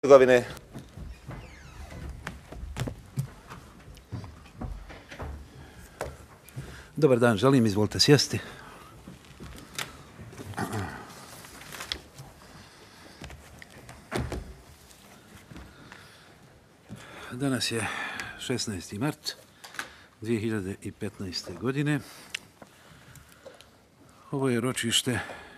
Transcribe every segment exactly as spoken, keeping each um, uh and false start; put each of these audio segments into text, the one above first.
Hercegovine. Dobar dan, želim, izvolite sjesti. Danas je šesnaesti mart dvije hiljade petnaeste. godine. Ovo je ročište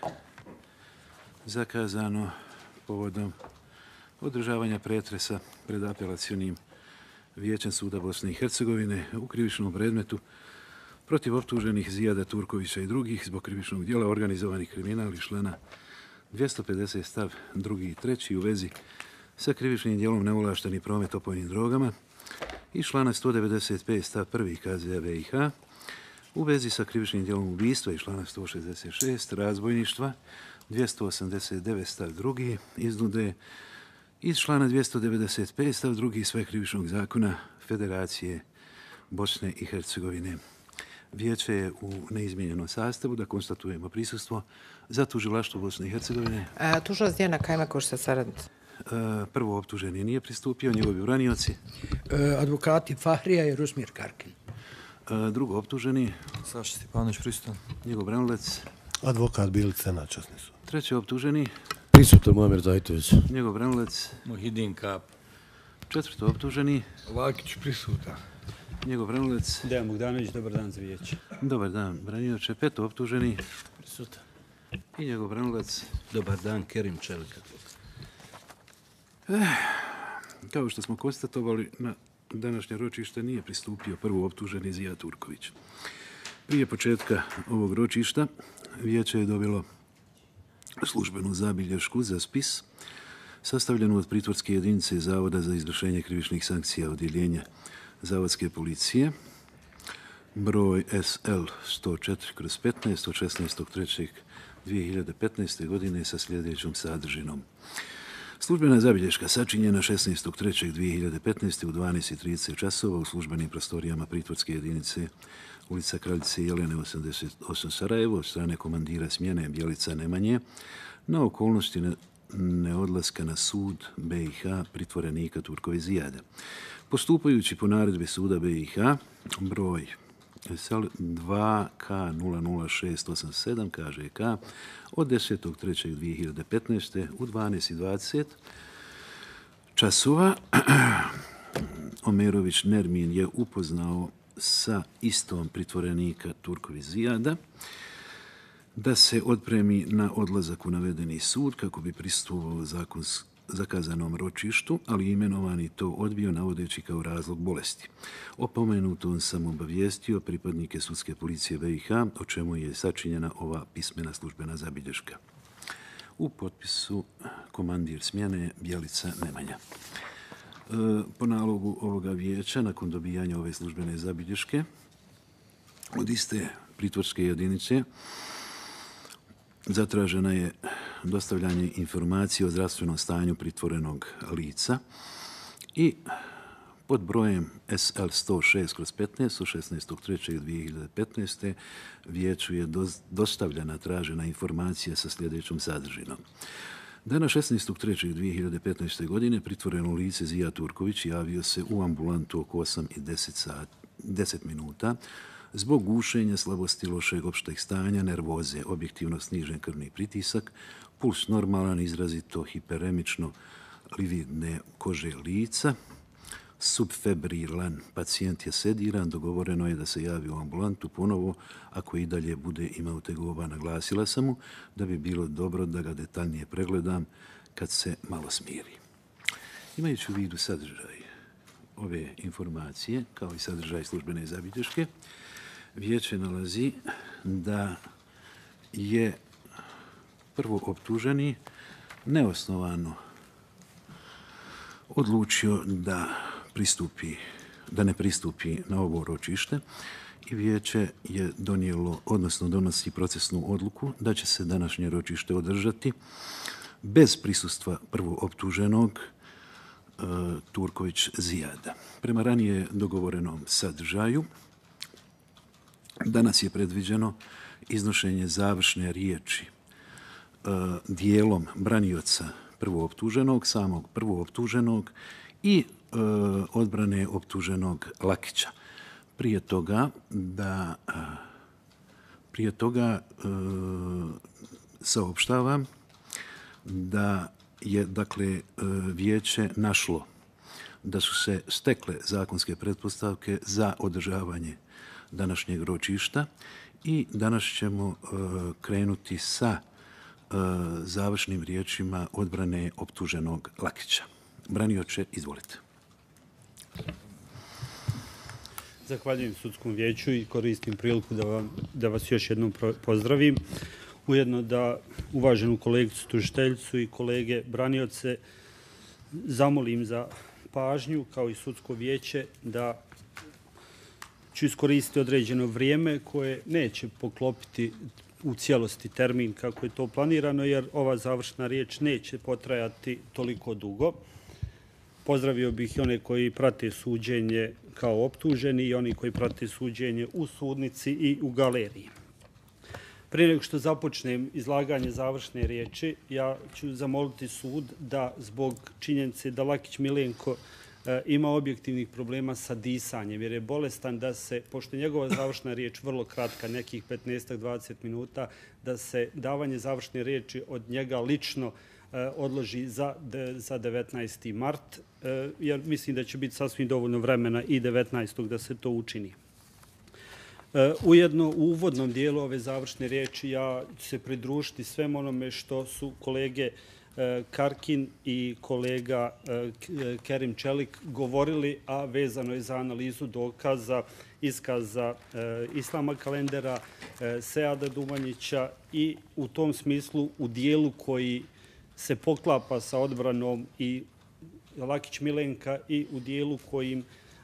zakazano povodom održavanja pretresa pred apelacionim vijećem suda Bosne i Hercegovine u krivičnom predmetu protiv optuženih Zijada Turkovića i drugih zbog krivičnog djela organizovani kriminal iz člana dvjesto pedeset stav drugi i treći u vezi sa krivičnim djelom neovlašteni promet opojnim drogama i člana sto devedeset pet stav prvi K Z B i H u vezi sa krivičnim djelom ubistva i člana sto šezdeset šest razbojništva, dvjesto osamdeset devet stav drugi iznude iz člana dvjesto devedeset pet stav drugi sve krivičnog zakona Federacije Bosne i Hercegovine. Vijeće je u neizmijenjenom sastavu, da konstatujemo prisustvo za tužilaštvo Bosne i Hercegovine. Tužilac Dijana Kajmakoš sa saradnicom. Prvo optuženi nije pristupio, njegovi branioci. Advokati Fahrija i Rusmir Karkin. Drugo optuženi. Saša Stipanović prisutan. Njegov branilac. Advokat Bilica načasni su. Treći optuženi. Prisutan Muamer Zajtović. Njegov branilac. Muhidin Kap. Četvrto optuženi. Lakić prisutan. Njegov branilac. Dejan Bogdanović, dobar dan za vijeće. Dobar dan, branioče. Peto optuženi. Prisutan. I njegov branilac. Dobar dan, Kerim Čelika. Eh, kao što smo konstatovali, na današnje ročište nije pristupio prvo optuženi Zijad Turković. Prije početka ovog ročišta vijeće je dobilo službenu zabilješku za spis sastavljenu od pritvorske jedinice Zavoda za izvršenje krivičnih sankcija odjeljenja Zavodske policije, broj S L sto četiri kroz petnaest od šesnaestog trećeg dvije hiljade petnaeste. godine sa sljedećom sadržinom. Službena zabilješka sačinjena šesnaestog trećeg dvije hiljade petnaeste. u dvanaest i trideset časova u službenim prostorijama pritvorske jedinice ulica Kraljice Jelene osamdeset osam Sarajevo od strane komandira smjene Bjelica Nemanje na okolnosti neodlaska na sud B i H pritvorenika Turković Zijada. Postupajući po naredbi suda B i H broj dva K nula nula šest osam sedam K Ž K od desetog trećeg dvije hiljade petnaeste. u dvanaest i dvadeset časova Omerović Nermin je upoznao sa istom pritvorenika Turković Zijada da se odpremi na odlazak u navedeni sud kako bi prisustvovao zakazanom ročištu, ali imenovani to odbio navodeći kao razlog bolesti. O pomenutom sam obavijestio pripadnike sudske policije B i H, o čemu je sačinjena ova pismena službena zabilješka. U potpisu komandir smjene Bjelica Nemanja. Po nalogu ovoga vijeća, nakon dobijanja ove službene zabilješke od iste pritvorske jedinice, zatražena je dostavljanje informacije o zdravstvenom stanju pritvorenog lica i pod brojem S L sto šest kroz petnaest od šesnaestog trećeg dvije hiljade petnaeste. vijeću je dostavljena tražena informacija sa sljedećom sadržinom. Dana šesnaestog trećeg dvije hiljade petnaeste. godine pritvoreno lice Zijad Turković javio se u ambulantu oko osam i deset minuta zbog gušenja, slabosti, lošeg opšteg stanja, nervoze, objektivno snižen krvni pritisak, puls normalan, izrazito hiperemično lividne kože lica, subfebrilan, pacijent je sediran, dogovoreno je da se javi u ambulantu ponovo ako i dalje bude imao tegoba. Naglasila sam mu da bi bilo dobro da ga detaljnije pregledam kad se malo smiri. Imajući u vidu sadržaj ove informacije, kao i sadržaj službene zabilješke, vijeće nalazi da je prvo optuženi neosnovano odlučio da pristupi, da ne pristupi na ovo ročište i vijeće je donijelo, odnosno donosi procesnu odluku da će se današnje ročište održati bez prisustva prvo optuženog Turković Zijada. Prema ranije dogovorenom sadržaju, danas je predviđeno iznošenje završne riječi dijelom branioca prvooptuženog, samog prvooptuženog i e, odbrane optuženog Lakića. Prije toga da prije toga e, saopštavam da je dakle e, vijeće našlo da su se stekle zakonske pretpostavke za održavanje današnjeg ročišta i danas ćemo e, krenuti sa e, završnim riječima odbrane optuženog Lakića. Branioče, izvolite. Zahvaljujem sudskom vijeću i koristim priliku da, vam, da vas još jednom pozdravim. Ujedno da uvaženu kolegicu tužiteljicu i kolege branioce zamolim za pažnju kao i sudsko vijeće da ću iskoristiti određeno vrijeme koje neće poklopiti u cijelosti termin kako je to planirano, jer ova završna riječ neće potrajati toliko dugo. Pozdravio bih i one koji prate suđenje kao optuženi i oni koji prate suđenje u sudnici i u galeriji. Prije nego što započnem izlaganje završne riječi, ja ću zamoliti sud da zbog činjenice da Lakić Milenko e, ima objektivnih problema sa disanjem, jer je bolestan, da se, pošto je njegova završna riječ vrlo kratka, nekih petnaest do dvadeset minuta, da se davanje završne riječi od njega lično e, odloži za, de, za devetnaesti mart, e, jer mislim da će biti sasvim dovoljno vremena i devetnaestog da se to učini. Ujedno, u uvodnom dijelu ove završne riječi ja ću se pridružiti svem onome što su kolege Karkin i kolega Kerim Čelik govorili, a vezano je za analizu dokaza, iskaza Islama Kalendera, Seada Dumanjića i u tom smislu u dijelu koji se poklapa sa odbranom i Lakić Milenka i u dijelu kojim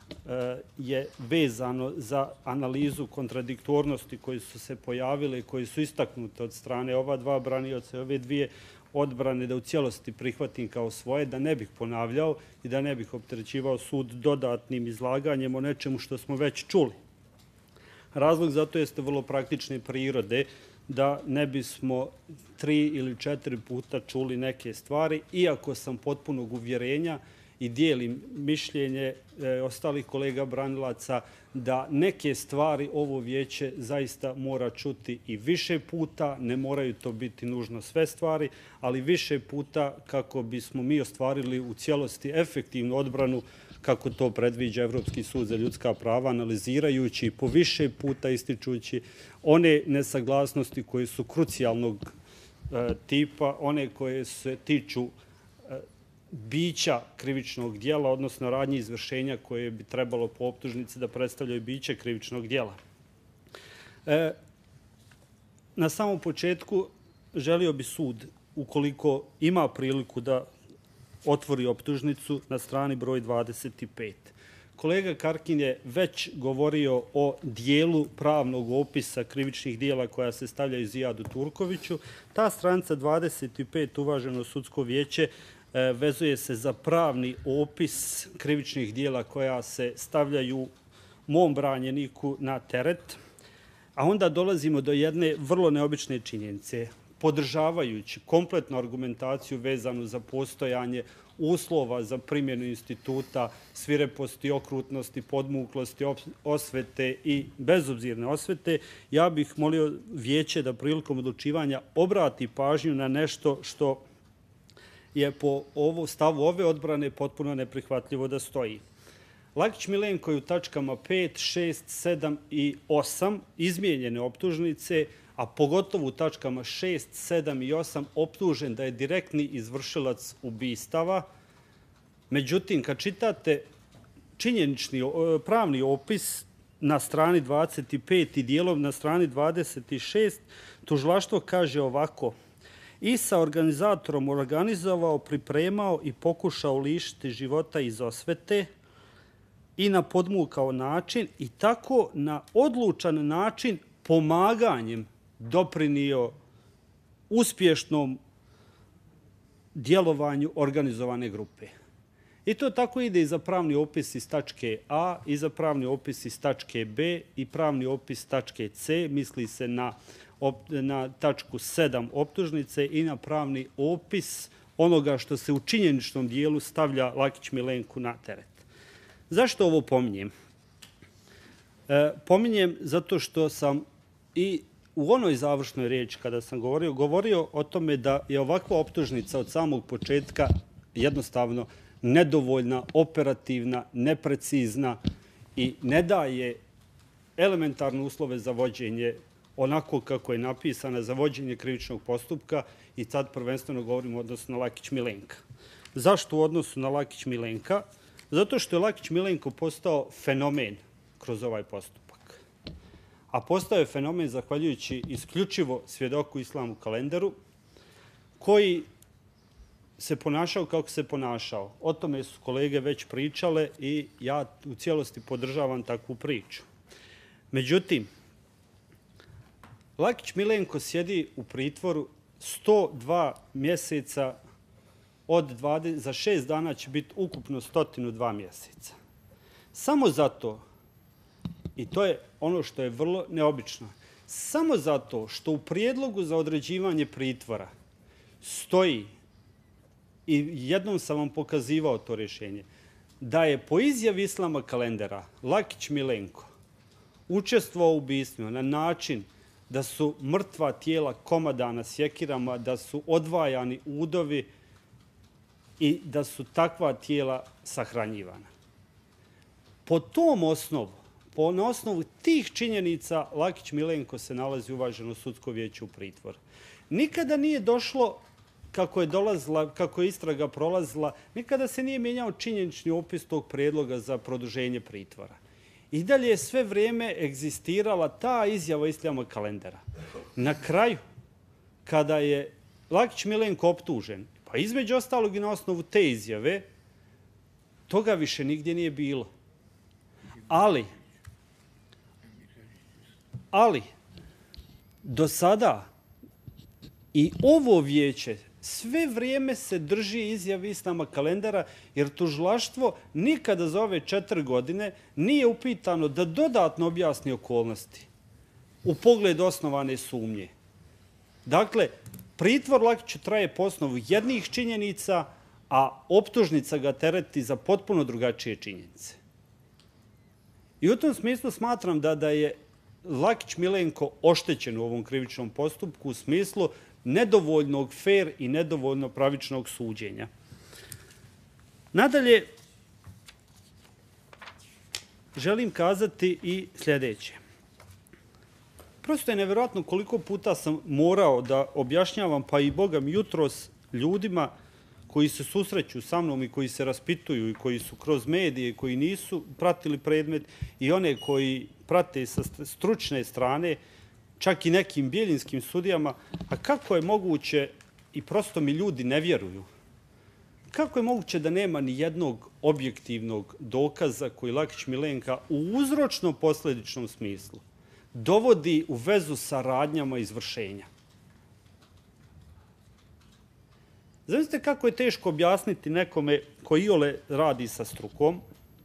je vezano za analizu kontradiktornosti koji su se pojavile i koji su istaknute od strane ova dva branioca i ove dvije odbrane, da u cijelosti prihvatim kao svoje, da ne bih ponavljao i da ne bih opterećivao sud dodatnim izlaganjem o nečemu što smo već čuli. Razlog za to jeste vrlo praktične prirode, da ne bismo tri ili četiri puta čuli neke stvari, iako sam potpunog uvjerenja i dijelim mišljenje e, ostalih kolega branilaca da neke stvari ovo vijeće zaista mora čuti i više puta, ne moraju to biti nužno sve stvari, ali više puta kako bismo mi ostvarili u cijelosti efektivnu odbranu kako to predviđa Evropski sud za ljudska prava, analizirajući po više puta ističući one nesaglasnosti koje su krucijalnog e, tipa, one koje se tiču bića krivičnog dijela, odnosno radnje izvršenja koje bi trebalo po optužnici da predstavljaju biće krivičnog dijela. E, na samom početku želio bi sud, ukoliko ima priliku da otvori optužnicu na strani broj dvadeset pet. Kolega Karkin je već govorio o dijelu pravnog opisa krivičnih dijela koja se stavljaju Zijadu Turkoviću. Ta stranica dvadeset pet, uvaženo sudsko vijeće, vezuje se za pravni opis krivičnih dijela koja se stavljaju mom branjeniku na teret, a onda dolazimo do jedne vrlo neobične činjenice. Podržavajući kompletnu argumentaciju vezanu za postojanje uslova za primjenu instituta svireposti, okrutnosti, podmuklosti, osvete i bezobzirne osvete, ja bih molio vijeće da prilikom odlučivanja obrati pažnju na nešto što je po ovo, stavu ove odbrane potpuno neprihvatljivo da stoji. Lakić Milenko je u tačkama pet, šest, sedam i osam izmijenjene optužnice, a pogotovo u tačkama šest, sedam i osam optužen da je direktni izvršilac ubistava. Međutim, kad čitate činjenični pravni opis na strani dvadeset pet i dijelom na strani dvadeset šest, tužilaštvo kaže ovako: i sa organizatorom organizovao, pripremao i pokušao lišiti života iz osvete i na podmukao način i tako na odlučan način pomaganjem doprinio uspješnom djelovanju organizovane grupe. I to tako ide i za pravni opis iz tačke A, i za pravni opis iz tačke B i pravni opis tačke C, misli se na, na tačku sedam optužnice i na pravni opis onoga što se u činjeničnom dijelu stavlja Lakić Milenku na teret. Zašto ovo pominjem? E, pominjem zato što sam i u onoj završnoj riječi kada sam govorio, govorio o tome da je ovakva optužnica od samog početka jednostavno nedovoljna, operativna, neprecizna i ne daje elementarne uslove za vođenje onako kako je napisana za vođenje krivičnog postupka i sad prvenstveno govorimo u odnosu na Lakić Milenka. Zašto u odnosu na Lakić Milenka? Zato što je Lakić Milenko postao fenomen kroz ovaj postupak. A postao je fenomen zahvaljujući isključivo svjedoku Islamu Kalenderu, koji se ponašao kako se ponašao. O tome su kolege već pričale i ja u cijelosti podržavam takvu priču. Međutim, Lakić Milenko sjedi u pritvoru sto dva mjeseca, od dvadeset, za šest dana će biti ukupno sto dva mjeseca. Samo zato, i to je ono što je vrlo neobično, samo zato što u prijedlogu za određivanje pritvora stoji, i jednom sam vam pokazivao to rješenje, da je po izjavi Islama Kalendera Lakić Milenko učestvovao u ubistvima na način da su mrtva tijela komadana sjekirama, da su odvajani udovi i da su takva tijela sahranjivana. Po tom osnovu, po na osnovu tih činjenica, Lakić Milenko se nalazi uvaženo sudsko vijeće u pritvoru. Nikada nije došlo, kako je, dolazila, kako je istraga prolazila, nikada se nije mijenjao činjenični opis tog prijedloga za produženje pritvora. I dalje je sve vrijeme egzistirala ta izjava Islama Kalendera. Na kraju, kada je Lakić Milenko optužen, pa između ostalog i na osnovu te izjave, toga više nigdje nije bilo. Ali, ali, do sada i ovo vijeće sve vrijeme se drži izjavi Islama Kalendera, jer tužilaštvo nikada za ove četiri godine nije upitano da dodatno objasni okolnosti u pogledu osnovane sumnje. Dakle, pritvor Lakiću traje po osnovu jednih činjenica, a optužnica ga tereti za potpuno drugačije činjenice. I u tom smislu smatram da, da je Lakić Milenko oštećen u ovom krivičnom postupku u smislu nedovoljnog fer i nedovoljno pravičnog suđenja. Nadalje, želim kazati i sljedeće. Prosto je nevjerojatno koliko puta sam morao da objašnjavam, pa i Bogam jutros, ljudima koji se susreću sa mnom i koji se raspituju i koji su kroz medije, koji nisu pratili predmet i one koji prate sa stručne strane, čak i nekim bijelinskim sudijama, a kako je moguće, i prosto mi ljudi ne vjeruju, kako je moguće da nema ni jednog objektivnog dokaza koji Lakić Milenka u uzročno-posljedičnom smislu dovodi u vezu sa radnjama izvršenja. Zamislite kako je teško objasniti nekome koji iole radi sa strukom,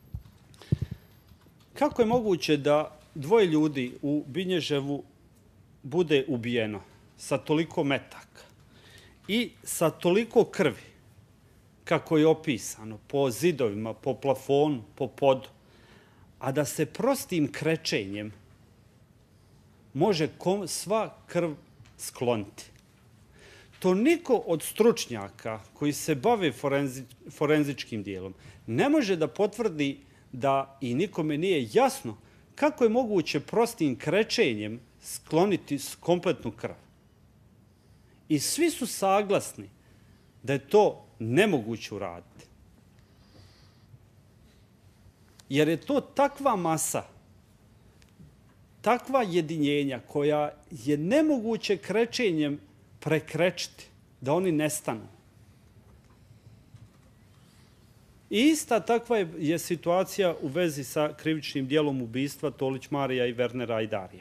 kako je moguće da dvoje ljudi u Binježevu bude ubijeno sa toliko metaka i sa toliko krvi, kako je opisano, po zidovima, po plafonu, po podu, a da se prostim krečenjem može sva krv skloniti. To niko od stručnjaka koji se bave forenzi, forenzičkim dijelom ne može da potvrdi da i nikome nije jasno kako je moguće prostim krečenjem skloniti kompletnu krv. I svi su saglasni da je to nemoguće uraditi. Jer je to takva masa, takva jedinjenja koja je nemoguće krečenjem prekrečiti, da oni nestanu. I ista takva je, je situacija u vezi sa krivičnim dijelom ubistva Tolić Marija i Wernera Ajdarija.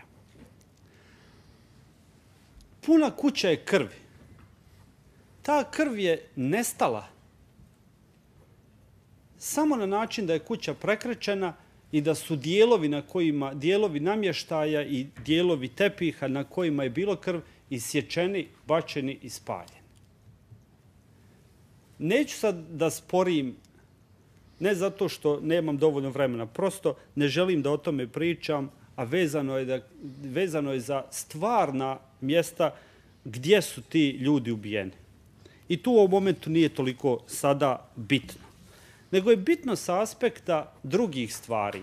Puna kuća je krvi. Ta krv je nestala samo na način da je kuća prekrečena i da su dijelovi, na kojima, dijelovi namještaja i dijelovi tepiha na kojima je bilo krv isječeni, bačeni i spaljeni. neću sad da sporim, ne zato što nemam dovoljno vremena, prosto ne želim da o tome pričam, a vezano je, da, vezano je za stvarna mjesta gdje su ti ljudi ubijeni. I tu u ovom momentu nije toliko sada bitno. Nego je bitno sa aspekta drugih stvari.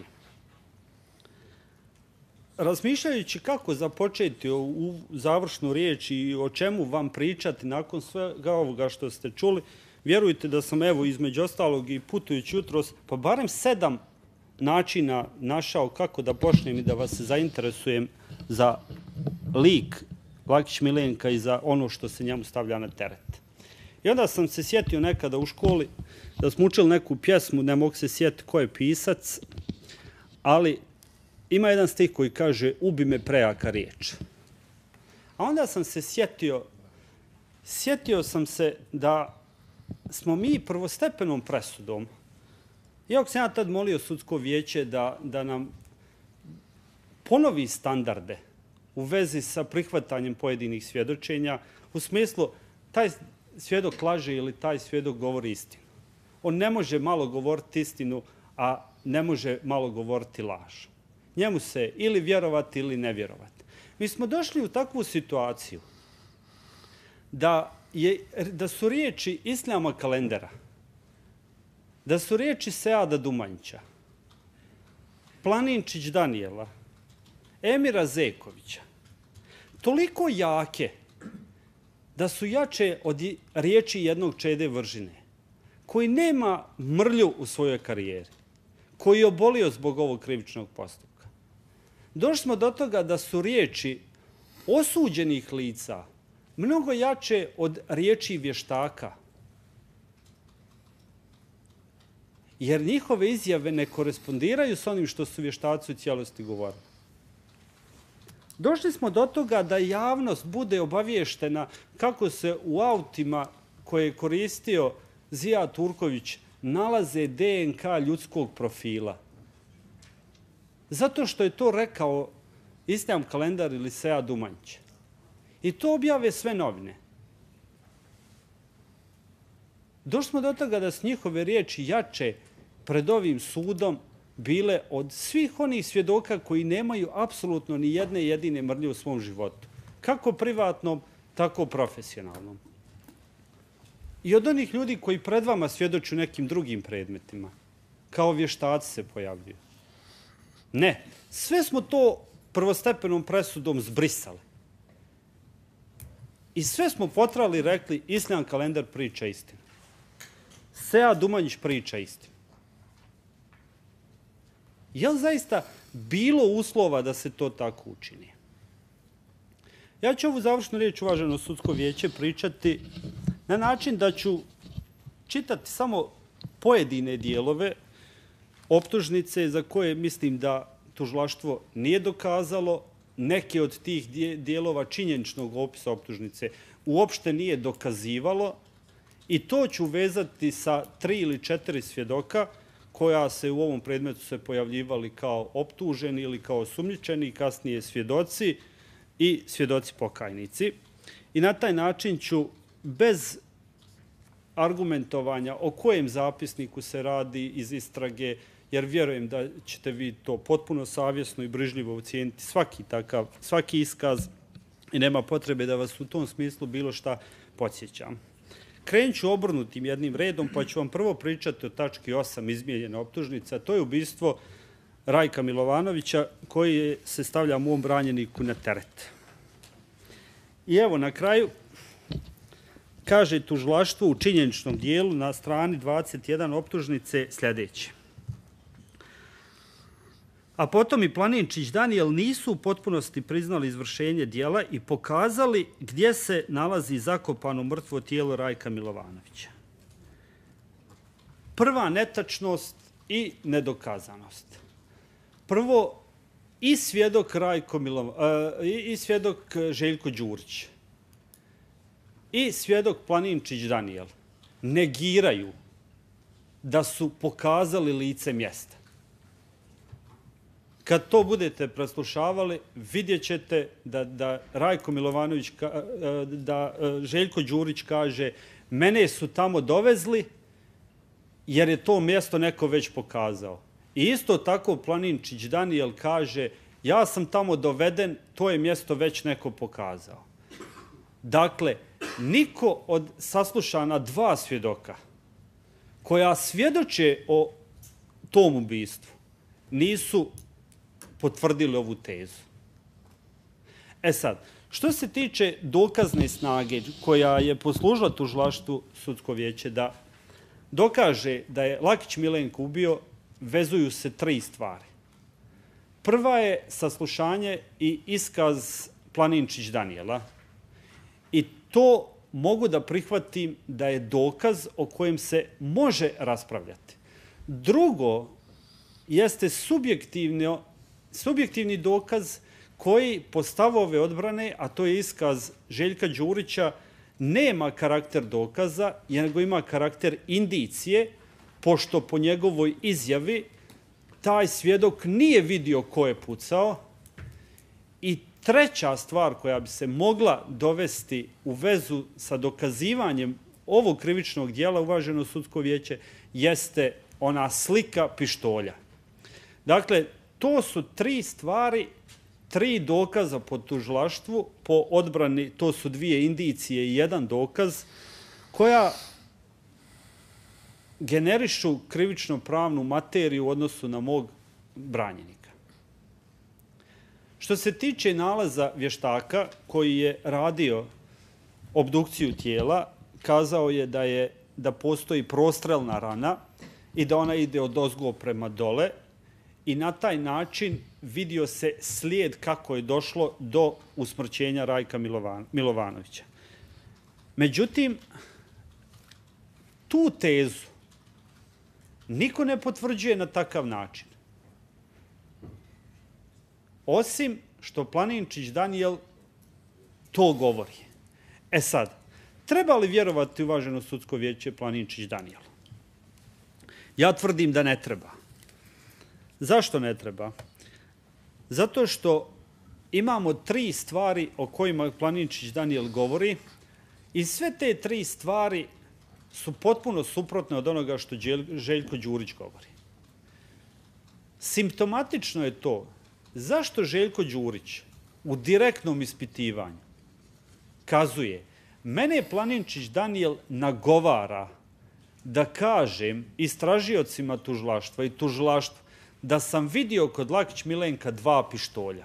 Razmišljajući kako započeti u završnu riječ i o čemu vam pričati nakon svega ovoga što ste čuli, vjerujte da sam evo između ostalog i putujući jutros, pa barem sedam načina našao kako da počnem i da vas zainteresujem za lik Lakić Miljenka i za ono što se njemu stavlja na teret. I onda sam se sjetio nekada u školi da smo učili neku pjesmu, ne mogu se sjetiti ko je pisac, ali ima jedan stih koji kaže ubi me prejaka riječ. A onda sam se sjetio, sjetio sam se da smo mi prvostepenom presudom, iako sam ja tad molio sudsko vijeće da, da nam ponovi standarde u vezi sa prihvatanjem pojedinih svjedočenja, u smislu taj svjedok laže ili taj svjedok govori istinu. On ne može malo govoriti istinu, a ne može malo govoriti laž. Njemu se ili vjerovati ili ne vjerovati. Mi smo došli u takvu situaciju da, je, da su riječi Islama Kalendera, da su riječi Seada Dumanjića, Planinčić Danijela, Emira Zekovića toliko jake da su jače od riječi jednog Čede Vržine, koji nema mrlju u svojoj karijeri, koji je obolio zbog ovog krivičnog postupka. Došli smo do toga da su riječi osuđenih lica mnogo jače od riječi vještaka, jer njihove izjave ne korespondiraju s onim što su vještaci u cijelosti govorili. Došli smo do toga da javnost bude obaviještena kako se u autima koje je koristio Zijad Turković nalaze D N K ljudskog profila. Zato što je to rekao Islam Kalendar ili Sead Dumanjić. I to objave sve novine. Došli smo do toga da su njihove riječi jače pred ovim sudom bile od svih onih svjedoka koji nemaju apsolutno ni jedne jedine mrlje u svom životu. Kako privatnom, tako profesionalnom. I od onih ljudi koji pred vama svjedoču nekim drugim predmetima. Kao vještaci se pojavljuju. Ne. Sve smo to prvostepenom presudom zbrisali. I sve smo potrali i rekli Islam Kalendar priča istinu. Sead Dumanjić priča istinu. Je li zaista bilo uslova da se to tako učini? Ja ću ovu završnu riječ, uvaženo sudsko vijeće, pričati na način da ću čitati samo pojedine dijelove optužnice za koje mislim da tužilaštvo nije dokazalo, neke od tih dijelova činjeničnog opisa optužnice uopšte nije dokazivalo i to ću vezati sa tri ili četiri svjedoka koja se u ovom predmetu se pojavljivali kao optuženi ili kao osumnjičeni, kasnije svjedoci i svjedoci pokajnici. I na taj način ću bez argumentovanja o kojem zapisniku se radi iz istrage, jer vjerujem da ćete vi to potpuno savjesno i brižljivo ocijeniti svaki takav, svaki iskaz i nema potrebe da vas u tom smislu bilo šta podsjećam. Krenut ću obrnutim jednim redom, pa ću vam prvo pričati o tački osam izmijenjene optužnice, a to je ubistvo Rajka Milovanovića koji se stavlja mom branjeniku na teret. I evo na kraju kaže tužilaštvo u činjeničnom dijelu na strani dvadeset jedan optužnice sljedeće. A potom i Planinčić Danijel nisu u potpunosti priznali izvršenje dijela i pokazali gdje se nalazi zakopano mrtvo tijelo Rajka Milovanovića. Prva netačnost i nedokazanost. Prvo, i svjedok, Rajko Milov... i svjedok Željko Đurić i svjedok Planinčić Danijel negiraju da su pokazali lice mjesta. kad to budete preslušavali, vidjet ćete da, da Rajko Milovanović, da Željko Đurić kaže mene su tamo dovezli jer je to mjesto neko već pokazao. I isto tako Planinčić Danijel kaže ja sam tamo doveden, to je mjesto već neko pokazao. Dakle, niko od saslušana dva svjedoka koja svjedoče o tom ubistvu nisu potvrdili ovu tezu. E sad, što se tiče dokazne snage koja je poslužila tužilaštvu sudsko vijeće da dokaže da je Lakić Milenko ubio, vezuju se tri stvari. Prva je saslušanje i iskaz Planinčić Danijela. I to mogu da prihvatim da je dokaz o kojem se može raspravljati. Drugo jeste subjektivno, subjektivni dokaz koji po stavu ove odbrane, a to je iskaz Željka Đurića, nema karakter dokaza, nego ima karakter indicije, pošto po njegovoj izjavi taj svjedok nije vidio ko je pucao. I treća stvar koja bi se mogla dovesti u vezu sa dokazivanjem ovog krivičnog dijela, uvaženo sudsko vijeće, jeste ona slika pištolja. Dakle, to su tri stvari, tri dokaza po tužilaštvu, po odbrani, to su dvije indicije i jedan dokaz, koja generišu krivično-pravnu materiju u odnosu na mog branjenika. Što se tiče nalaza vještaka koji je radio obdukciju tijela, kazao je da, je da postoji prostrelna rana i da ona ide od ozgo prema dole i na taj način vidio se slijed kako je došlo do usmrćenja Rajka Milovan, Milovanovića. Međutim, tu tezu niko ne potvrđuje na takav način. Osim što Planinčić Danijel to govori. E sad, treba li vjerovati uvaženo sudsko vijeće Planinčić Danijelu? Ja tvrdim da ne treba. Zašto ne treba? Zato što imamo tri stvari o kojima Planinčić Danijel govori i sve te tri stvari su potpuno suprotne od onoga što Željko Đurić govori. Simptomatično je to zašto Željko Đurić u direktnom ispitivanju kazuje mene Planinčić Danijel nagovara da kažem istražiocima tužilaštva i tužilaštva da sam vidio kod Lakić Milenka dva pištolja.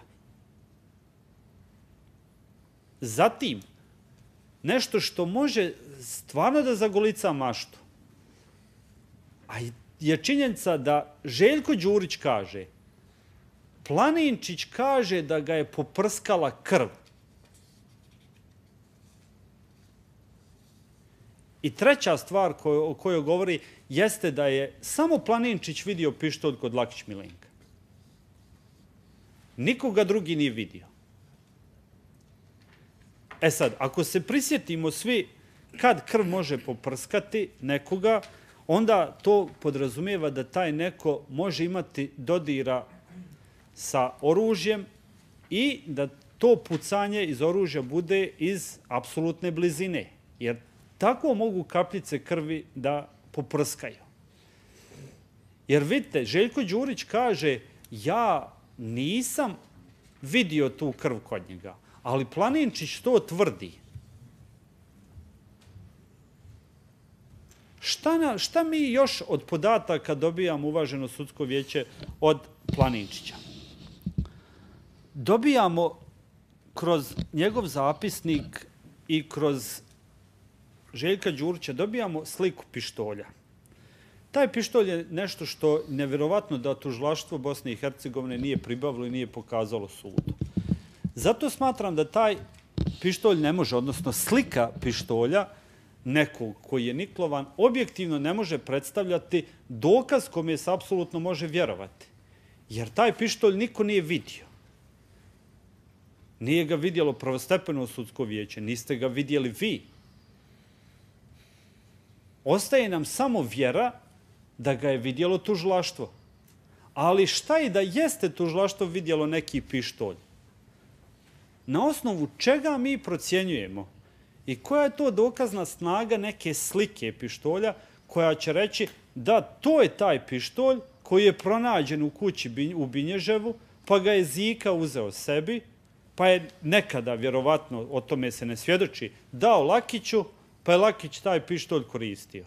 Zatim, nešto što može stvarno da zagolica maštu, a je činjenica da Željko Đurić kaže, Planinčić kaže da ga je poprskala krv. I treća stvar o kojoj govori jeste da je samo Planinčić vidio pištolj kod Lakić Milenka. Nikoga drugi nije vidio. E sad, ako se prisjetimo svi kad krv može poprskati nekoga, onda to podrazumijeva da taj neko može imati dodira sa oružjem i da to pucanje iz oružja bude iz apsolutne blizine. Jer tako mogu kapljice krvi da poprskaju. Jer vidite, Željko Đurić kaže ja nisam vidio tu krv kod njega, ali Planinčić to tvrdi. Šta, na, šta mi još od podataka dobijamo, uvaženo sudsko vijeće, od Planinčića? Dobijamo kroz njegov zapisnik i kroz Željka Đurića, dobijamo sliku pištolja. Taj pištolj je nešto što nevjerovatno da tužilaštvo Bosne i Hercegovine nije pribavilo i nije pokazalo sudu. Zato smatram da taj pištolj ne može, odnosno slika pištolja nekog koji je niklovan, objektivno ne može predstavljati dokaz kome se apsolutno može vjerovati. Jer taj pištolj niko nije vidio. Nije ga vidjelo prvostepeno sudsko vijeće, niste ga vidjeli vi. Ostaje nam samo vjera da ga je vidjelo tužilaštvo. Ali šta i da jeste tužilaštvo vidjelo neki pištolj? Na osnovu čega mi procjenjujemo i koja je to dokazna snaga neke slike pištolja koja će reći da to je taj pištolj koji je pronađen u kući u Binježevu, pa ga je Zika uzeo sebi, pa je nekada, vjerovatno, o tome se ne svjedoči, dao Lakiću, pa je Lakić taj pištolj koristio.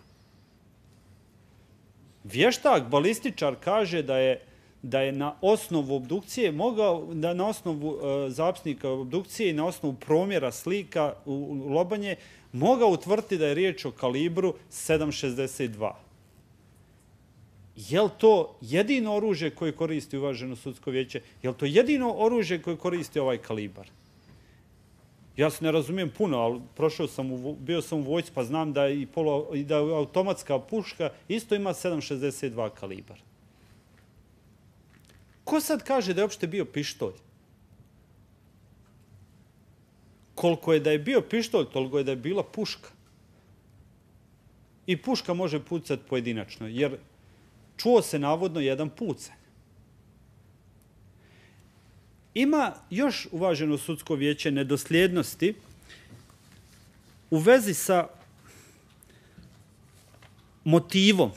Vještak, balističar kaže da je, da je na osnovu obdukcije mogao, da na osnovu e, zapisnika obdukcije i na osnovu promjera slika u, u lobanje mogao utvrditi da je riječ o kalibru sedam šezdeset dva. Je li to jedino oružje koje koristi uvaženo sudsko vijeće? Je li to jedino oružje koje koristi ovaj kalibar? Ja se ne razumijem puno, ali prošao sam u, bio sam u vojsci pa znam da i, polo, i da automatska puška isto ima sedam šezdeset dva kalibar. Ko sad kaže da je uopšte bio pištolj? Koliko je da je bio pištolj, toliko je da je bila puška. I puška može pucati pojedinačno, jer čuo se navodno jedan pucanj. Ima još, uvaženo sudsko vijeće, nedosljednosti u vezi sa motivom.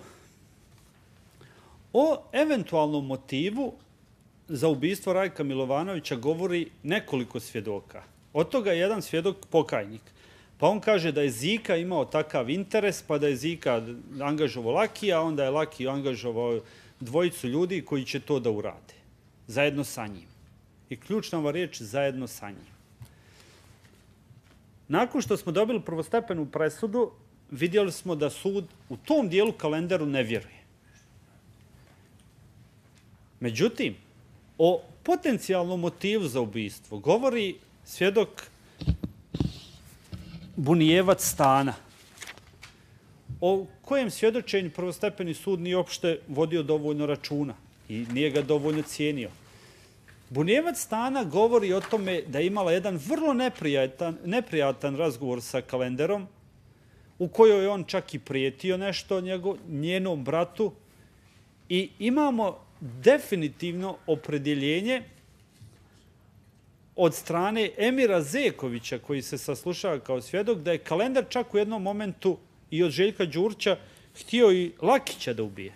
O eventualnom motivu za ubistvo Rajka Milovanovića govori nekoliko svjedoka. Od toga je jedan svjedok pokajnik. Pa on kaže da je Zika imao takav interes, pa da je Zika angažovao Lakija, a onda je Laki angažovao dvojicu ljudi koji će to da urade. Zajedno sa njim. I ključna ova riječ, zajedno sa njim. Nakon što smo dobili prvostepenu presudu, vidjeli smo da sud u tom dijelu kalendaru ne vjeruje. Međutim, o potencijalnom motivu za ubistvo govori svjedok Bunijevac Stana, o kojem svjedočenju prvostepeni sud nije uopšte vodio dovoljno računa i nije ga dovoljno cijenio. Bunijevac Stana govori o tome da je imala jedan vrlo neprijatan, neprijatan razgovor sa kalendarom, u kojoj je on čak i prijetio nešto njegov, njenom bratu, i imamo definitivno opredjeljenje od strane Emira Zekovića, koji se saslušava kao svjedok, da je kalendar čak u jednom momentu i od Željka Đurća htio i Lakića da ubije.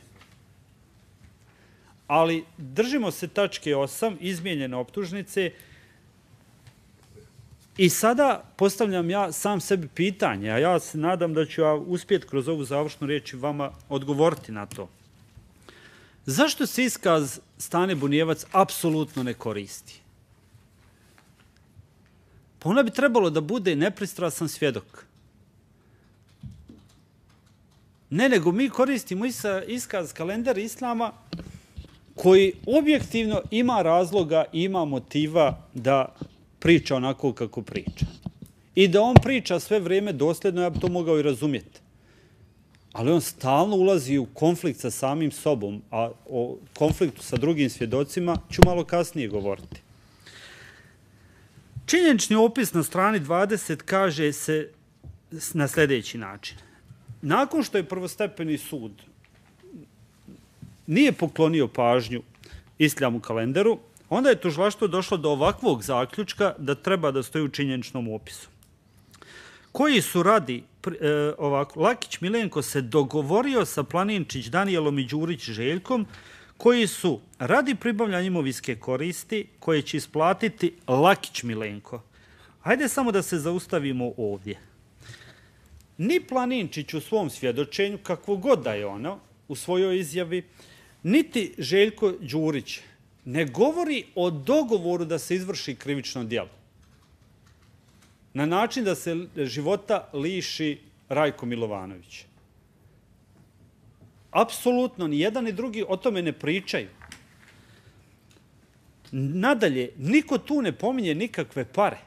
Ali držimo se tačke osam, izmijenjene optužnice, i sada postavljam ja sam sebi pitanje, a ja se nadam da ću ja uspjeti kroz ovu završnu riječ vama odgovoriti na to. Zašto se iskaz Stane Bunijevac apsolutno ne koristi? Pa ona bi trebalo da bude nepristrasan svjedok. Ne, nego mi koristimo iskaz kalendar Islama koji objektivno ima razloga i ima motiva da priča onako kako priča. I da on priča sve vrijeme dosljedno, ja bi to mogao i razumjeti. Ali on stalno ulazi u konflikt sa samim sobom, a o konfliktu sa drugim svjedocima ću malo kasnije govoriti. Činjenični opis na strani dvadeset kaže se na sljedeći način. Nakon što je prvostepeni sud nije poklonio pažnju Islamu kalendaru, onda je tužilaštvo došlo do ovakvog zaključka da treba da stoji u činjeničnom opisu. Koji su radi, e, ovako, Lakić Milenko se dogovorio sa Planinčić Danijelom i Đurić Željkom, koji su radi pribavljanja imovinske koristi koje će isplatiti Lakić Milenko. Hajde samo da se zaustavimo ovdje. Ni Planinčić u svom svjedočenju, kakvo god da je ono, u svojoj izjavi, niti Željko Đurić ne govori o dogovoru da se izvrši krivično djelo. Na način da se života liši Rajko Milovanović. Apsolutno, ni jedan ni drugi o tome ne pričaju. Nadalje, niko tu ne pominje nikakve pare.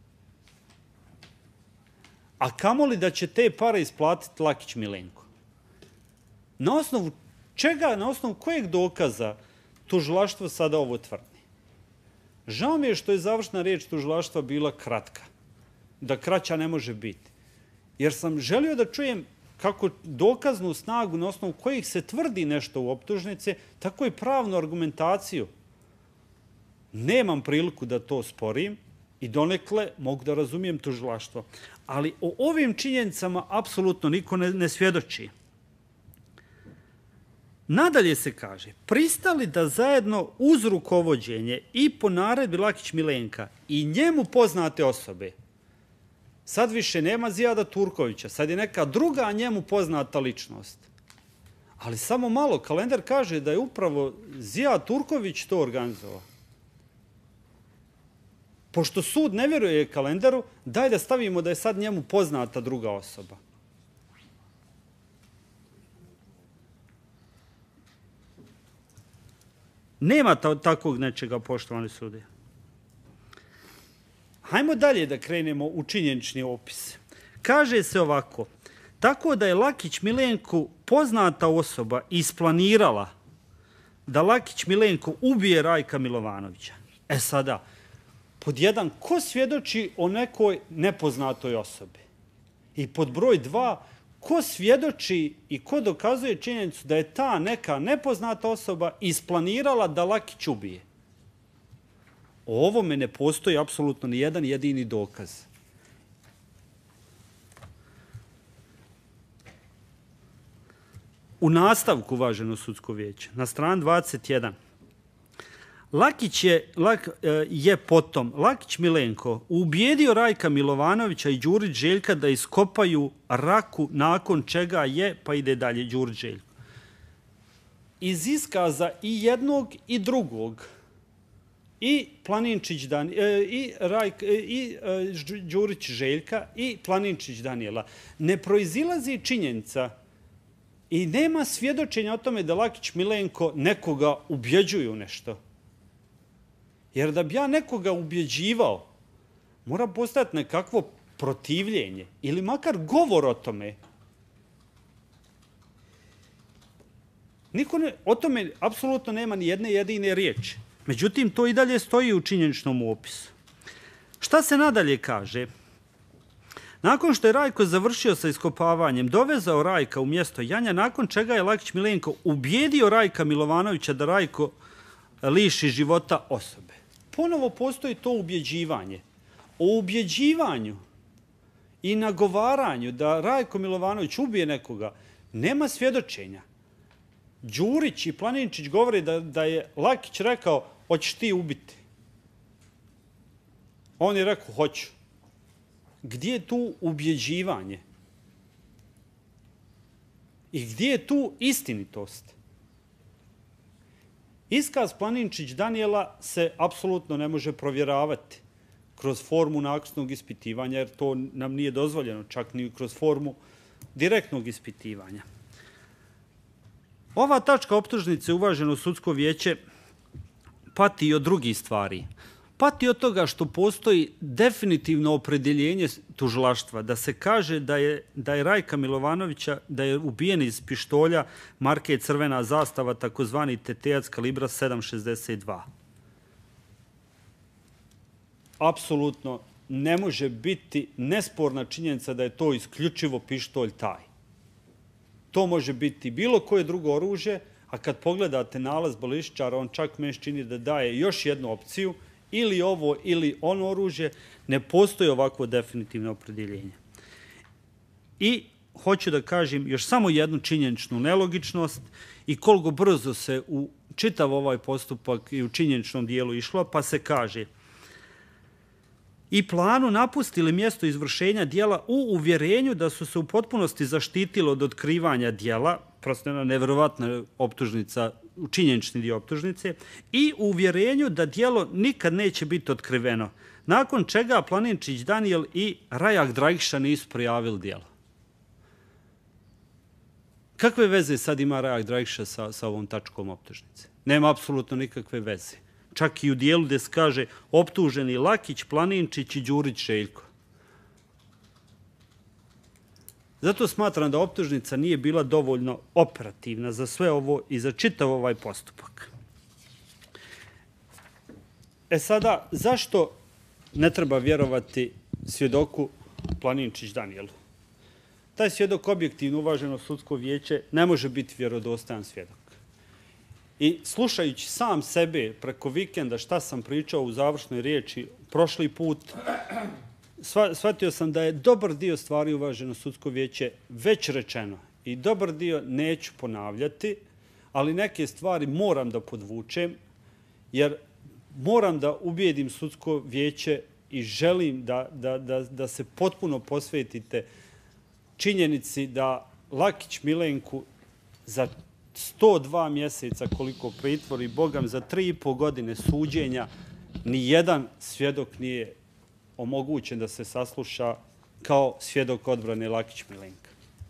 A kamoli da će te pare isplatiti Lakić Milenko. Na osnovu čega, na osnovu kojeg dokaza tužilaštvo sada ovo tvrdi? Žao mi je što je završna riječ tužilaštva bila kratka. Da kraća ne može biti. Jer sam želio da čujem kako dokaznu snagu na osnovu kojih se tvrdi nešto u optužnici, tako i pravnu argumentaciju. Nemam priliku da to sporim i donekle mogu da razumijem tužilaštvo. Ali o ovim činjenicama apsolutno niko ne, ne svjedoči. Nadalje se kaže, pristali da zajedno uz rukovođenje i po naredbi Lakić Milenka i njemu poznate osobe, sad više nema Zijada Turkovića, sad je neka druga njemu poznata ličnost. Ali samo malo, kalendar kaže da je upravo Zijad Turković to organizovao. Pošto sud ne vjeruje kalendaru, daj da stavimo da je sad njemu poznata druga osoba. Nema takvog nečega, poštovani sudije. Hajmo dalje da krenemo u činjenični opis. Kaže se ovako, tako da je Lakić Milenku poznata osoba isplanirala da Lakić Milenko ubije Rajka Milovanovića. E sada, pod jedan, ko svjedoči o nekoj nepoznatoj osobi? I pod broj dva, ko svjedoči i ko dokazuje činjenicu da je ta neka nepoznata osoba isplanirala da Lakić ubije? O ovome ne postoji apsolutno ni jedan jedini dokaz. U nastavku, uvaženo sudsko vijeće, na strani dvadeset jedan, Lakić je, Lak, je potom, Lakić Milenko, ubijedio Rajka Milovanovića i Đurić Željka da iskopaju raku, nakon čega je, pa ide dalje, Đurić Željko. Iz iskaza i jednog i drugog, i Planinčić Dan, i, Rajk, i Đurić Željka i Planinčić Danijela, ne proizilazi činjenica i nema svjedočenja o tome da Lakić Milenko nekoga ubjeđuju nešto. Jer da bi ja nekoga ubjeđivao, mora postojati nekakvo protivljenje ili makar govor o tome. Niko ne, o tome apsolutno nema ni jedne jedine riječi. Međutim, to i dalje stoji u činjeničnom opisu. Šta se nadalje kaže? Nakon što je Rajko završio sa iskopavanjem, dovezao Rajka u mjesto Janja, nakon čega je Lakić Milenko ubijedio Rajka Milovanovića da Rajko liši života osobe. Ponovo postoji to ubjeđivanje. O ubjeđivanju i nagovaranju da Rajko Milovanović ubije nekoga nema svjedočenja. Đurić i Planinčić govore da, da je Lakić rekao, hoćeš ti ubiti. On je rekao, hoću. Gdje je tu ubjeđivanje? I gdje je tu istinitost? Iskaz Planinčić Danijela se apsolutno ne može provjeravati kroz formu naknadnog ispitivanja, jer to nam nije dozvoljeno, čak ni kroz formu direktnog ispitivanja. Ova tačka optužnice, uvaženo sudsko vijeće, pati i od drugih stvari. Pati od toga što postoji definitivno opredjeljenje tužilaštva, da se kaže da je, da je Rajka Milovanovića, da je ubijen iz pištolja marke Crvena zastava, takozvani tetejac kalibra sedam šezdeset dva. Apsolutno ne može biti nesporna činjenica da je to isključivo pištolj taj. To može biti bilo koje drugo oružje, a kad pogledate nalaz balističara, on čak meni čini da daje još jednu opciju, ili ovo ili ono oružje, ne postoji ovakvo definitivno opredjeljenje. I hoću da kažem još samo jednu činjeničnu nelogičnost i koliko brzo se u čitav ovaj postupak i u činjeničnom dijelu išlo, pa se kaže i planu napustili mjesto izvršenja dijela u uvjerenju da su se u potpunosti zaštitili od otkrivanja dijela, prosto jedna nevjerovatna optužnica, činjenični dio optužnice, i u uvjerenju da dijelo nikad neće biti otkriveno, nakon čega Planinčić Danijel i Rajak Dragiša nisu prijavili dijelo. Kakve veze sad ima Rajak Dragiša sa, sa ovom tačkom optužnice? Nema apsolutno nikakve veze. Čak i u dijelu gdje se kaže optuženi Lakić, Planinčić i Đurić Željko. Zato smatram da optužnica nije bila dovoljno operativna za sve ovo i za čitav ovaj postupak. E sada, zašto ne treba vjerovati svjedoku Planinčić Danijelu? taj svjedok objektivno uvaženo sudsko vijeće ne može biti vjerodostojan svjedok. I slušajući sam sebe preko vikenda šta sam pričao u završnoj riječi prošli put, shvatio sam da je dobar dio stvari uvaženo sudsko vijeće već rečeno i dobar dio neću ponavljati, ali neke stvari moram da podvučem, jer moram da ubijedim sudsko vijeće i želim da, da, da, da se potpuno posvetite činjenici da Lakić Milenku za sto dva mjeseca koliko pritvori, bogam, za tri i po godine suđenja ni jedan svjedok nije omogućen da se sasluša kao svjedok odbrane Lakić Milenka.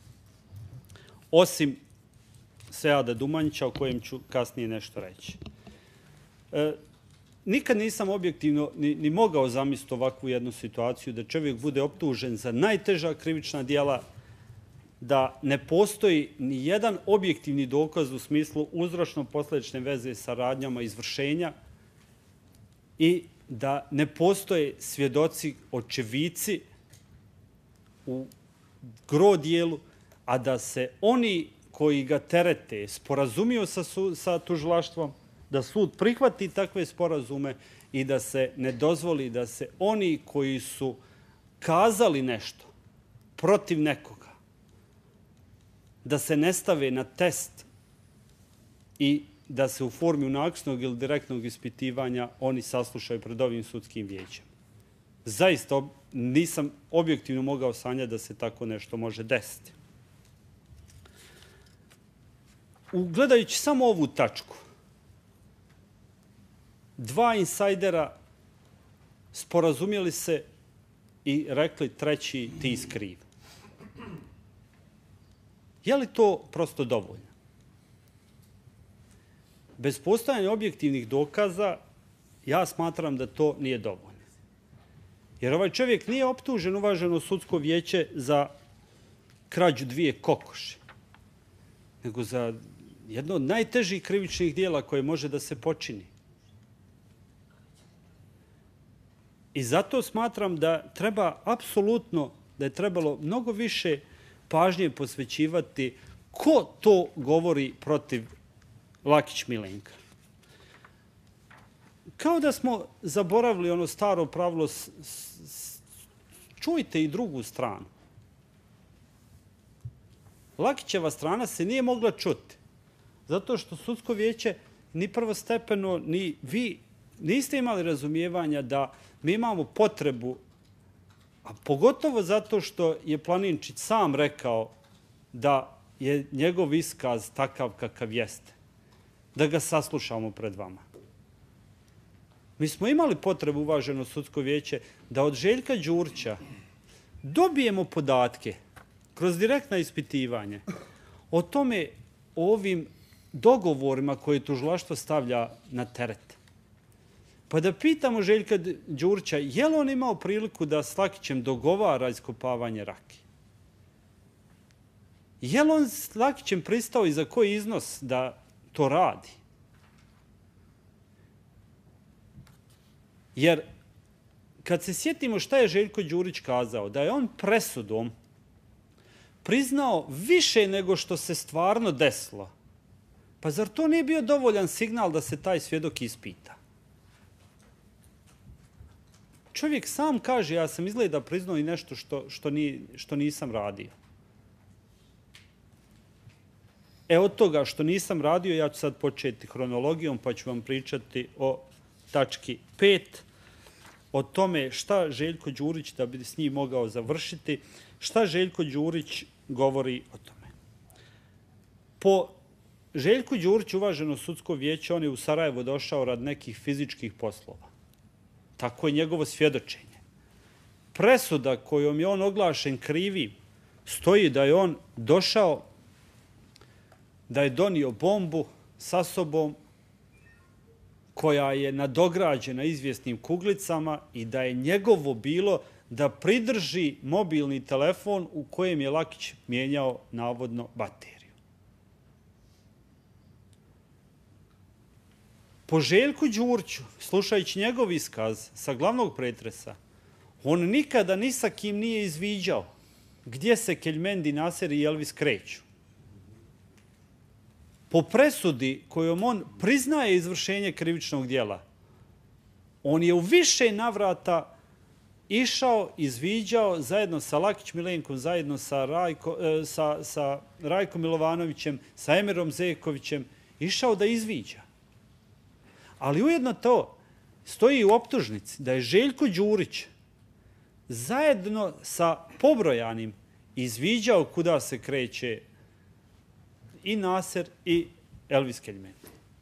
Osim Seada Dumanjića, o kojem ću kasnije nešto reći. E, nikad nisam objektivno ni, ni mogao zamisliti ovakvu jednu situaciju da čovjek bude optužen za najteža krivična djela, da ne postoji ni jedan objektivni dokaz u smislu uzročno-posljedične veze sa radnjama izvršenja i da ne postoje svjedoci očevici u gro dijelu, a da se oni koji ga terete sporazumio sa, su, sa tužilaštvom, da sud prihvati takve sporazume i da se ne dozvoli da se oni koji su kazali nešto protiv nekoga, da se ne stave na test i da se u formi unaksnog ili direktnog ispitivanja oni saslušaju pred ovim sudskim vijećem. Zaista nisam objektivno mogao sanjati da se tako nešto može desiti. Gledajući samo ovu tačku, dva insajdera sporazumjeli se i rekli treći ti skriv. Je li to prosto dovoljno? Bez postojanja objektivnih dokaza, ja smatram da to nije dovoljno. Jer ovaj čovjek nije optužen uvaženo sudsko vijeće za krađu dvije kokoši, nego za jedno od najtežih krivičnih dijela koje može da se počini. I zato smatram da treba apsolutno, da je trebalo mnogo više pažnje posvećivati ko to govori protiv Lakić Milenka. Kao da smo zaboravili ono staro pravilo, s, s, čujte i drugu stranu. Lakićeva strana se nije mogla čuti, zato što sudsko vijeće ni prvostepeno, ni vi niste imali razumijevanja da mi imamo potrebu, a pogotovo zato što je Planinčić sam rekao da je njegov iskaz takav kakav jeste, da ga saslušamo pred vama. Mi smo imali potrebu, uvaženo sudsko vijeće, da od Željka Đurića dobijemo podatke kroz direktna ispitivanje o tome, o ovim dogovorima koje tužilaštvo stavlja na teret. Pa da pitamo Željka Đurića, je li on imao priliku da s Lakićem dogovara iskopavanje rake? Je li on s Lakićem pristao i za koji iznos da to radi? Jer kad se sjetimo šta je Željko Đurić kazao, da je on presudom priznao više nego što se stvarno desilo, pa zar to nije bio dovoljan signal da se taj svjedok ispita? Čovjek sam kaže, ja sam izgleda priznao i nešto što, što, ni, što nisam radio. E od toga što nisam radio, ja ću sad početi hronologijom, pa ću vam pričati o tački pet, o tome šta Željko Đurić, da bi s njim mogao završiti, šta Željko Đurić govori o tome. Po Željku Đuriću, uvaženo sudsko vijeće, on je u Sarajevo došao rad nekih fizičkih poslova. Tako je njegovo svjedočenje. Presuda kojom je on oglašen krivim stoji da je on došao, da je donio bombu sa sobom koja je nadograđena izvjesnim kuglicama i da je njegovo bilo da pridrži mobilni telefon u kojem je Lakić mijenjao navodno bateriju. Po Željku Đuriću, slušajući njegov iskaz sa glavnog pretresa, on nikada ni sa kim nije izviđao. gdje se Keljmendi, Naser i Elvis kreću. Po presudi kojom on priznaje izvršenje krivičnog djela, on je u više navrata išao, izviđao zajedno sa Lakić Milenkom, zajedno sa, Rajko, sa, sa Rajkom Milovanovićem, sa Emirom Zekovićem, išao da izviđa. Ali ujedno to stoji u optužnici da je Željko Đurić zajedno sa pobrojanim izviđao kuda se kreće i Naser i Elvis Keljmendi.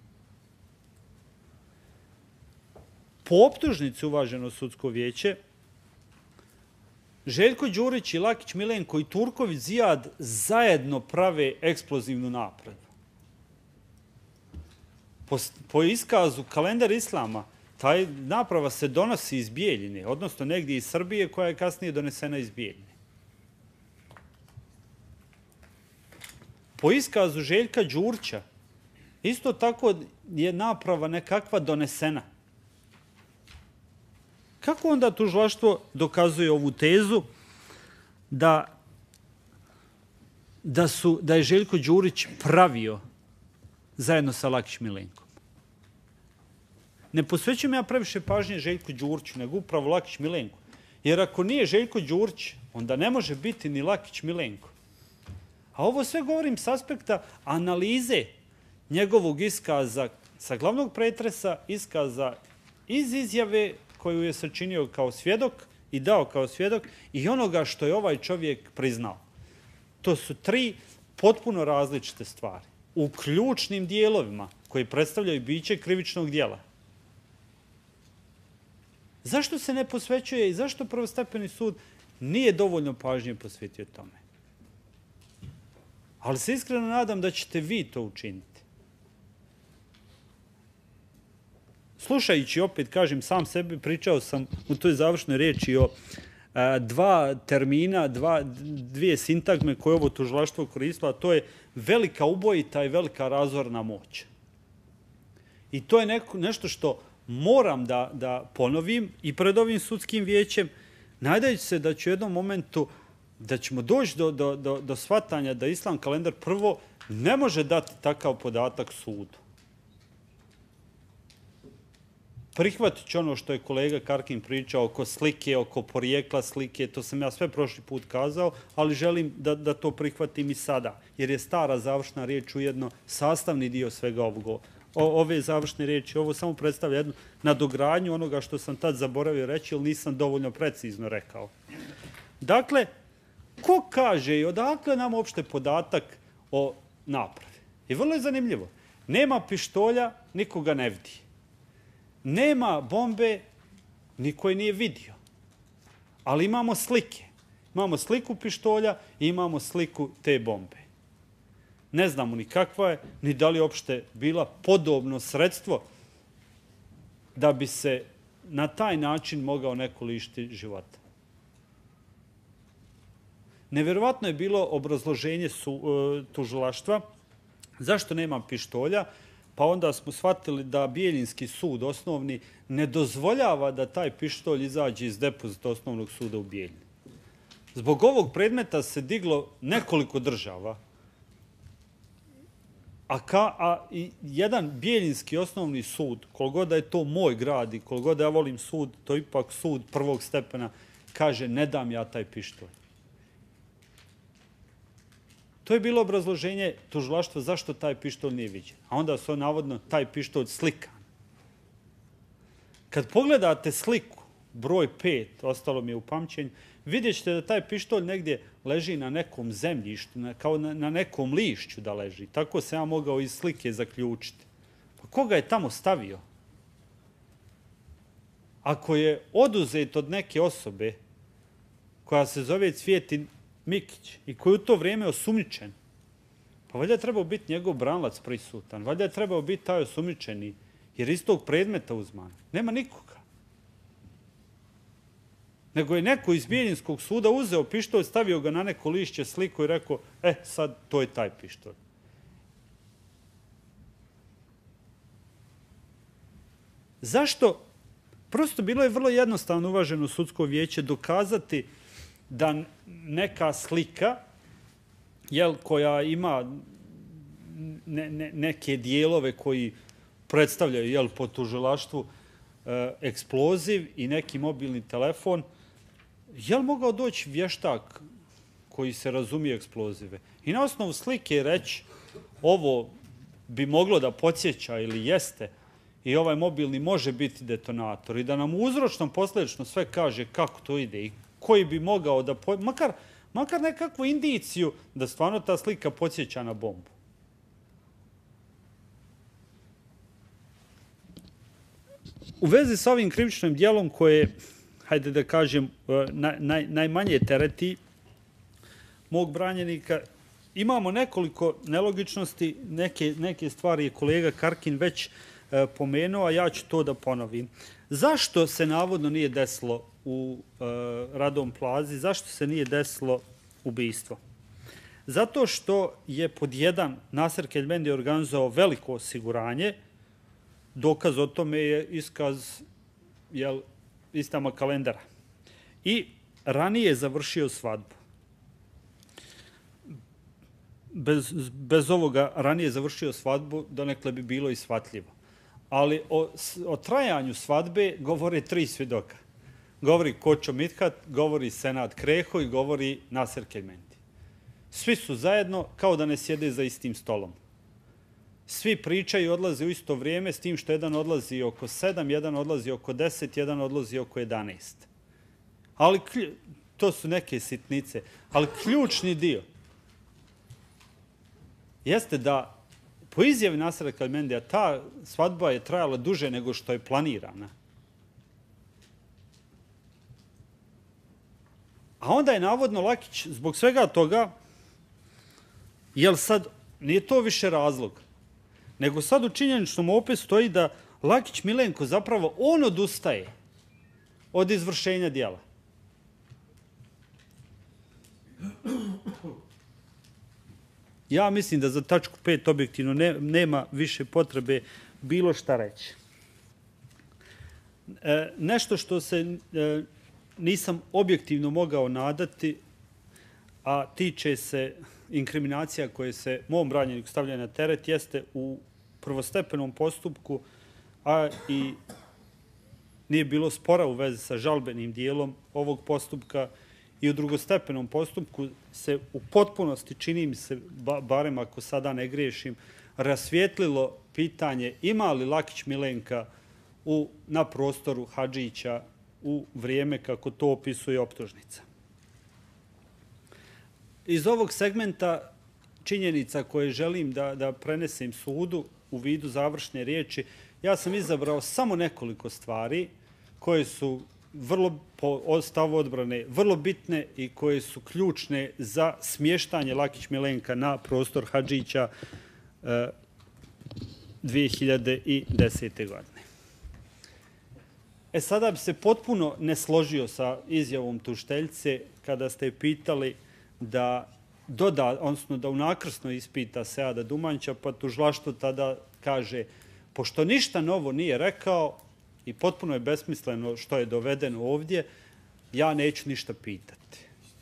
Po optužnici, uvaženo sudsko vijeće, Željko Đurić i Lakić Milenko i Turković Zijad zajedno prave eksplozivnu napradu. Po, po iskazu Kalendar Islama, taj naprava se donosi iz Bijeljine, odnosno negdje iz Srbije, koja je kasnije donesena iz Bijeljine. Po iskazu Željka Đurića, isto tako je naprava nekakva donesena. Kako onda tužilaštvo dokazuje ovu tezu da, da, su, da je Željko Đurić pravio zajedno sa Lakić Milenkom? Ne posvećujem ja previše pažnje Željku Đuriću, nego upravo Lakić Milenku. Jer ako nije Željko Đurić, onda ne može biti ni Lakić Milenko. A ovo sve govorim s aspekta analize njegovog iskaza sa glavnog pretresa, iskaza iz izjave koju je sačinio kao svjedok i dao kao svjedok i onoga što je ovaj čovjek priznao. To su tri potpuno različite stvari. U ključnim dijelovima koji predstavljaju biće krivičnog djela. Zašto se ne posvećuje i zašto prvostepeni sud nije dovoljno pažnje posvetio tome? Ali se iskreno nadam da ćete vi to učiniti. Slušajući, opet kažem, sam sebi, pričao sam u toj završnoj riječi o a, dva termina, dva, dvije sintagme koje ovo tužilaštvo koristilo, a to je velika ubojita i velika razorna moć. I to je neko, nešto što moram da, da ponovim i pred ovim sudskim vijećem, nadajući se da ću u jednom momentu, da ćemo doći do, do, do, do shvatanja da Islam Kalendar prvo ne može dati takav podatak sudu. Prihvatit ću ono što je kolega Karkin pričao oko slike, oko porijekla slike, to sam ja sve prošli put kazao, ali želim da, da to prihvatim i sada, jer je stara završna riječ ujedno sastavni dio svega ovoga. O, ove završne riječi, ovo samo predstavlja jednu nadogradnju onoga što sam tad zaboravio reći, ili nisam dovoljno precizno rekao. Dakle, ko kaže i odakle nam uopšte podatak o napravi? I vrlo je zanimljivo. Nema pištolja, nikoga ne vidi. Nema bombe, niko je nije vidio. Ali imamo slike. Imamo sliku pištolja i imamo sliku te bombe. Ne znamo ni kakva je, ni da li uopšte bila podobno sredstvo da bi se na taj način mogao neko lišiti života. Nevjerovatno je bilo obrazloženje su, e, tužilaštva zašto nema pištolja, pa onda smo shvatili da Bijeljinski sud osnovni ne dozvoljava da taj pištolj izađe iz depozita osnovnog suda u Bijeljini. Zbog ovog predmeta se diglo nekoliko država, a, ka, a i jedan Bijeljinski osnovni sud, koliko da je to moj grad i koliko da ja volim sud, to je ipak sud prvog stepena, kaže ne dam ja taj pištolj. To je bilo obrazloženje tužilaštva zašto taj pištolj nije viđen. A onda su navodno taj pištolj slikan. Kad pogledate sliku, broj pet, ostalo mi je u pamćenju, vidjet ćete da taj pištolj negdje leži na nekom zemljištu, kao na nekom lišću da leži. Tako se ja mogao iz slike zaključiti. Pa koga je tamo stavio? Ako je oduzet od neke osobe koja se zove Cvijetin Mikić i koji u to vrijeme osumnjičen, pa valjda je trebao biti njegov branilac prisutan, valjda je trebao biti taj osumnjičeni, jer iz tog predmeta uzman. Nema nikoga. Nego je neko iz Bijeljinskog suda uzeo pištolj, stavio ga na neko lišće, sliku i rekao, e, sad to je taj pištolj. Zašto? Prosto bilo je vrlo jednostavno, uvaženo sudsko vijeće, dokazati da neka slika jel, koja ima ne, ne, neke dijelove koji predstavljaju jel, po tužilaštvu e, eksploziv i neki mobilni telefon, je li mogao doći vještak koji se razumije eksplozive i na osnovu slike reći ovo bi moglo da podsjeća ili jeste i ovaj mobilni može biti detonator i da nam uzročno posljedično sve kaže kako to ide i koji bi mogao da, po... makar, makar nekakvu indiciju da stvarno ta slika podsjeća na bombu. U vezi sa ovim krivičnim dijelom koje, hajde da kažem, naj, naj, najmanje tereti mog branjenika, imamo nekoliko nelogičnosti, neke, neke stvari je kolega Karkin već e, pomenuo, a ja ću to da ponovim. Zašto se navodno nije desilo u e, Radom Plazi, zašto se nije desilo ubistvo? Zato što je pod jedan Nasser Kelmendi organizovao veliko osiguranje, dokaz o tome je iskaz jel, Islama Kalendera. I ranije je završio svadbu. Bez, bez ovoga ranije završio svadbu, donekle bi bilo i shvatljivo. Ali o, o trajanju svadbe govore tri svjedoka. Govori Kočo Mithat, govori Senad Kreho i govori Nasser Kelmendi. Svi su zajedno kao da ne sjede za istim stolom. Svi pričaju i odlaze u isto vrijeme, s tim što jedan odlazi oko sedam, jedan odlazi oko deset, jedan odlazi oko jedanaest. Ali to su neke sitnice. Ali ključni dio jeste da po izjavi Nasera Kelmendija ta svadba je trajala duže nego što je planirana. A onda je navodno Lakić zbog svega toga, jel sad nije to više razlog, nego sad u činjeničnom opisu stoji da Lakić Milenko zapravo on odustaje od izvršenja djela. Ja mislim da za tačku pet objektivno ne, nema više potrebe bilo šta reći. E, nešto što se e, nisam objektivno mogao nadati, a tiče se inkriminacija koje se mom branjeniku stavlja na teret, jeste u prvostepenom postupku, a i nije bilo spora u vezi sa žalbenim dijelom ovog postupka i u drugostepenom postupku se u potpunosti, čini mi se, barem ako sada ne griješim, rasvijetlilo pitanje ima li Lakić Milenka u, na prostoru Hadžića u vrijeme kako to opisuje optužnica. Iz ovog segmenta činjenica koje želim da, da prenesem sudu u vidu završne riječi, ja sam izabrao samo nekoliko stvari koje su vrlo po stavu odbrane vrlo bitne i koje su ključne za smještanje Lakić Milenka na prostor Hadžića e, dvije hiljade desete. godine. E sada bi se potpuno ne složio sa izjavom tužiteljice kada ste pitali da doda, odnosno da unakrsno ispita Seada Dumanjića, pa tužilaštvo tada kaže, pošto ništa novo nije rekao i potpuno je besmisleno što je dovedeno ovdje, ja neću ništa pitati.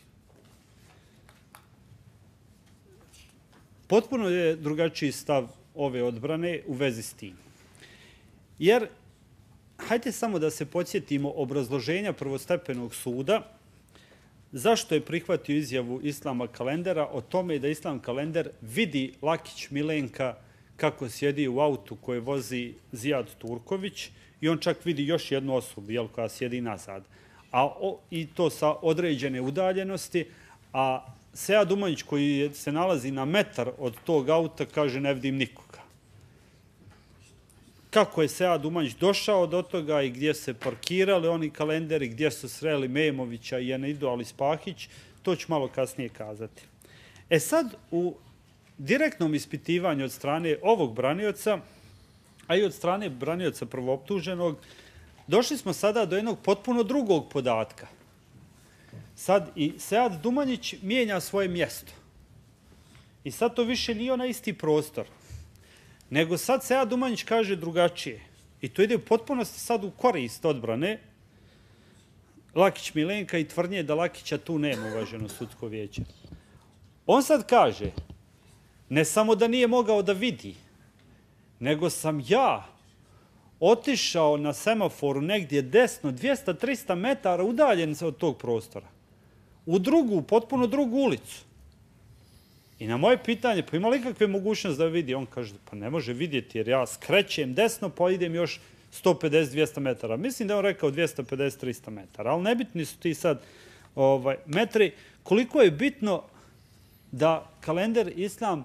Potpuno je drugačiji stav ove odbrane u vezi s tim. Jer, hajde samo da se podsjetimo obrazloženja prvostepenog suda zašto je prihvatio izjavu Islama Kalendera o tome da Islam Kalender vidi Lakić Milenka kako sjedi u autu koje vozi Zijad Turković i on čak vidi još jednu osobu jel, koja sjedi nazad. A, o, I to sa određene udaljenosti, a Sead Dumanjić koji je, se nalazi na metar od tog auta kaže ne vidim nikoga. Kako je Sead Dumanjić došao do toga i gdje se parkirali oni Kalenderi, gdje su sreli Mejemovića i Jenidu Alispahić, to ću malo kasnije kazati. E sad, u direktnom ispitivanju od strane ovog branioca, a i od strane branioca prvooptuženog, došli smo sada do jednog potpuno drugog podatka. Sad i Sead Dumanjić mijenja svoje mjesto. I sad to više nije onaj isti prostor. Nego sad Sead Dumanjić kaže drugačije. I to ide u potpunosti sad u korist odbrane. Lakić Milenka i tvrdnje da Lakića tu nema, uvaženo sudsko vijeće. On sad kaže, ne samo da nije mogao da vidi, nego sam ja otišao na semaforu negdje desno, dvjesto do trista metara udaljen od tog prostora. U drugu, potpuno drugu ulicu. I na moje pitanje, pa ima li kakve mogućnosti da vidi? On kaže, pa ne može vidjeti jer ja skrećem desno pa idem još sto pedeset do dvjesto metara. Mislim da je on rekao dvjesto pedeset do trista metara, ali nebitni su ti sad ovaj, metri. Koliko je bitno da kalender Islam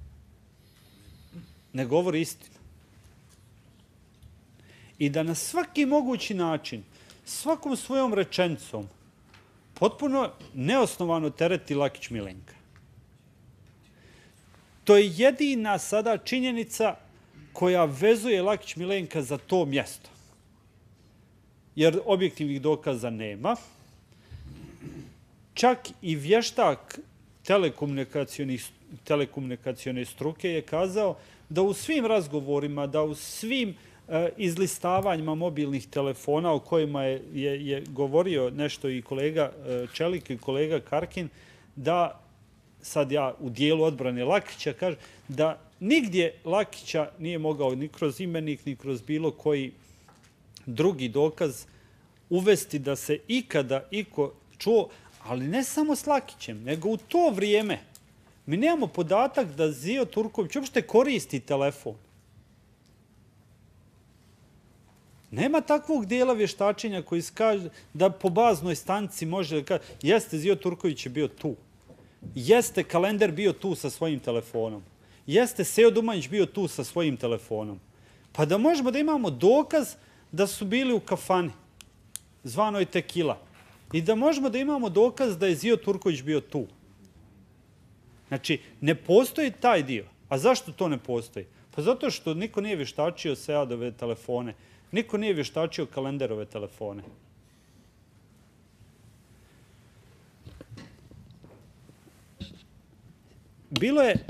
ne govori istinu. I da na svaki mogući način, svakom svojom rečenicom, potpuno neosnovano tereti Lakić Milenka. To je jedina sada činjenica koja vezuje Lakić Milenka za to mjesto. Jer objektivnih dokaza nema. Čak i vještak telekomunikacione struke je kazao da u svim razgovorima, da u svim e, izlistavanjima mobilnih telefona o kojima je, je, je govorio nešto i kolega e, Čelik i kolega Karkin, da sad ja u dijelu odbrane Lakića kažem da nigdje Lakića nije mogao ni kroz imenik, ni kroz bilo koji drugi dokaz uvesti da se ikada iko čuo, ali ne samo s Lakićem, nego u to vrijeme mi nemamo podatak da Zio Turković uopšte koristi telefon. Nema takvog dijela vještačenja koji kaže da po baznoj stanici može da kaže jeste, Zio Turković je bio tu. Jeste, kalender bio tu sa svojim telefonom. Jeste, Seo Dumanjić bio tu sa svojim telefonom. Pa da možemo da imamo dokaz da su bili u kafani, zvanoj Tekila. I da možemo da imamo dokaz da je Zio Turković bio tu. Znači, ne postoji taj dio. A zašto to ne postoji? Pa zato što niko nije vještačio Seadove telefone. Niko nije vještačio kalenderove telefone. Bilo je,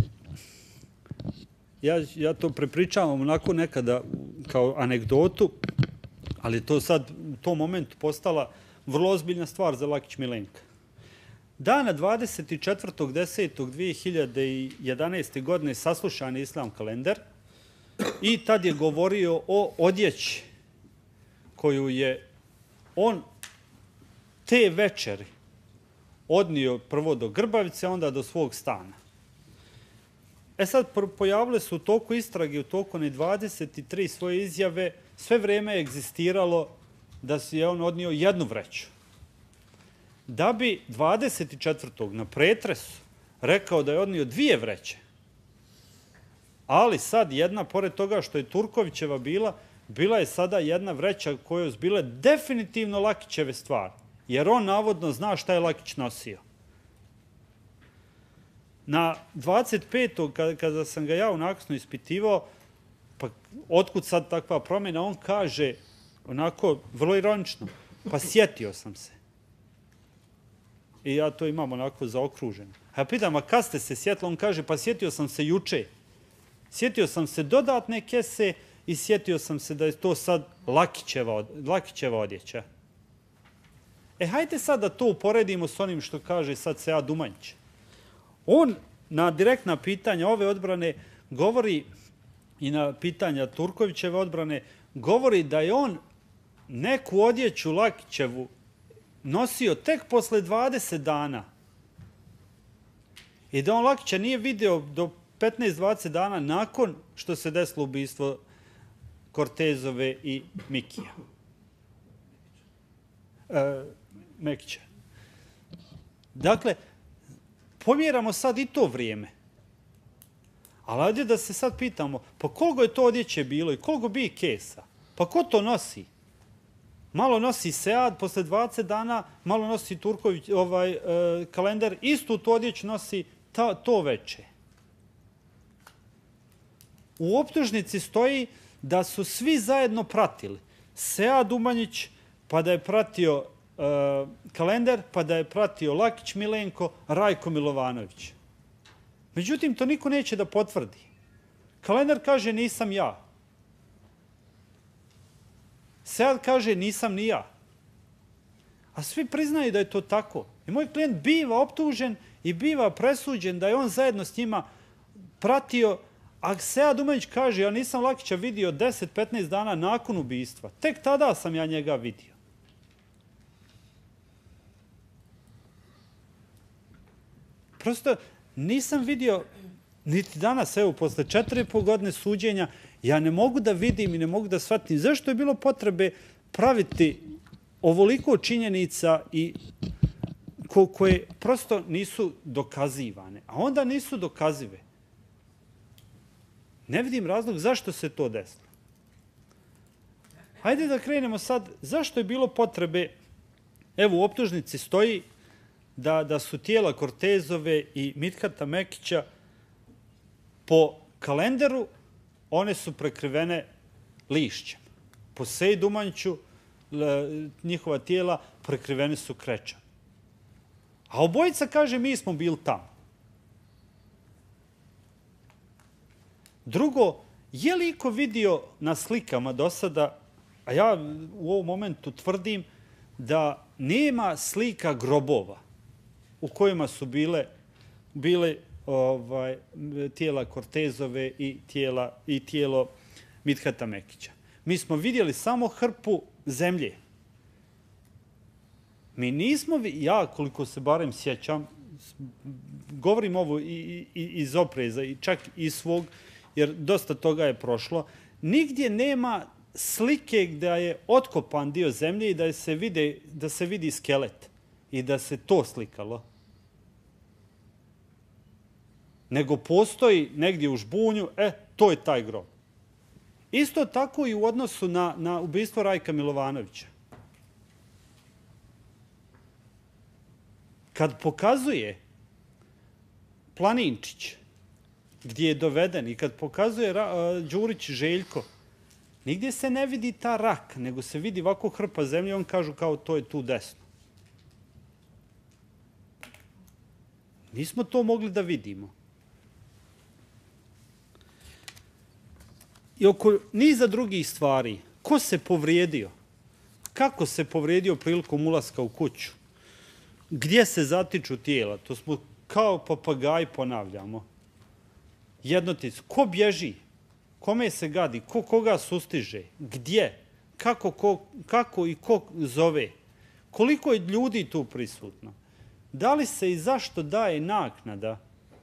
ja, ja to prepričavam onako nekada kao anegdotu, ali to sad u tom momentu postala vrlo ozbiljna stvar za Lakić Milenka. Dana dvadeset četvrtog desetog dvije hiljade jedanaeste. godine saslušan je Islam kalender i tad je govorio o odjeći koju je on te večeri odnio prvo do Grbavice, onda do svog stana. E sad, pojavile su u toku istrage, u toku one dvadeset tri svoje izjave, sve vrijeme je egzistiralo da je on odnio jednu vreću. Da bi dvadeset četvrtog na pretresu rekao da je odnio dvije vreće. Ali sad jedna, pored toga što je Turkovićeva bila, bila je sada jedna vreća koja su bile definitivno Lakićeve stvari. Jer on navodno zna šta je Lakić nosio. Na dvadeset petog kada sam ga ja onako ispitivao, pa otkud sad takva promjena, on kaže onako vrlo ironično, pa sjetio sam se. I ja to imam onako zaokruženo. A ja pitam, a kad ste se sjetili? On kaže, pa sjetio sam se juče. Sjetio sam se dodatne kese i sjetio sam se da je to sad Lakićeva, Lakićeva odjeća. E, hajde sad da to uporedimo s onim što kaže sad Sead Dumanjić. On na direktna pitanja ove odbrane govori i na pitanja Turkovićeve odbrane govori da je on neku odjeću Lakićevu nosio tek posle dvadeset dana. I da on Lakića nije video do petnaest do dvadeset dana nakon što se desilo ubistvo Kortezove i Mikija. E, Mekića. Dakle, pomjeramo sad i to vrijeme. Ali ajde da se sad pitamo, pa koliko je to odjeće bilo i koliko bi kesa? Pa ko to nosi? Malo nosi Sead posle dvadeset dana, malo nosi Turković, ovaj, e, kalendar, istu tu odjeću nosi ta, to veče. U optužnici stoji da su svi zajedno pratili. Sead Dumanjić, pa da je pratio e, kalendar, pa da je pratio Lakić Milenko, Rajko Milovanović. Međutim, to niko neće da potvrdi. Kalendar kaže nisam ja. Sead kaže nisam ni ja. A svi priznaju da je to tako. I moj klijent biva optužen i biva presuđen da je on zajedno s njima pratio. A Sead Umanić kaže, ja nisam Lakića vidio deset do petnaest dana nakon ubistva. Tek tada sam ja njega vidio. Prosto nisam vidio, niti danas, evo, posle četiri i po godine suđenja, ja ne mogu da vidim i ne mogu da shvatim zašto je bilo potrebe praviti ovoliko činjenica i ko, koje prosto nisu dokazivane. A onda nisu dokazive. Ne vidim razlog zašto se to desilo. Hajde da krenemo sad, zašto je bilo potrebe, evo u optužnici stoji da, da su tijela Kortezove i Midhata Mekića po kalenderu, one su prekrivene lišćem. Po Seidu Umaniću njihova tijela prekrivene su krečom. A obojica kaže mi smo bili tamo. Drugo, je li iko vidio na slikama do sada, a ja u ovom momentu tvrdim da nema slika grobova u kojima su bile, bile ovaj, tijela Kortezove i, tijela, i tijelo Midhata Mekića. Mi smo vidjeli samo hrpu zemlje. Mi nismo, ja koliko se barem sjećam, govorim ovo i, i, iz opreza i čak iz svog, jer dosta toga je prošlo, nigdje nema slike gdje je otkopan dio zemlje i da se, vide, da se vidi skelet i da se to slikalo. Nego postoji negdje u žbunju, e, to je taj grob. Isto tako i u odnosu na, na ubistvo Rajka Milovanovića. Kad pokazuje Planinčić gdje je doveden i kad pokazuje Đurić Željko, nigdje se ne vidi ta rak, nego se vidi ovako hrpa zemlje, on kažu kao to je tu desno. Nismo to mogli da vidimo. I oko niza drugih stvari, ko se povrijedio, kako se povrijedio prilikom ulaska u kuću, gdje se zatiču tijela, to smo kao papagaji ponavljamo. Jednotic, ko bježi, kome se gadi, ko koga sustiže, gdje, kako, ko, kako i ko zove, koliko je ljudi tu prisutno, da li se i zašto daje naknada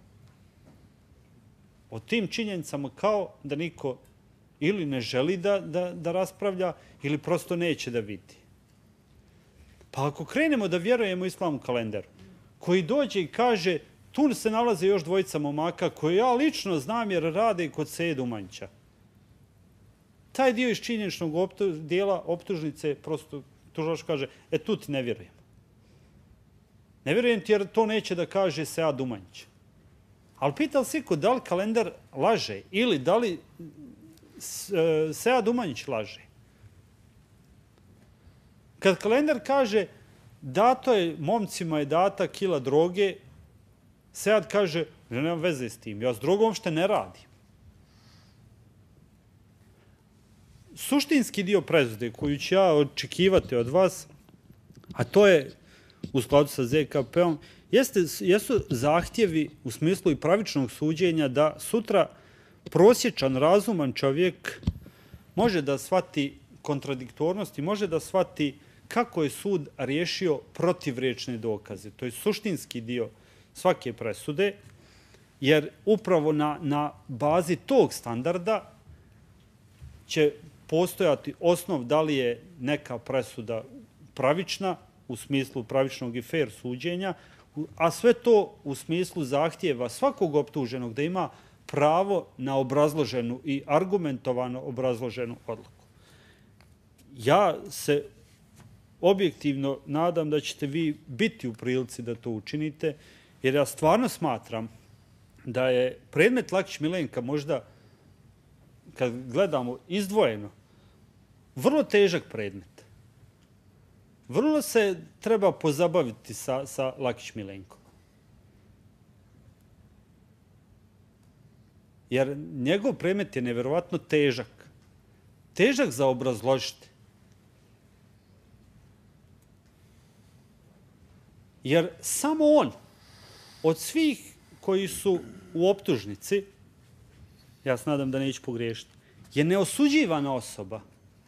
o tim činjenicama kao da niko ili ne želi da, da, da raspravlja ili prosto neće da vidi. Pa ako krenemo da vjerujemo Islamu kalendaru, koji dođe i kaže tu se nalaze još dvojica momaka koje ja lično znam jer rade kod Seida Umanića. Taj dio iz činjeničnog optu, dijela optužnice prosto tužilac kaže, e tu ti ne vjerujem. Ne vjerujem ti jer to neće da kaže Sead Umanić. Ali pita li se iko da li kalendar laže ili da li Sead Umanić laže? Kad kalendar kaže dato je, momcima je data kila droge, Sead kaže, ja nemam veze s tim, ja s drogom što ne radim. Suštinski dio presude koju ću ja očekivati od vas, a to je u skladu sa Z K P-om, jeste, jesu zahtjevi u smislu i pravičnog suđenja da sutra prosječan, razuman čovjek može da shvati kontradiktornost i može da shvati kako je sud riješio protivriječne dokaze. To je suštinski dio svake presude, jer upravo na, na bazi tog standarda će postojati osnov da li je neka presuda pravična u smislu pravičnog i fair suđenja, a sve to u smislu zahtjeva svakog optuženog da ima pravo na obrazloženu i argumentovano obrazloženu odluku. Ja se objektivno nadam da ćete vi biti u prilici da to učinite, jer ja stvarno smatram da je predmet Lakić Milenka možda, kad gledamo izdvojeno, vrlo težak predmet. Vrlo se treba pozabaviti sa, sa Lakić Milenkom. Jer njegov predmet je nevjerovatno težak. Težak za obrazložiti. Jer samo on, od svih koji su u optužnici, ja se nadam da neću pogriješiti, je neosuđivana osoba.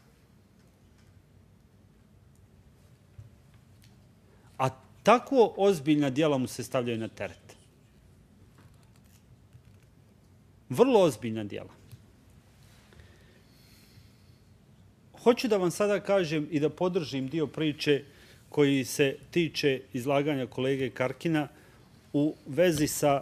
A tako ozbiljna djela mu se stavljaju na teret. Vrlo ozbiljna djela. Hoću da vam sada kažem i da podržim dio priče koji se tiče izlaganja kolege Karkina u vezi sa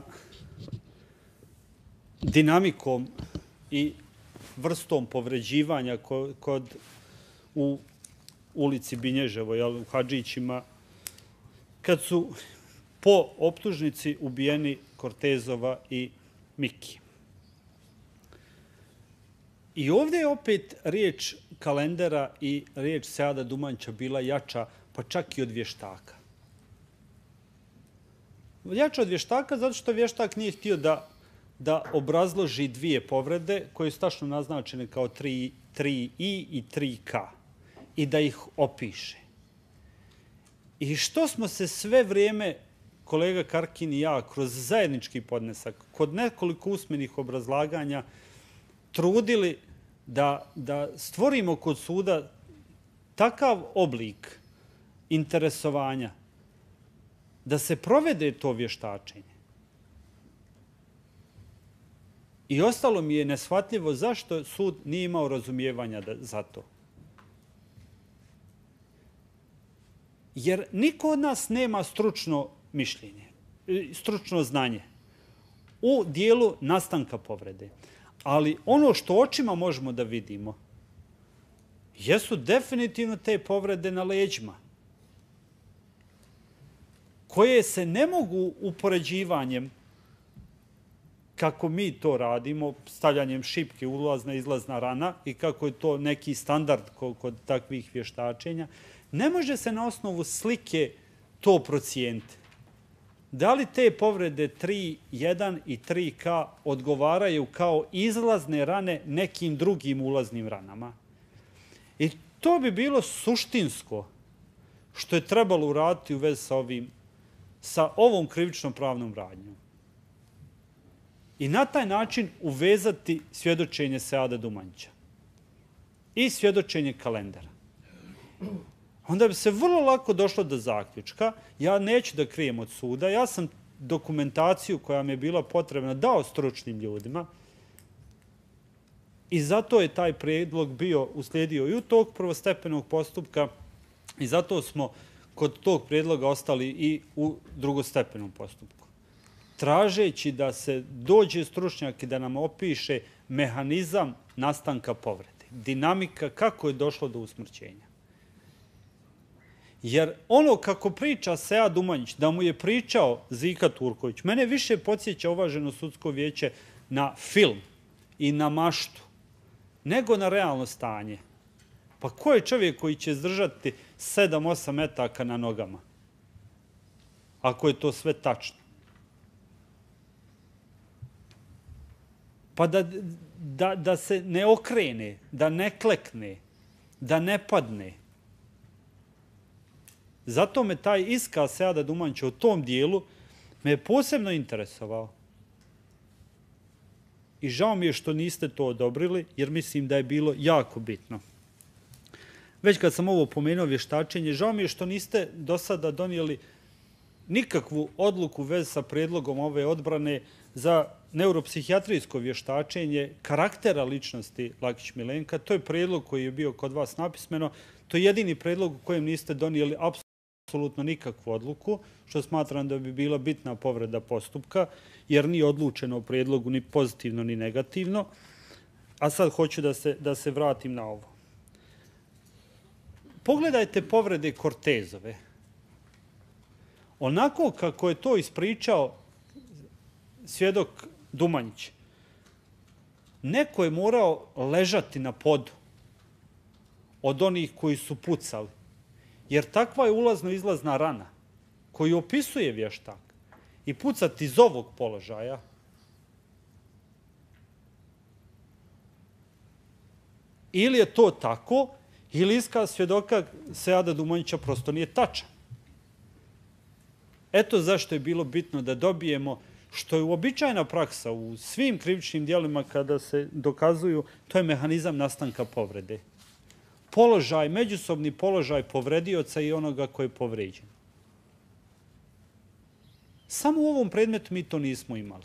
dinamikom i vrstom povređivanja kod, u ulici Binježevo, jel, u Hadžićima, kad su po optužnici ubijeni Kortezova i Miki. I ovdje je opet riječ Kalendera i riječ Seada Dumanća bila jača, pa čak i od vještaka. Jača od vještaka zato što vještak nije htio da, da obrazloži dvije povrede koje su tačno naznačene kao tri i i tri ka i da ih opiše. I što smo se sve vrijeme, kolega Karkin i ja, kroz zajednički podnesak, kod nekoliko usmenih obrazlaganja, trudili da, da stvorimo kod suda takav oblik interesovanja da se provede to vještačenje. I ostalo mi je neshvatljivo zašto sud nije imao razumijevanja za to. Jer niko od nas nema stručno mišljenje, stručno znanje u dijelu nastanka povrede. Ali ono što očima možemo da vidimo jesu definitivno te povrede na leđima, koje se ne mogu upoređivanjem, kako mi to radimo, stavljanjem šipke, ulazna, izlazna rana i kako je to neki standard kod takvih vještačenja, ne može se na osnovu slike to procijeniti. Da li te povrede tri jedan i tri ka odgovaraju kao izlazne rane nekim drugim ulaznim ranama? I to bi bilo suštinsko što je trebalo uraditi u vezi sa, ovim, sa ovom krivičnom pravnom radnjom. I na taj način uvezati svjedočenje Seada Dumanća i svjedočenje Kalendera. Onda bi se vrlo lako došlo do zaključka. Ja neću da krijem od suda. Ja sam dokumentaciju koja mi je bila potrebna dao stručnim ljudima i zato je taj prijedlog bio uslijedio i u tog prvostepenog postupka i zato smo kod tog prijedloga ostali i u drugostepenom postupku. Tražeći da se dođe stručnjak i da nam opiše mehanizam nastanka povrede, dinamika kako je došlo do usmrćenja. Jer ono kako priča Sead Dumanjić, da mu je pričao Zika Turković, mene više podsjeća uvaženo sudsko vijeće na film i na maštu, nego na realno stanje. Pa ko je čovjek koji će izdržati sedam osam metaka na nogama? Ako je to sve tačno. Pa da, da, da se ne okrene, da ne klekne, da ne padne. Zato me taj iskaz Seada Dumanća u tom dijelu me je posebno interesovao. I žao mi je što niste to odobrili, jer mislim da je bilo jako bitno. Već kad sam ovo pomenuo vještačenje, žao mi je što niste do sada donijeli nikakvu odluku vez sa predlogom ove odbrane za neuropsihijatrijsko vještačenje karaktera ličnosti Lakić Milenka. To je predlog koji je bio kod vas napismeno. To je jedini predlog u kojem niste donijeli apsolutno nikakvu odluku, što smatram da bi bila bitna povreda postupka, jer nije odlučeno u predlogu ni pozitivno ni negativno. A sad hoću da se, da se vratim na ovo. Pogledajte povrede Kortezove. Onako kako je to ispričao svjedok Dumanjić, neko je morao ležati na podu od onih koji su pucali. Jer takva je ulazno-izlazna rana koju opisuje vještak i pucati iz ovog položaja ili je to tako, ili iskaz svjedoka Seada Dumanjića prosto nije tačan. Eto zašto je bilo bitno da dobijemo, što je uobičajena praksa u svim krivičnim djelima kada se dokazuju, to je mehanizam nastanka povrede. Položaj, međusobni položaj povredioca i onoga koji je povređen. Samo u ovom predmetu mi to nismo imali.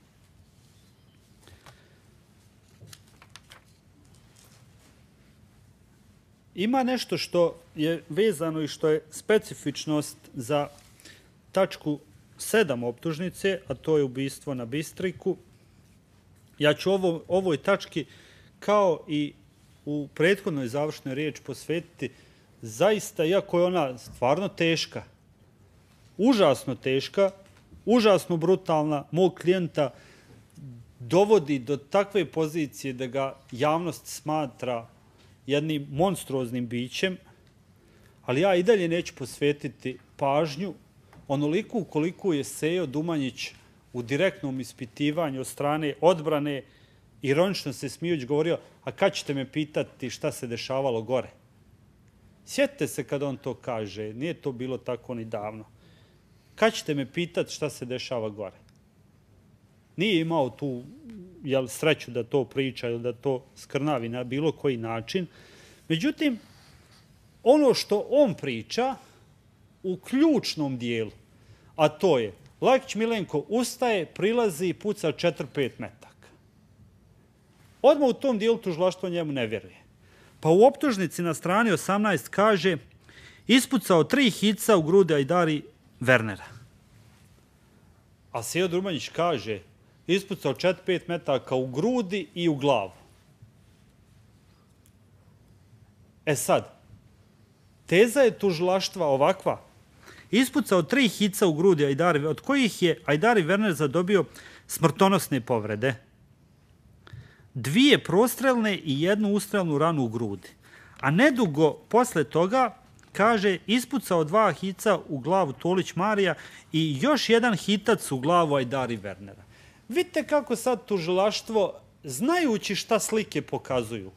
Ima nešto što je vezano i što je specifičnost za tačku sedam optužnice, a to je ubistvo na Bistriku. Ja ću ovo, ovoj tački, kao i u prethodnoj završnoj riječi, posvetiti zaista, iako je ona stvarno teška, užasno teška, užasno brutalna, mog klijenta dovodi do takve pozicije da ga javnost smatra jednim monstruoznim bićem, ali ja i dalje neću posvetiti pažnju onoliku koliko je Sejo Dumanjić u direktnom ispitivanju od strane odbrane ironično se smijući govorio, a kad ćete me pitati šta se dešavalo gore? Sjetite se kad on to kaže, nije to bilo tako ni davno. Kad ćete me pitati šta se dešava gore? Nije imao tu jel, sreću da to priča ili da to skrnavi na bilo koji način. Međutim, ono što on priča u ključnom dijelu, a to je Lakić Milenko ustaje, prilazi i puca četiri pet metaka. Odmah u tom dijelu tužilaštvo njemu ne vjeruje. Pa u optužnici na strani osamnaest kaže ispucao tri hica u grudi Ajdari Wernera. A Sejo Dumanjić kaže ispucao četiri pet metaka u grudi i u glavu. E sad, teza je tužilaštva ovakva. Ispucao tri hica u grudi Ajdari, od kojih je Ajdari Werner zadobio smrtonosne povrede. Dvije prostrelne i jednu ustrelnu ranu u grudi. A nedugo posle toga, kaže, ispucao dva hica u glavu Tolić Marija i još jedan hitac u glavu Ajdari Wernera. Vidite kako sad tužilaštvo, znajući šta slike pokazuju,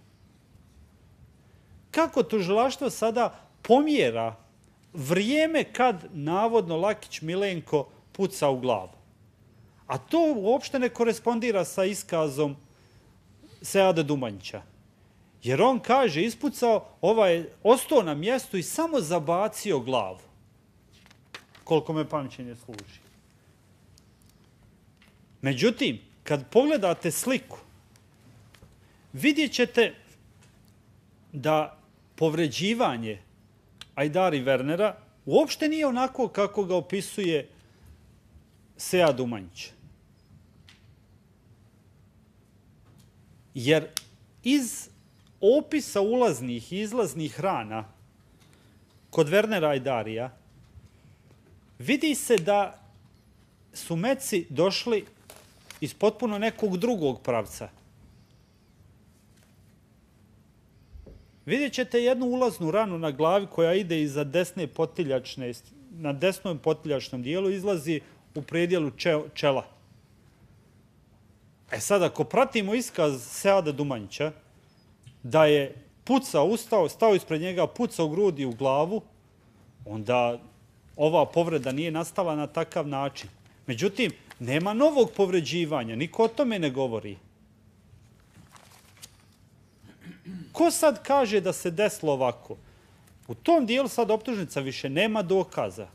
kako tužilaštvo sada pomjera vrijeme kad navodno Lakić Milenko puca u glavu. A to uopšte ne korespondira sa iskazom Seada Dumanjića. Jer on kaže, ispucao, ovaj je ostao na mjestu i samo zabacio glavu. Koliko me pamćenje služi. Međutim, kad pogledate sliku, vidjet ćete da povređivanje Ajdari Wernera uopšte nije onako kako ga opisuje Sead Dumanjić. Jer iz opisa ulaznih i izlaznih rana kod Wernera Ajdarija vidi se da su meci došli iz potpuno nekog drugog pravca. Vidjet ćete jednu ulaznu ranu na glavi koja ide iza desne potiljačne, na desnom potiljačnom dijelu izlazi u predjelu čela. E sad, ako pratimo iskaz Seada Dumanjića, da je pucao, ustao, stao ispred njega, pucao u grudi i u glavu, onda ova povreda nije nastala na takav način. Međutim, nema novog povređivanja, niko o tome ne govori. Ko sad kaže da se desilo ovako? U tom dijelu sad optužnica više nema dokaza.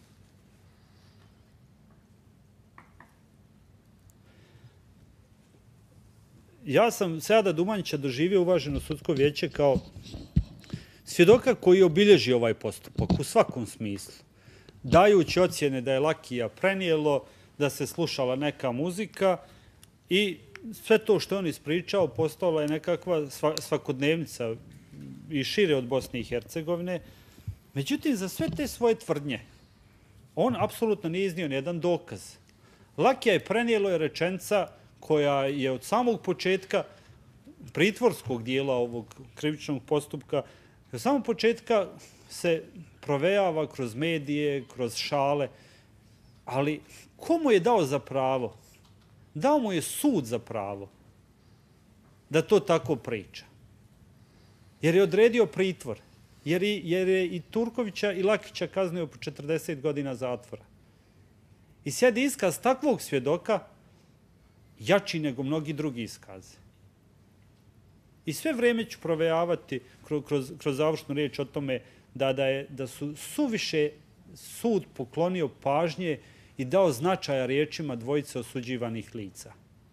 Ja sam Seada Dumanjića doživio uvaženo sudsko vijeće kao svjedoka koji obilježi ovaj postupak u svakom smislu. Dajući ocjene da je Lakija prenijelo, da se slušala neka muzika i sve to što je on ispričao postala je nekakva svakodnevnica i šire od Bosne i Hercegovine. Međutim, za sve te svoje tvrdnje on apsolutno nije iznio nijedan dokaz. Lakija je prenijelo je rečenica koja je od samog početka pritvorskog dijela ovog krivičnog postupka, od samog početka se provejava kroz medije, kroz šale, ali komu je dao za pravo? Dao mu je sud za pravo da to tako priča. Jer je odredio pritvor, jer je i Turkovića i Lakića kaznio po četrdeset godina zatvora. I sjedi iskaz takvog svjedoka jači nego mnogi drugi iskazi. I sve vrijeme ću provejavati kroz, kroz, kroz završnu riječ o tome da, da, je, da su suviše sud poklonio pažnje i dao značaja riječima dvojice osuđivanih lica.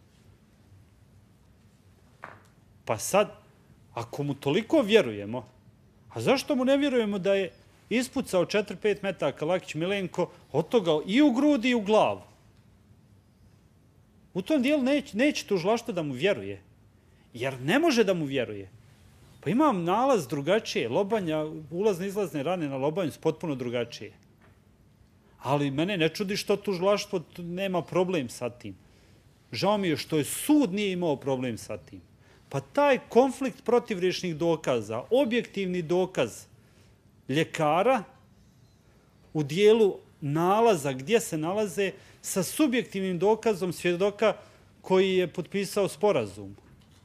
Pa sad, ako mu toliko vjerujemo, a zašto mu ne vjerujemo da je ispucao četiri pet metaka Lakić Milenko, od toga i u grudi i u glavu? U tom dijelu neće, neće tužilaštvo da mu vjeruje. Jer ne može da mu vjeruje. Pa imam nalaz drugačije. Lobanja, ulazne izlazne rane na lobanju su potpuno drugačije. Ali mene ne čudi što tužilaštvo nema problem sa tim. Žao mi je što je sud nije imao problem sa tim. Pa taj konflikt protivriječnih dokaza, objektivni dokaz ljekara u dijelu nalaza gdje se nalaze sa subjektivnim dokazom svjedoka koji je potpisao sporazum.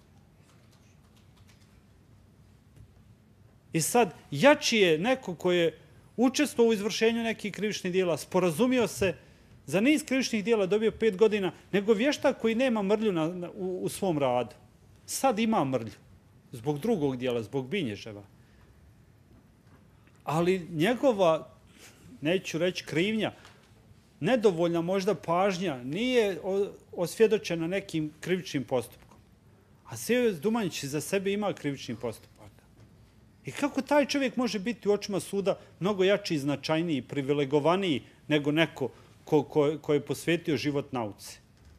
I sad, jači je neko koji je učestvovao u izvršenju nekih krivičnih dijela, sporazumio se za niz krivičnih dijela, dobio pet godina, nego vještak koji nema mrlju na, na, u, u svom radu. Sad ima mrlju. Zbog drugog dijela, zbog bilježeva. Ali njegova, neću reći krivnja, nedovoljna možda pažnja, nije osvjedočena nekim krivičnim postupkom. A Sjevojević Dumanjić za sebe ima krivični postupak. I kako taj čovjek može biti u očima suda mnogo jači i značajniji, privilegovaniji nego neko ko, ko, ko je posvetio život nauci?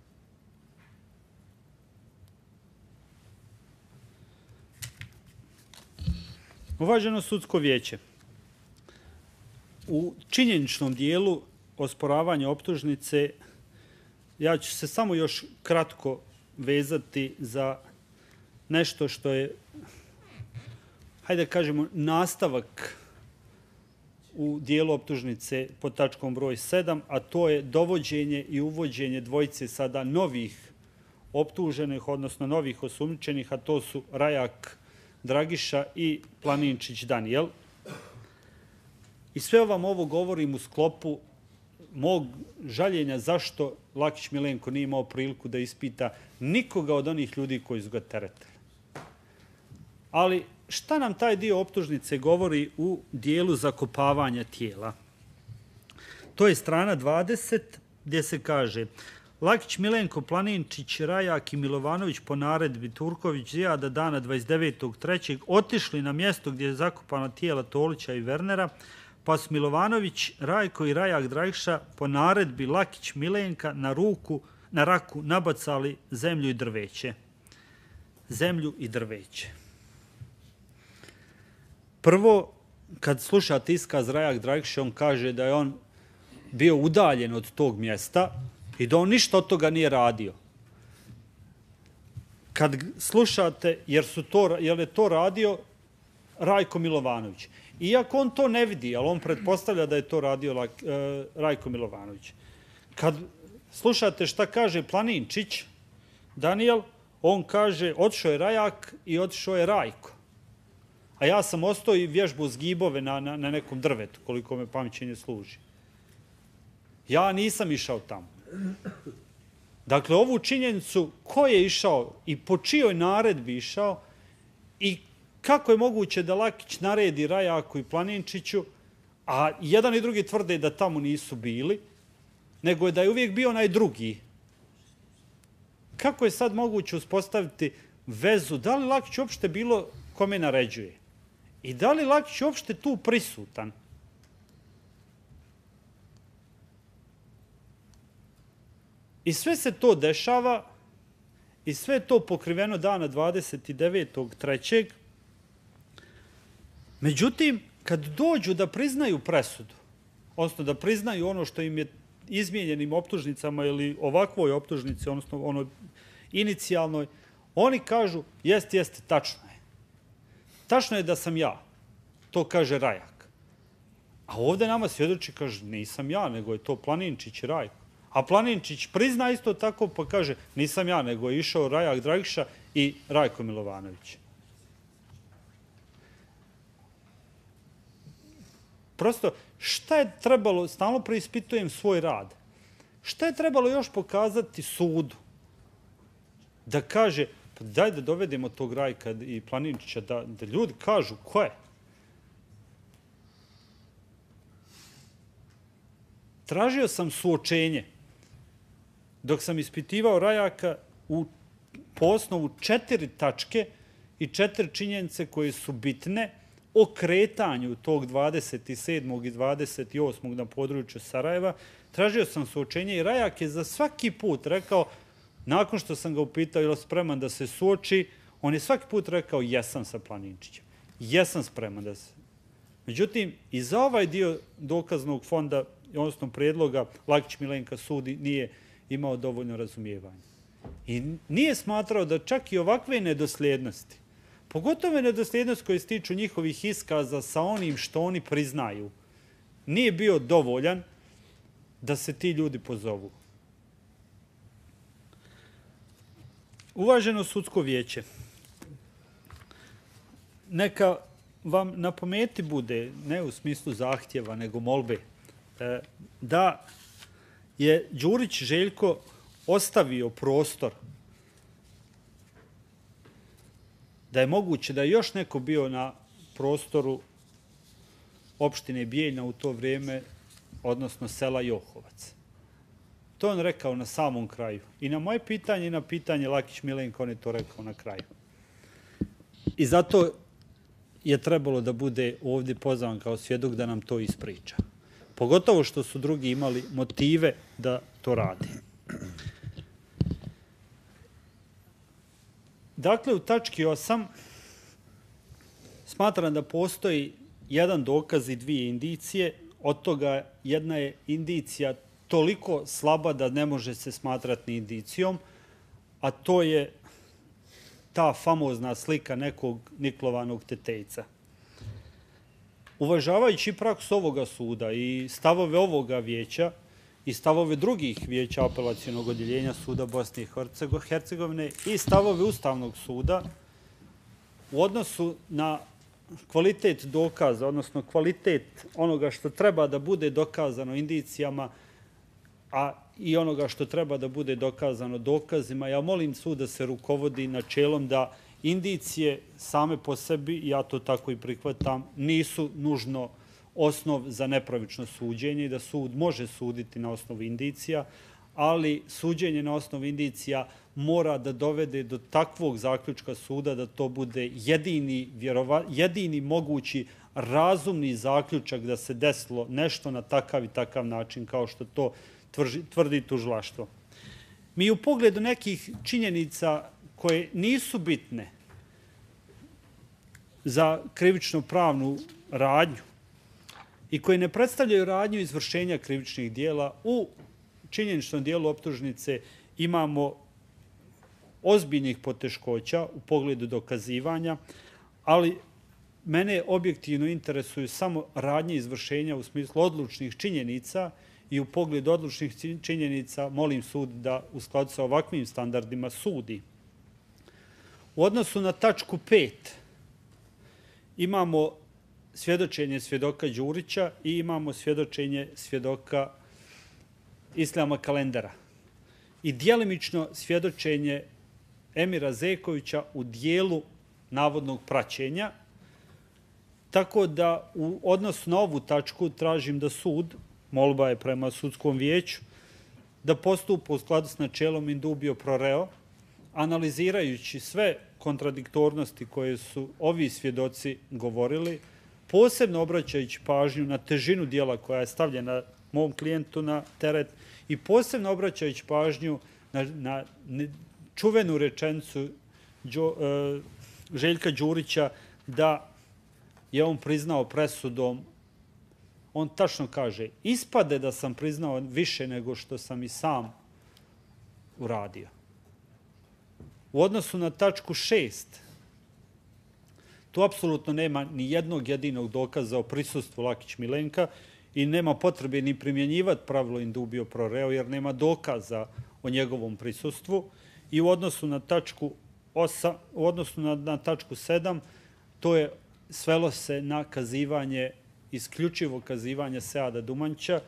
Uvaženo sudsko vijeće, u činjeničnom dijelu osporavanja optužnice ja ću se samo još kratko vezati za nešto što je, hajde da kažemo, nastavak u dijelu optužnice pod tačkom broj sedam, a to je dovođenje i uvođenje dvojice sada novih optuženih, odnosno novih osumnjičenih, a to su Rajak Dragiša i Planinčić Danijel. I sve vam ovo govorim u sklopu mog žaljenja zašto Lakić Milenko nije imao priliku da ispita nikoga od onih ljudi koji su ga teretili. Ali šta nam taj dio optužnice govori u dijelu zakopavanja tijela? To je strana dvadeset gdje se kaže: Lakić Milenko, Planinčić, Rajak i Milovanović po naredbi Turković Zijada dana dvadeset devetog trećeg otišli na mjesto gdje je zakopana tijela Tolića i Wernera, pa su Milovanović, Rajko i Rajak Dragiša po naredbi Lakić Milenka na, ruku, na raku nabacali zemlju i drveće. Zemlju i drveće. Prvo, kad slušate iskaz Rajak Dragiša, on kaže da je on bio udaljen od tog mjesta i da on ništa od toga nije radio. Kad slušate, jer, su to, jer je to radio Rajko Milovanović, iako on to ne vidi, ali on pretpostavlja da je to radio uh, Rajko Milovanović. Kad slušate šta kaže Planinčić Danijel, on kaže otišao je Rajak i otišao je Rajko. A ja sam ostao i vježbu zgibove na, na, na nekom drvetu, koliko me pamćenje služi. Ja nisam išao tamo. Dakle, ovu činjenicu ko je išao i po čijoj naredbi išao i kako je moguće da Lakić naredi Rajaku i Planinčiću, a jedan i drugi tvrde da tamo nisu bili, nego je da je uvijek bio onaj drugi. Kako je sad moguće uspostaviti vezu? Da li Lakić uopšte bilo kome naređuje? I da li Lakić uopšte tu prisutan? I sve se to dešava i sve je to pokriveno dana dvadeset devetog trećeg Međutim, kad dođu da priznaju presudu, odnosno da priznaju ono što im je izmijenjenim optužnicama ili ovakvoj optužnici, odnosno onoj inicijalnoj, oni kažu, jest, jest, tačno je. Tačno je da sam ja. To kaže Rajak. A ovdje nama svjedoči, kaže, nisam ja, nego je to Planinčić i Rajko. A Planinčić prizna isto tako, pa kaže, nisam ja, nego je išao Rajak Dragiša i Rajko Milovanović. Prosto, šta je trebalo, stalno preispitujem svoj rad. Šta je trebalo još pokazati sudu? Da kaže, pa daj da dovedemo tog Rajka i Planinčića, da, da ljudi kažu ko je. Tražio sam suočenje dok sam ispitivao Rajaka u, po osnovu četiri tačke i četiri činjenice koje su bitne o kretanju tog dvadeset sedmog i dvadeset osmog na području Sarajeva. Tražio sam suočenje i Rajak je za svaki put rekao, nakon što sam ga upitao je li spreman da se suoči, on je svaki put rekao jesam sa Planinčićem. Jesam spreman da se... Međutim, i za ovaj dio dokaznog fonda, odnosno prijedloga, Lakić Milenka sudi nije imao dovoljno razumijevanja. I nije smatrao da čak i ovakve nedosljednosti, pogotovo nedosljednost koje se tiču njihovih iskaza sa onim što oni priznaju, nije bio dovoljan da se ti ljudi pozovu. Uvaženo sudsko vijeće, neka vam na pameti bude, ne u smislu zahtjeva, nego molbe, da je Đurić Željko ostavio prostor da je moguće da je još neko bio na prostoru opštine Bijeljna u to vrijeme, odnosno sela Johovac. To on rekao na samom kraju. I na moje pitanje i na pitanje Lakić Milenka on je to rekao na kraju. I zato je trebalo da bude ovdje pozvan kao svjedok da nam to ispriča. Pogotovo što su drugi imali motive da to rade. Dakle, u tački osam smatram da postoji jedan dokaz i dvije indicije. Od toga jedna je indicija toliko slaba da ne može se smatrati ni indicijom, a to je ta famozna slika nekog niklovanog tetejca. Uvažavajući praksu ovoga suda i stavove ovoga vijeća i stavove drugih vijeća apelacionog odjeljenja suda Bosne i Hercegovine i stavove Ustavnog suda u odnosu na kvalitet dokaza, odnosno kvalitet onoga što treba da bude dokazano indicijama, a i onoga što treba da bude dokazano dokazima, ja molim sud da se rukovodi načelom da indicije same po sebi, ja to tako i prihvatam, nisu nužno osnov za nepravično suđenje i da sud može suditi na osnovu indicija, ali suđenje na osnovu indicija mora da dovede do takvog zaključka suda da to bude jedini, vjerova, jedini mogući razumni zaključak da se desilo nešto na takav i takav način kao što to tvrdi tužilaštvo. Mi u pogledu nekih činjenica koje nisu bitne za krivično-pravnu radnju i koje ne predstavljaju radnju izvršenja krivičnih dijela, u činjeničnom dijelu optužnice imamo ozbiljnih poteškoća u pogledu dokazivanja, ali mene objektivno interesuju samo radnje izvršenja u smislu odlučnih činjenica i u pogledu odlučnih činjenica molim sud da u skladu sa ovakvim standardima sudi. U odnosu na tačku pet imamo svjedočenje svjedoka Đurića i imamo svjedočenje svjedoka Islama Kalendera i djelimično svjedočenje Emira Zekovića u dijelu navodnog praćenja, tako da u odnosu na ovu tačku tražim da sud, molba je prema sudskom vijeću, da postupa u skladu s načelom in dubio pro reo, analizirajući sve kontradiktornosti koje su ovi svjedoci govorili, posebno obraćajući pažnju na težinu dijela koja je stavljena mom klijentu na teret i posebno obraćajući pažnju na, na čuvenu rečenicu Đo, e, Željka Đurića da je on priznao presudom. On tačno kaže, ispade da sam priznao više nego što sam i sam uradio. U odnosu na tačku šest, tu apsolutno nema ni jednog jedinog dokaza o prisustvu Lakić Milenka i nema potrebe ni primjenjivati pravilo in dubio pro reo, jer nema dokaza o njegovom prisustvu. I u odnosu na tačku osam, u odnosu na, na tačku sedam, to je svelo se na kazivanje, isključivo kazivanje Seada Dumanća,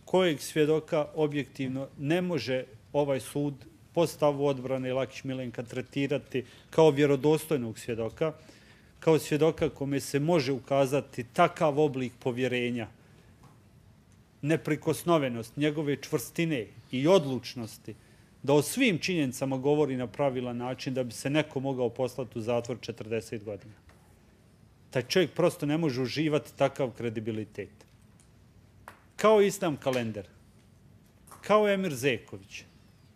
kojeg svjedoka objektivno ne može ovaj sud po stavu odbrane Lakić Milenka tretirati kao vjerodostojnog svjedoka, kao svjedoka kome se može ukazati takav oblik povjerenja, neprikosnovenost, njegove čvrstine i odlučnosti, da o svim činjenicama govori na pravilan način da bi se neko mogao poslati u zatvor četrdeset godina. Taj čovjek prosto ne može uživati takav kredibilitet. Kao Islam Kalender, kao Emir Zeković.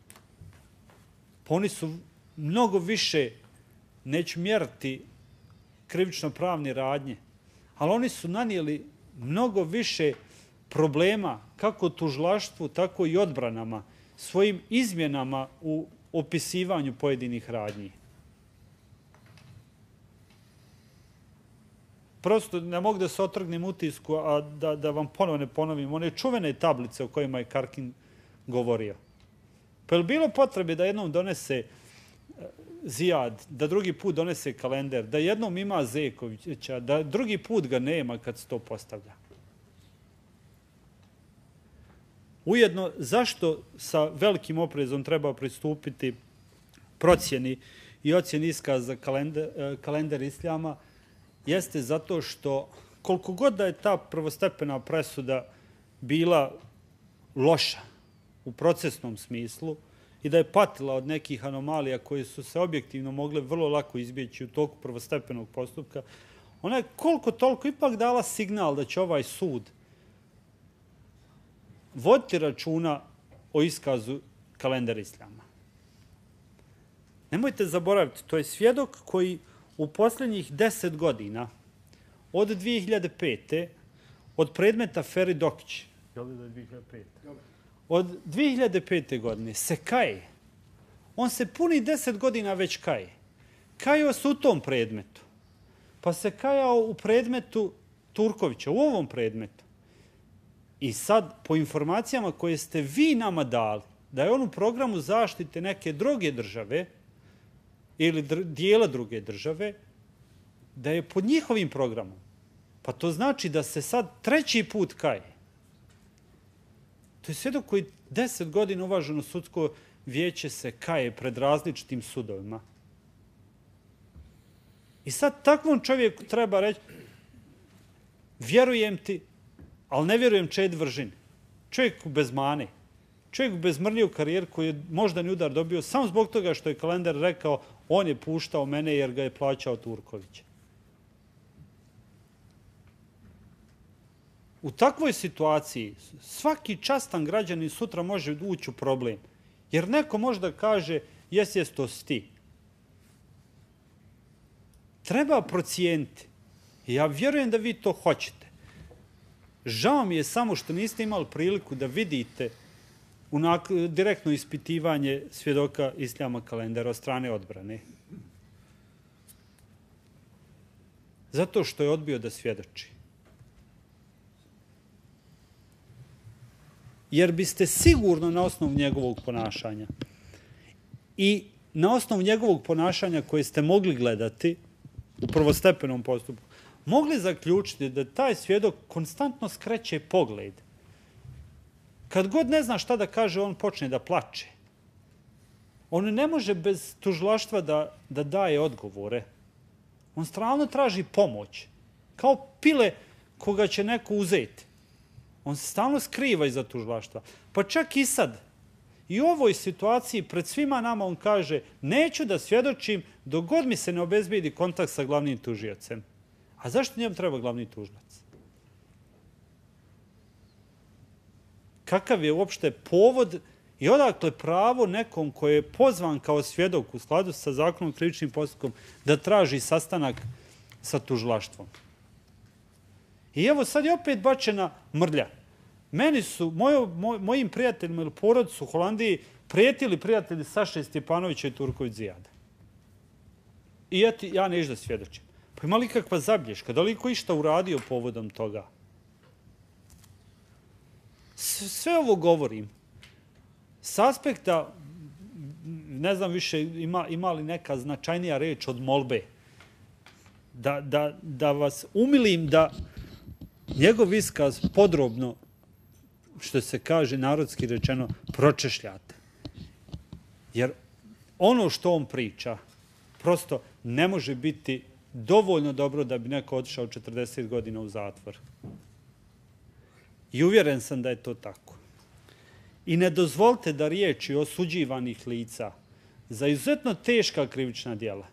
Pa oni su mnogo više, neću mjeriti krivično-pravne radnje, ali oni su nanijeli mnogo više problema kako tužilaštvu, tako i odbranama, svojim izmjenama u opisivanju pojedinih radnji. Prosto ne mogu da se otrgnem utisku, a da, da vam ponovo ne ponovim one čuvene tablice o kojima je Karkin govorio. Pa je li bilo potrebe da jednom donese Zijad, da drugi put donese Kalender, da jednom ima Zekovića, da drugi put ga nema kad se to postavlja? Ujedno, zašto sa velikim oprezom treba pristupiti procjeni i ocjeni iskaza kalender, kalender Islama, jeste zato što koliko god da je ta prvostepena presuda bila loša u procesnom smislu i da je patila od nekih anomalija koje su se objektivno mogle vrlo lako izbjeći u toku prvostepenog postupka, ona je koliko toliko ipak dala signal da će ovaj sud voditi računa o iskazu Kalender Islama. Nemojte zaboraviti, to je svjedok koji u posljednjih deset godina, od dvije hiljade pete, od predmeta Feri Dokić, od dvije hiljade pete. godine se kaje. On se puni deset godina već kaje. Kajao se u tom predmetu. Pa se kajao u predmetu Turkovića, u ovom predmetu. I sad, po informacijama koje ste vi nama dali, da je on u programu zaštite neke druge države ili dijela druge države, da je pod njihovim programom. Pa to znači da se sad treći put kaje. To je svjedok koji deset godina uvaženo sudsko vijeće se kaje pred različitim sudovima. I sad takvom čovjeku treba reći, vjerujem ti, ali ne vjerujem Čedi Vržini. Čovjek bez mane. Čovjek bez mrnje u karijer koji je moždani udar dobio samo zbog toga što je Kalender rekao on je puštao mene jer ga je plaćao Turković. U takvoj situaciji svaki častan građanin sutra može ući u problem. Jer neko može da kaže jes, jes, to si ti. Treba procijeniti. Ja vjerujem da vi to hoćete. Žao mi je samo što niste imali priliku da vidite direktno ispitivanje svjedoka Islama Kalendera od strane odbrane. Zato što je odbio da svjedoči. Jer biste sigurno na osnovu njegovog ponašanja i na osnovu njegovog ponašanja koje ste mogli gledati u prvostepenom postupku, mogli zaključiti da taj svjedok konstantno skreće pogled. Kad god ne zna šta da kaže, on počne da plače. On ne može bez tužilaštva da, da daje odgovore. On stalno traži pomoć. Kao pile koga će neko uzeti. On se stalno skriva iza tužilaštva. Pa čak i sad, i u ovoj situaciji pred svima nama on kaže neću da svjedočim dok god mi se ne obezbijedi kontakt sa glavnim tužiocem. A zašto njemu treba glavni tužilac? Kakav je uopšte povod i odakle pravo nekom koji je pozvan kao svjedok u skladu sa zakonom o krivičnim postupkom da traži sastanak sa tužilaštvom? I evo sad je opet bačena mrlja. Meni su, moj, moj, mojim prijateljima ili porodicu u Holandiji prijetili prijatelji Saše Stjepanovića i Turković Zijada. I ja, ti, ja neću da svjedočim. Pa ima li kakva zabilješka? Da li ko išta uradio povodom toga? Sve ovo govorim s aspekta, ne znam više ima, ima li neka značajnija reč od molbe, da, da, da vas umilim da njegov iskaz podrobno što se kaže narodski rečeno, pročešljate. Jer ono što on priča prosto ne može biti dovoljno dobro da bi neko otišao četrdeset godina u zatvor. I uvjeren sam da je to tako. I ne dozvolite da riječi osuđivanih lica za izuzetno teška krivična djela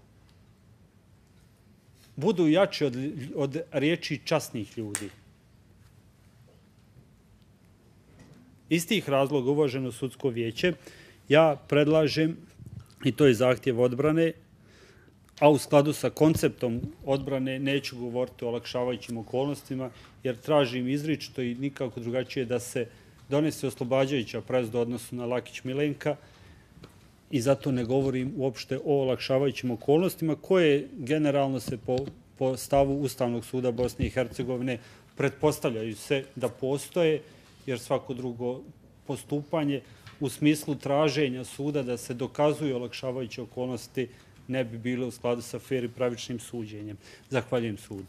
budu jači od, od riječi časnih ljudi. Iz tih razloga, uvaženo sudsko vijeće, ja predlažem, i to je zahtjev odbrane, a u skladu sa konceptom odbrane neću govoriti o olakšavajućim okolnostima, jer tražim izričito i nikako drugačije da se donese oslobađajuća presuda u odnosu na Lakić Milenka i zato ne govorim uopšte o olakšavajućim okolnostima koje generalno se po, po stavu Ustavnog suda Bosne i Hercegovine pretpostavljaju se da postoje, jer svako drugo postupanje u smislu traženja suda da se dokazuju olakšavajuće okolnosti ne bi bilo u skladu sa fer i pravičnim suđenjem. Zahvaljujem sudu.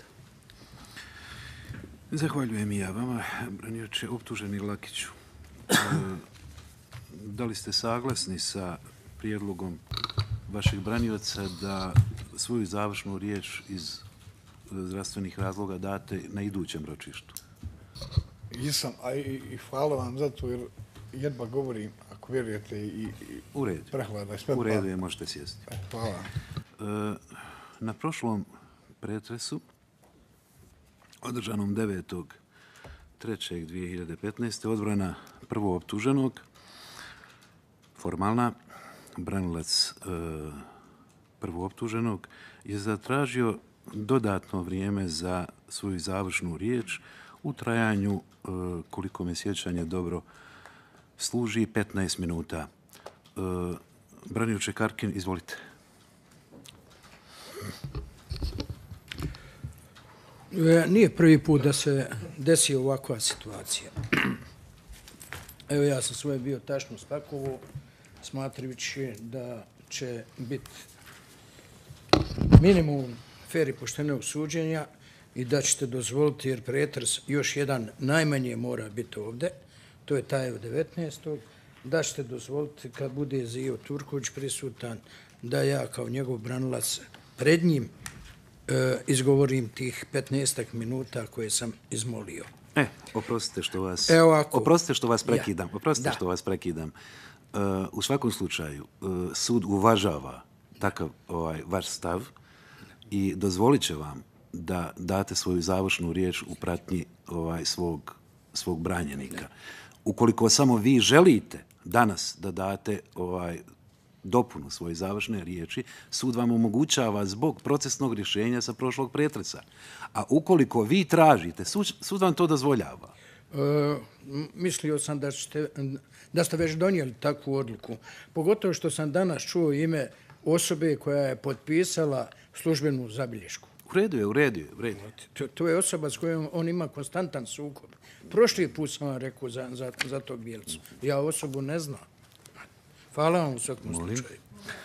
Zahvaljujem i ja vama, branioče, optuženi Lakiću. E, da li ste saglasni sa prijedlogom vašeg branioca da svoju završnu riječ iz zdravstvenih razloga date na idućem ročištu? Jesam, a i, i hvala vam za to, jer jedva govorim, ako vjerujete, i, i U redu. prehlada. Sve U redu je, možete sjesti. Hvala. E, na prošlom pretresu, održanom devetog trećeg dvije hiljade petnaeste. odbrana prvooptuženog, formalna, branilac e, prvooptuženog, je zatražio dodatno vrijeme za svoju završnu riječ u trajanju, e, koliko me sjećanje dobro služi, petnaest minuta. E, branioče Karkin, izvolite. Nije prvi put da se desi ovakva situacija. Evo, ja sam svoje bio tačno spakovo, smatrajući da će biti minimum fer i poštenog suđenja i da ćete dozvoliti, jer pretres još jedan najmanje mora biti ovdje, to je taj od devetnaestog da ćete dozvoliti kad bude Zio Turković prisutan, da ja kao njegov branilac pred njim e, izgovorim tih petnaestak minuta koje sam izmolio. E, oprostite što vas, Evo ako, oprostite što vas prekidam. Ja, oprostite da. što vas prekidam. Uh, u svakom slučaju, uh, sud uvažava takav ovaj, vaš stav i dozvolit će vam da date svoju završnu riječ u pratnji ovaj, svog, svog branjenika. Ukoliko samo vi želite danas da date ovaj, dopunu svoje završne riječi, sud vam omogućava zbog procesnog rješenja sa prošlog pretresa. A ukoliko vi tražite, sud, sud vam to dozvoljava. E, mislio sam da, ćete, da ste već donijeli takvu odluku. Pogotovo što sam danas čuo ime osobe koja je potpisala službenu zabilješku. U redu je, u redu je, u redu je. To, to je osoba s kojom on ima konstantan sukob. Prošli put sam vam rekao za, za, za tog Bjelcu. Ja osobu ne znam. Hvala vam u svakom Molim. slučaju.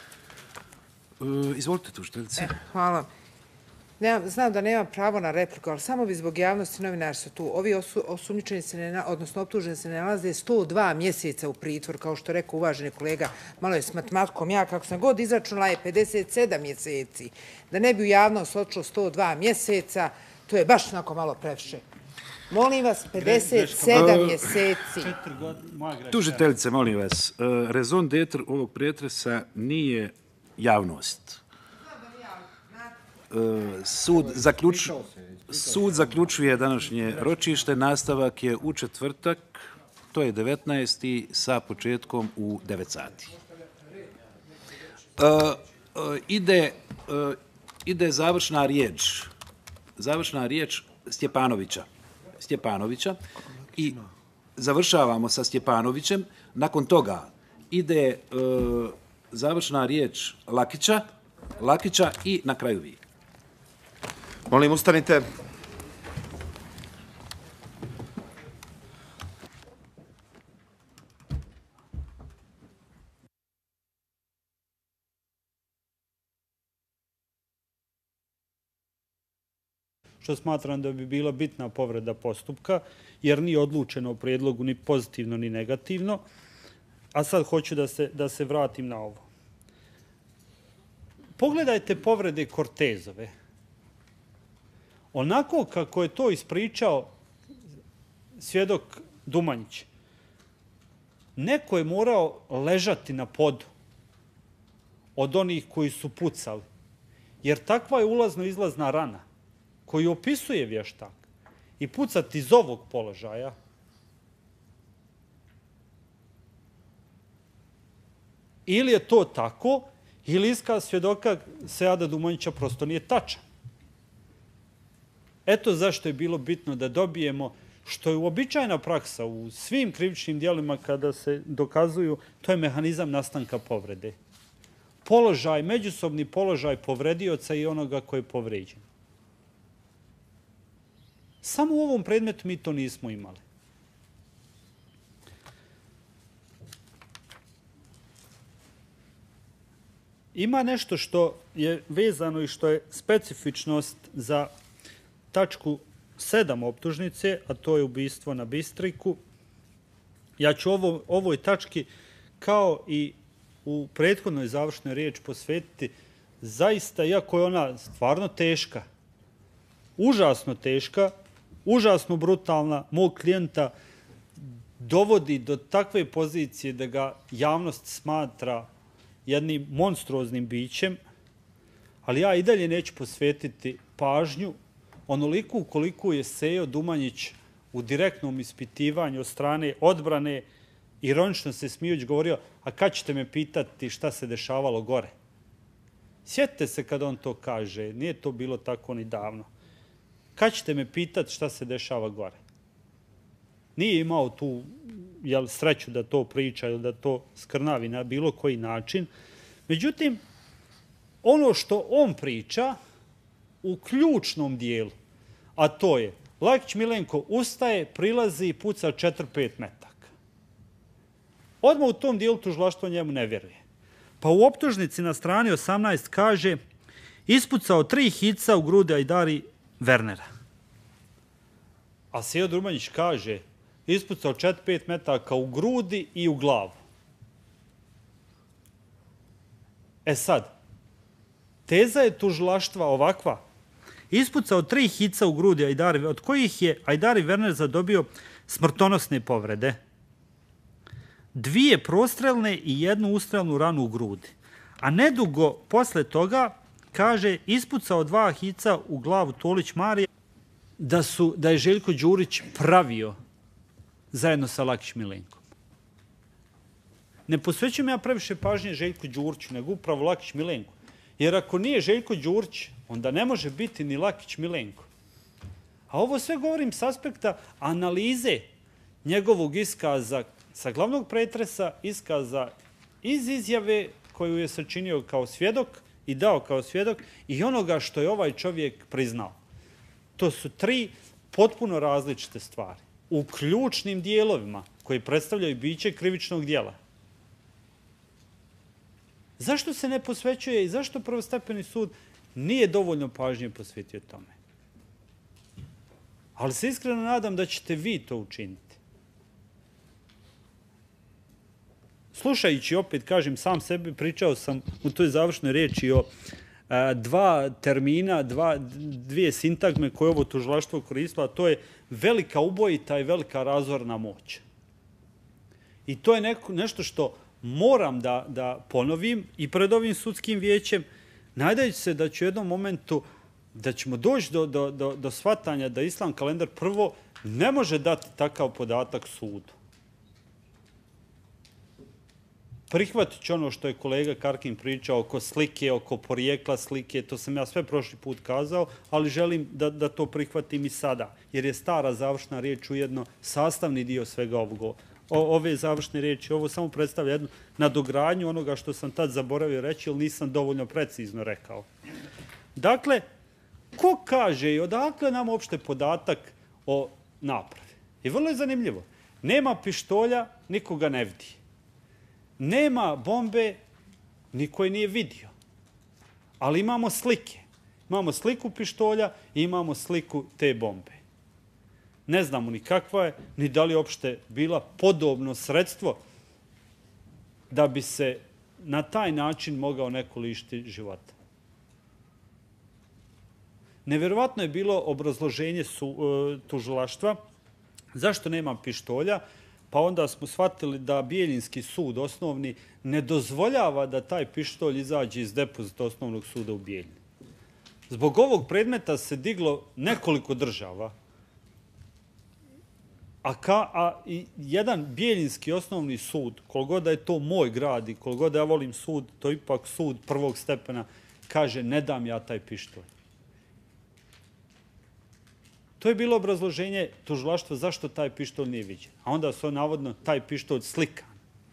E, izvolite, tužiteljice. E, hvala. Nemam, znam da nemam pravo na repliku, ali samo bi zbog javnosti novinari su tu. Ovi osu, osumnjičeni se, ne, odnosno optuženi se ne nalaze sto dva mjeseca u pritvor, kao što rekao uvaženi kolega, malo je s matematikom, ja kako sam god izračunala je pedeset sedam mjeseci. Da ne bi u javnost odšlo sto dva mjeseca, to je baš onako malo previše. Molim vas, pedeset sedam mjeseci. Tužiteljice, molim vas, uh, rezon d'etre ovog pretresa nije javnost. Uh, sud, zaključ, sud zaključuje današnje ročište, nastavak je u četvrtak, to je devetnaesti sa početkom u devet sati. Uh, uh, ide, uh, ide završna riječ, završna riječ Stjepanovića. Stjepanovića i završavamo sa Stjepanovićem. Nakon toga ide e, završna riječ Lakića, Lakića i na kraju vi. Molim, ustanite. što smatram da bi bila bitna povreda postupka, jer nije odlučeno u prijedlogu ni pozitivno ni negativno. A sad hoću da se, da se vratim na ovo. Pogledajte povrede Kortezove. Onako kako je to ispričao svjedok Dumanjić, neko je morao ležati na podu od onih koji su pucali. Jer takva je ulazno-izlazna rana koju opisuje vještak i pucati iz ovog položaja ili je to tako, ili iskaz svjedoka Seada Dumanjića prosto nije tačan. Eto zašto je bilo bitno da dobijemo, što je uobičajena praksa u svim krivičnim djelima kada se dokazuju, to je mehanizam nastanka povrede. Položaj, međusobni položaj povredioca i onoga koji je povređen. Samo u ovom predmetu mi to nismo imali. Ima nešto što je vezano i što je specifičnost za tačku sedam optužnice, a to je ubistvo na Bistriku. Ja ću ovo, ovoj tački, kao i u prethodnoj završnoj riječi, posvetiti zaista, iako je ona stvarno teška, užasno teška, užasno brutalna, mog klijenta dovodi do takve pozicije da ga javnost smatra jednim monstruoznim bićem, ali ja i dalje neću posvetiti pažnju onoliku koliko je Sejo Dumanjić u direktnom ispitivanju od strane odbrane ironično se smijući govorio, a kad ćete me pitati šta se dešavalo gore? Sjetite se kad on to kaže, nije to bilo tako ni davno. Kad ćete me pitati šta se dešava gore? Nije imao tu jel, sreću da to priča ili da to skrnavi na bilo koji način. Međutim, ono što on priča u ključnom dijelu, a to je Lakić Milenko ustaje, prilazi i puca četiri pet metaka. Odmah u tom dijelu tužilaštvo njemu ne vjeruje. Pa u optužnici na strani osamnaest kaže ispucao tri hica u grudi Ajdari Wernera. A Sejo Dumanjić kaže ispucao četiri pet metaka u grudi i u glavu. E sad, teza je tužilaštva ovakva. Ispucao tri hica u grudi Ajdari, od kojih je Ajdari Werner zadobio smrtonosne povrede. Dvije prostrelne i jednu ustrelnu ranu u grudi. A nedugo posle toga, kaže, ispucao dva hica u glavu Tolić Marije da, su, da je Željko Đurić pravio zajedno sa Lakić Milenkom. Ne posvećujem ja previše pažnje Željku Đuriću, nego upravo Lakić Milenku. Jer ako nije Željko Đurić, onda ne može biti ni Lakić Milenko. A ovo sve govorim s aspekta analize njegovog iskaza sa glavnog pretresa, iskaza iz izjave koju je sačinio kao svjedok i dao kao svjedok i onoga što je ovaj čovjek priznao. To su tri potpuno različite stvari. U ključnim dijelovima koji predstavljaju biće krivičnog dijela. Zašto se ne posvećuje i zašto prvostepeni sud nije dovoljno pažnje posvetio tome? Ali se iskreno nadam da ćete vi to učiniti. Slušajući, opet kažem, sam sebi, pričao sam u toj završnoj riječi o a, dva termina, dva, dvije sintagme koje ovo tužilaštvo koristilo, a to je velika ubojita i velika razorna moć. I to je neko, nešto što moram da, da ponovim i pred ovim sudskim vijećem, nadajući se da ću u jednom momentu, da ćemo doći do, do, do, do shvatanja da Islam kalendar prvo ne može dati takav podatak sudu. Prihvatit ću ono što je kolega Karkin pričao oko slike, oko porijekla slike, to sam ja sve prošli put kazao, ali želim da, da to prihvatim i sada, jer je stara završna riječ ujedno sastavni dio svega ovoga. O, ove završne riječi, ovo samo predstavlja jednu nadogradnju onoga što sam tad zaboravio reći, jer nisam dovoljno precizno rekao. Dakle, ko kaže i odakle nam uopšte podatak o napravi? I vrlo je zanimljivo. Nema pištolja, nikoga ne vidi. Nema bombe, niko je nije vidio. Ali imamo slike. Imamo sliku pištolja i imamo sliku te bombe. Ne znamo ni kakva je, ni da li uopšte bila podobno sredstvo da bi se na taj način mogao neko lišiti života. Nevjerovatno je bilo obrazloženje su, tužilaštva zašto nema pištolja, pa onda smo shvatili da Bijeljinski sud osnovni ne dozvoljava da taj pištolj izađe iz depozita osnovnog suda u Bijeljini. Zbog ovog predmeta se diglo nekoliko država, a, ka, a i jedan Bijeljinski osnovni sud, koliko da je to moj grad i koliko da ja volim sud, to je ipak sud prvog stepena, kaže ne dam ja taj pištolj. To je bilo obrazloženje tužilaštva zašto taj pištolj nije viđen. A onda su navodno taj pištolj slikan.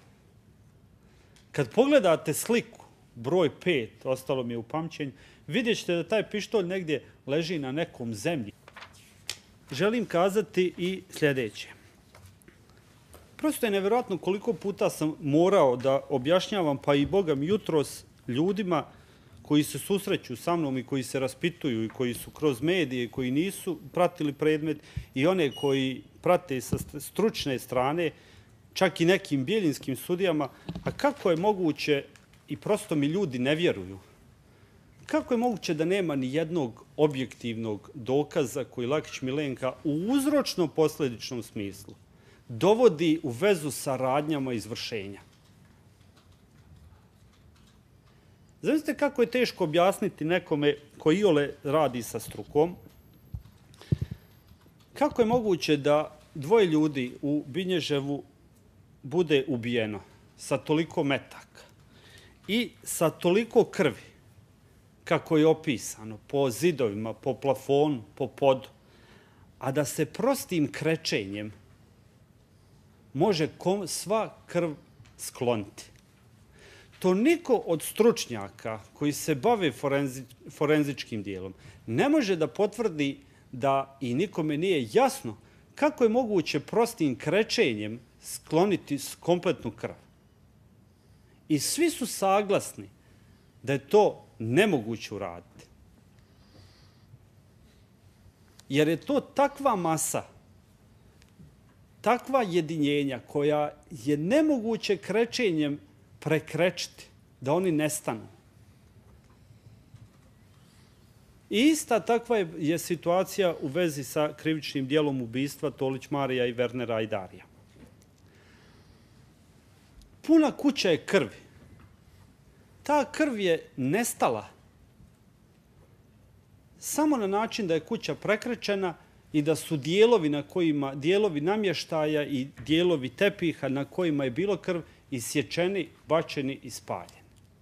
Kad pogledate sliku, broj pet, ostalo mi je u pamćenju, vidjet ćete da taj pištolj negdje leži na nekom zemlji. Želim kazati i sljedeće. Prosto je nevjerojatno koliko puta sam morao da objašnjavam, pa i Boga mi jutros ljudima koji se susreću sa mnom i koji se raspituju i koji su kroz medije, koji nisu pratili predmet i one koji prate sa stručne strane, čak i nekim bijeljinskim sudijama, a kako je moguće, i prosto mi ljudi ne vjeruju, kako je moguće da nema ni jednog objektivnog dokaza koji Lakić Milenka u uzročno-posledičnom smislu dovodi u vezu sa radnjama izvršenja? Zamislite kako je teško objasniti nekome koji iole radi sa strukom, kako je moguće da dvoje ljudi u Binježevu bude ubijeno sa toliko metaka i sa toliko krvi, kako je opisano, po zidovima, po plafonu, po podu, a da se prostim krečenjem može sva krv skloniti. To niko od stručnjaka koji se bave forenzi, forenzičkim dijelom ne može da potvrdi da i nikome nije jasno kako je moguće prostim krečenjem skloniti kompletnu krv. I svi su saglasni da je to nemoguće uraditi. Jer je to takva masa, takva jedinjenja koja je nemoguće krečenjem prekrečiti, da oni nestanu. I ista takva je, je situacija u vezi sa krivičnim dijelom ubistva Tolić Marija i Wernera Ajdarija. Puna kuća je krvi. Ta krv je nestala samo na način da je kuća prekrečena i da su dijelovi, na kojima, dijelovi namještaja i dijelovi tepiha na kojima je bilo krv isječeni, bačeni i spaljeni.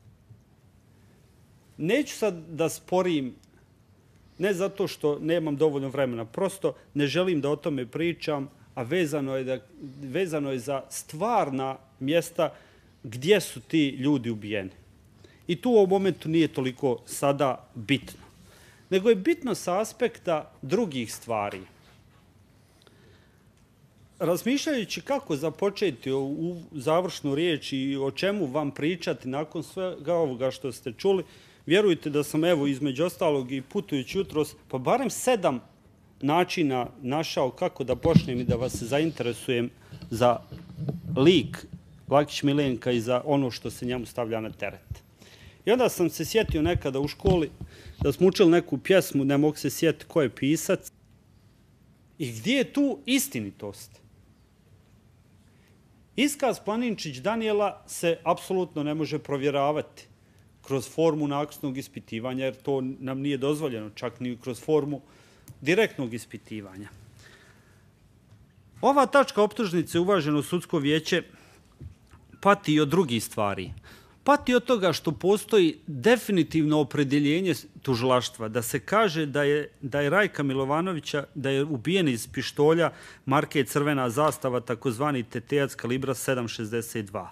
Neću sad da sporim, ne zato što nemam dovoljno vremena, prosto ne želim da o tome pričam, a vezano je, da, vezano je za stvarna mjesta gdje su ti ljudi ubijeni. I tu u ovom momentu nije toliko sada bitno. Nego je bitno sa aspekta drugih stvari. Razmišljajući kako započeti u završnu riječ i o čemu vam pričati nakon svega ovoga što ste čuli, vjerujte da sam evo između ostalog i putujući jutros, pa barem sedam načina našao kako da počnem i da vas zainteresujem za lik Lakić Milenka i za ono što se njemu stavlja na teret. I onda sam se sjetio nekada u školi da smo učili neku pjesmu, ne mogu se sjetiti ko je pisac. I gdje je tu istinitost? Iskaz Planinčić Danijela se apsolutno ne može provjeravati kroz formu naknadnog ispitivanja, jer to nam nije dozvoljeno, čak ni kroz formu direktnog ispitivanja. Ova tačka optužnice, uvaženo sudsko vijeće, pati i od drugih stvari. Pati od toga što postoji definitivno opredjeljenje tužilaštva, da se kaže da je, da je Rajka Milovanovića, da je ubijen iz pištolja marke Crvena zastava, takozvani Tetejac kalibra sedam šezdeset dva.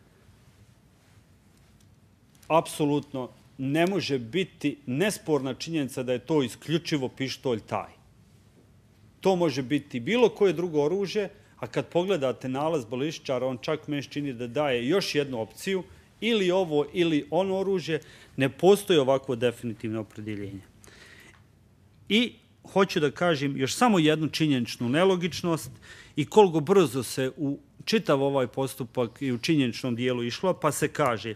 Apsolutno ne može biti nesporna činjenica da je to isključivo pištolj taj. To može biti bilo koje drugo oružje, a kad pogledate nalaz balističara, on čak meni čini da daje još jednu opciju, ili ovo ili ono oružje, ne postoji ovakvo definitivno opredjeljenje. I hoću da kažem još samo jednu činjeničnu nelogičnost i koliko brzo se u čitav ovaj postupak i u činjeničnom dijelu išlo, pa se kaže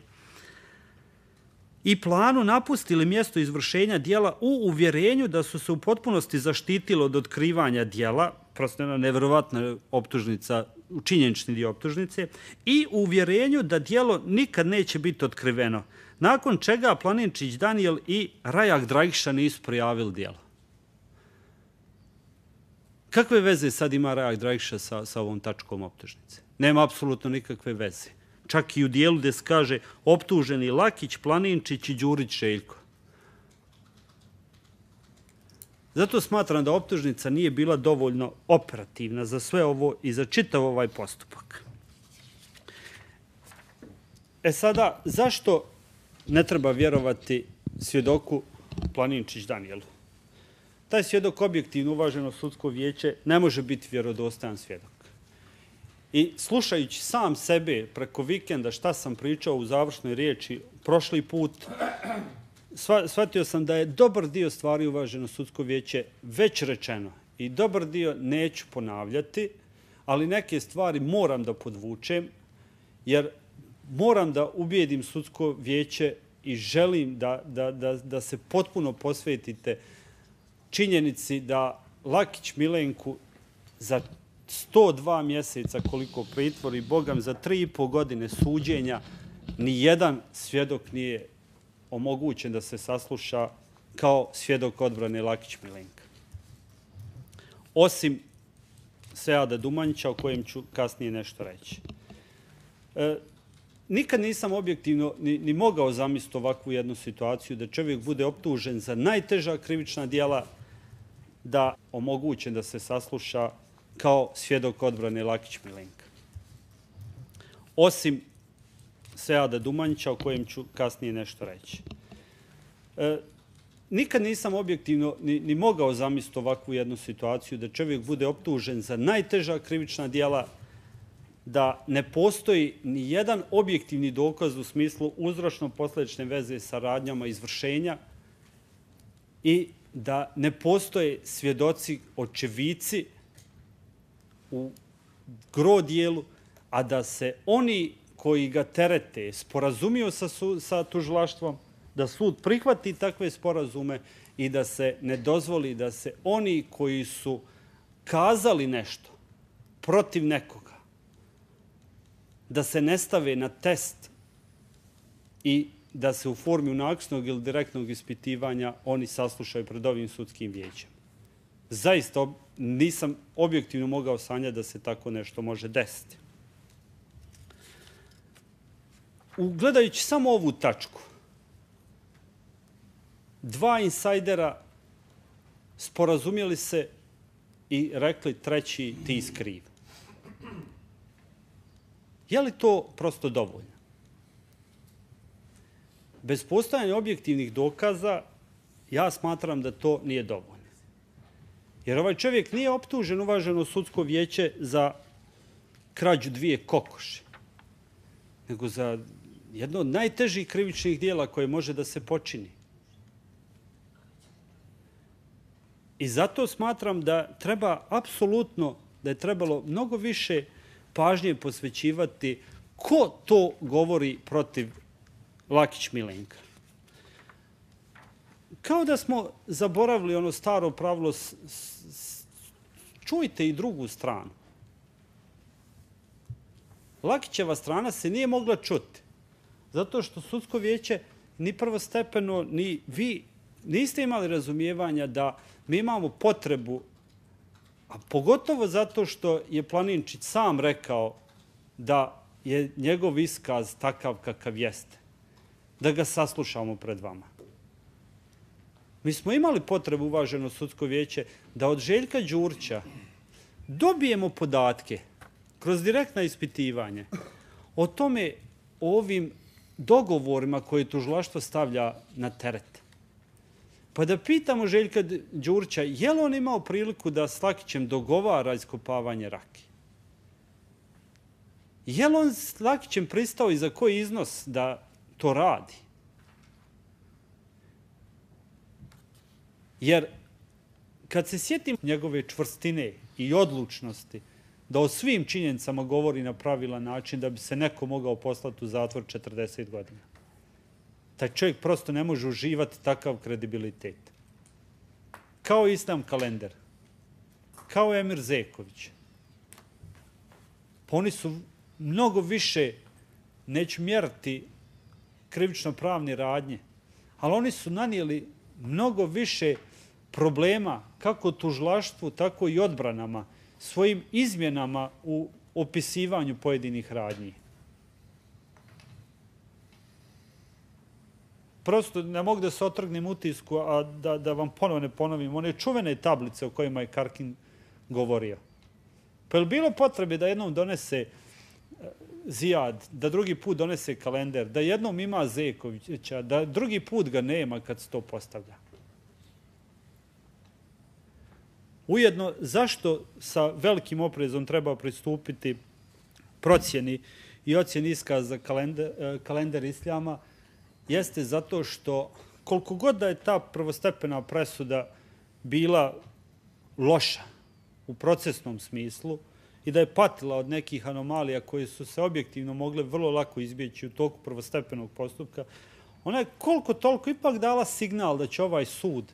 i planu napustili mjesto izvršenja dijela u uvjerenju da su se u potpunosti zaštitili od otkrivanja dijela, prosto jedna nevjerovatna optužnica, činjenični dio optužnice, i u uvjerenju da dijelo nikad neće biti otkriveno, nakon čega Planinčić Danijel i Rajak Dragiša nisu prijavili dijelo. Kakve veze sad ima Rajak Dragiša sa, sa ovom tačkom optužnice? Nema apsolutno nikakve veze. Čak i u dijelu gdje se kaže optuženi Lakić, Planinčić i Đurić Željko. Zato smatram da optužnica nije bila dovoljno operativna za sve ovo i za čitav ovaj postupak. E sada, zašto ne treba vjerovati svjedoku Planinčić Danijelu? Taj svjedok, objektivno uvaženo sudsko vijeće, ne može biti vjerodostojan svjedok. I slušajući sam sebe preko vikenda šta sam pričao u završnoj riječi prošli put, shvatio sam da je dobar dio stvari uvaženo sudsko vijeće već rečeno i dobar dio neću ponavljati, ali neke stvari moram da podvučem, jer moram da ubijedim sudsko vijeće i želim da, da, da, da se potpuno posvetite činjenici da Lakić Milenku za sto dva mjeseca koliko pritvori, bogam, za tri i po godine suđenja, ni jedan svjedok nije omogućen da se sasluša kao svjedok odbrane Lakić Milenka. Osim Seada Dumanjića, o kojem ću kasnije nešto reći. E, nikad nisam objektivno ni, ni mogao zamisliti ovakvu jednu situaciju da čovjek bude optužen za najteža krivična djela, da omogućen da se sasluša kao svjedok odbrane Lakić Milenka. Osim Seada Dumanjića, o kojem ću kasnije nešto reći. E, nikad nisam objektivno ni, ni mogao zamisliti ovakvu jednu situaciju da čovjek bude optužen za najteža krivična djela, da ne postoji ni jedan objektivni dokaz u smislu uzročno-posljedične veze sa radnjama izvršenja i da ne postoje svjedoci, očevici u gro dijelu, a da se oni koji ga terete sporazumio sa, su, sa tužilaštvom, da sud prihvati takve sporazume i da se ne dozvoli da se oni koji su kazali nešto protiv nekoga, da se ne stave na test i da se u formi unaksnog ili direktnog ispitivanja oni saslušaju pred ovim sudskim vijećem. Zaista nisam objektivno mogao sanjati da se tako nešto može desiti. Gledajući samo ovu tačku, dva insajdera sporazumjeli se i rekli treći ti skriv. Je li to prosto dovoljno? Bez postojanja objektivnih dokaza, ja smatram da to nije dovoljno. Jer ovaj čovjek nije optužen uvaženo sudsko vijeće za krađu dvije kokoši, nego za jedno od najtežih krivičnih dijela koje može da se počini. I zato smatram da treba apsolutno, da je trebalo mnogo više pažnje posvećivati ko to govori protiv Lakić Milenka. Kao da smo zaboravili ono staro pravilo, s, s, čujte i drugu stranu. Lakićeva strana se nije mogla čuti, zato što sudsko vijeće ni prvostepeno, ni vi niste imali razumijevanja da mi imamo potrebu, a pogotovo zato što je Planinčić sam rekao da je njegov iskaz takav kakav jeste, da ga saslušamo pred vama. Mi smo imali potrebu, uvaženo sudsko vijeće, da od Željka Đurića dobijemo podatke kroz direktna ispitivanja o tome, o ovim dogovorima koje tužilaštvo stavlja na teret. Pa da pitamo Željka Đurića, je li on imao priliku da s Lakićem dogovara iskopavanje rake? Je li on s Lakićem pristao i za koji iznos da to radi? Jer kad se sjetim njegove čvrstine i odlučnosti da o svim činjenicama govori na pravilan način da bi se neko mogao poslati u zatvor četrdeset godina. Taj čovjek prosto ne može uživati takav kredibilitet. Kao Islam Kalender, kao Emir Zeković. Pa oni su mnogo više, neću mjeriti krivično-pravne radnje, ali oni su nanijeli mnogo više problema, kako tužilaštvu, tako i odbranama, svojim izmjenama u opisivanju pojedinih radnji. Prosto ne mogu da se otrgnem utisku, a da, da vam ponovo ne ponovim one čuvene tablice o kojima je Karkin govorio. Pa je li bilo potrebe da jednom donese Zijad, da drugi put donese Kalender, da jednom ima Zekovića, da drugi put ga nema kad se to postavlja? Ujedno, zašto sa velikim oprezom treba pristupiti procjeni i ocjeni iskaza kalender, kalender Islama, jeste zato što koliko god da je ta prvostepena presuda bila loša u procesnom smislu i da je patila od nekih anomalija koje su se objektivno mogle vrlo lako izbjeći u toku prvostepenog postupka, ona je koliko toliko ipak dala signal da će ovaj sud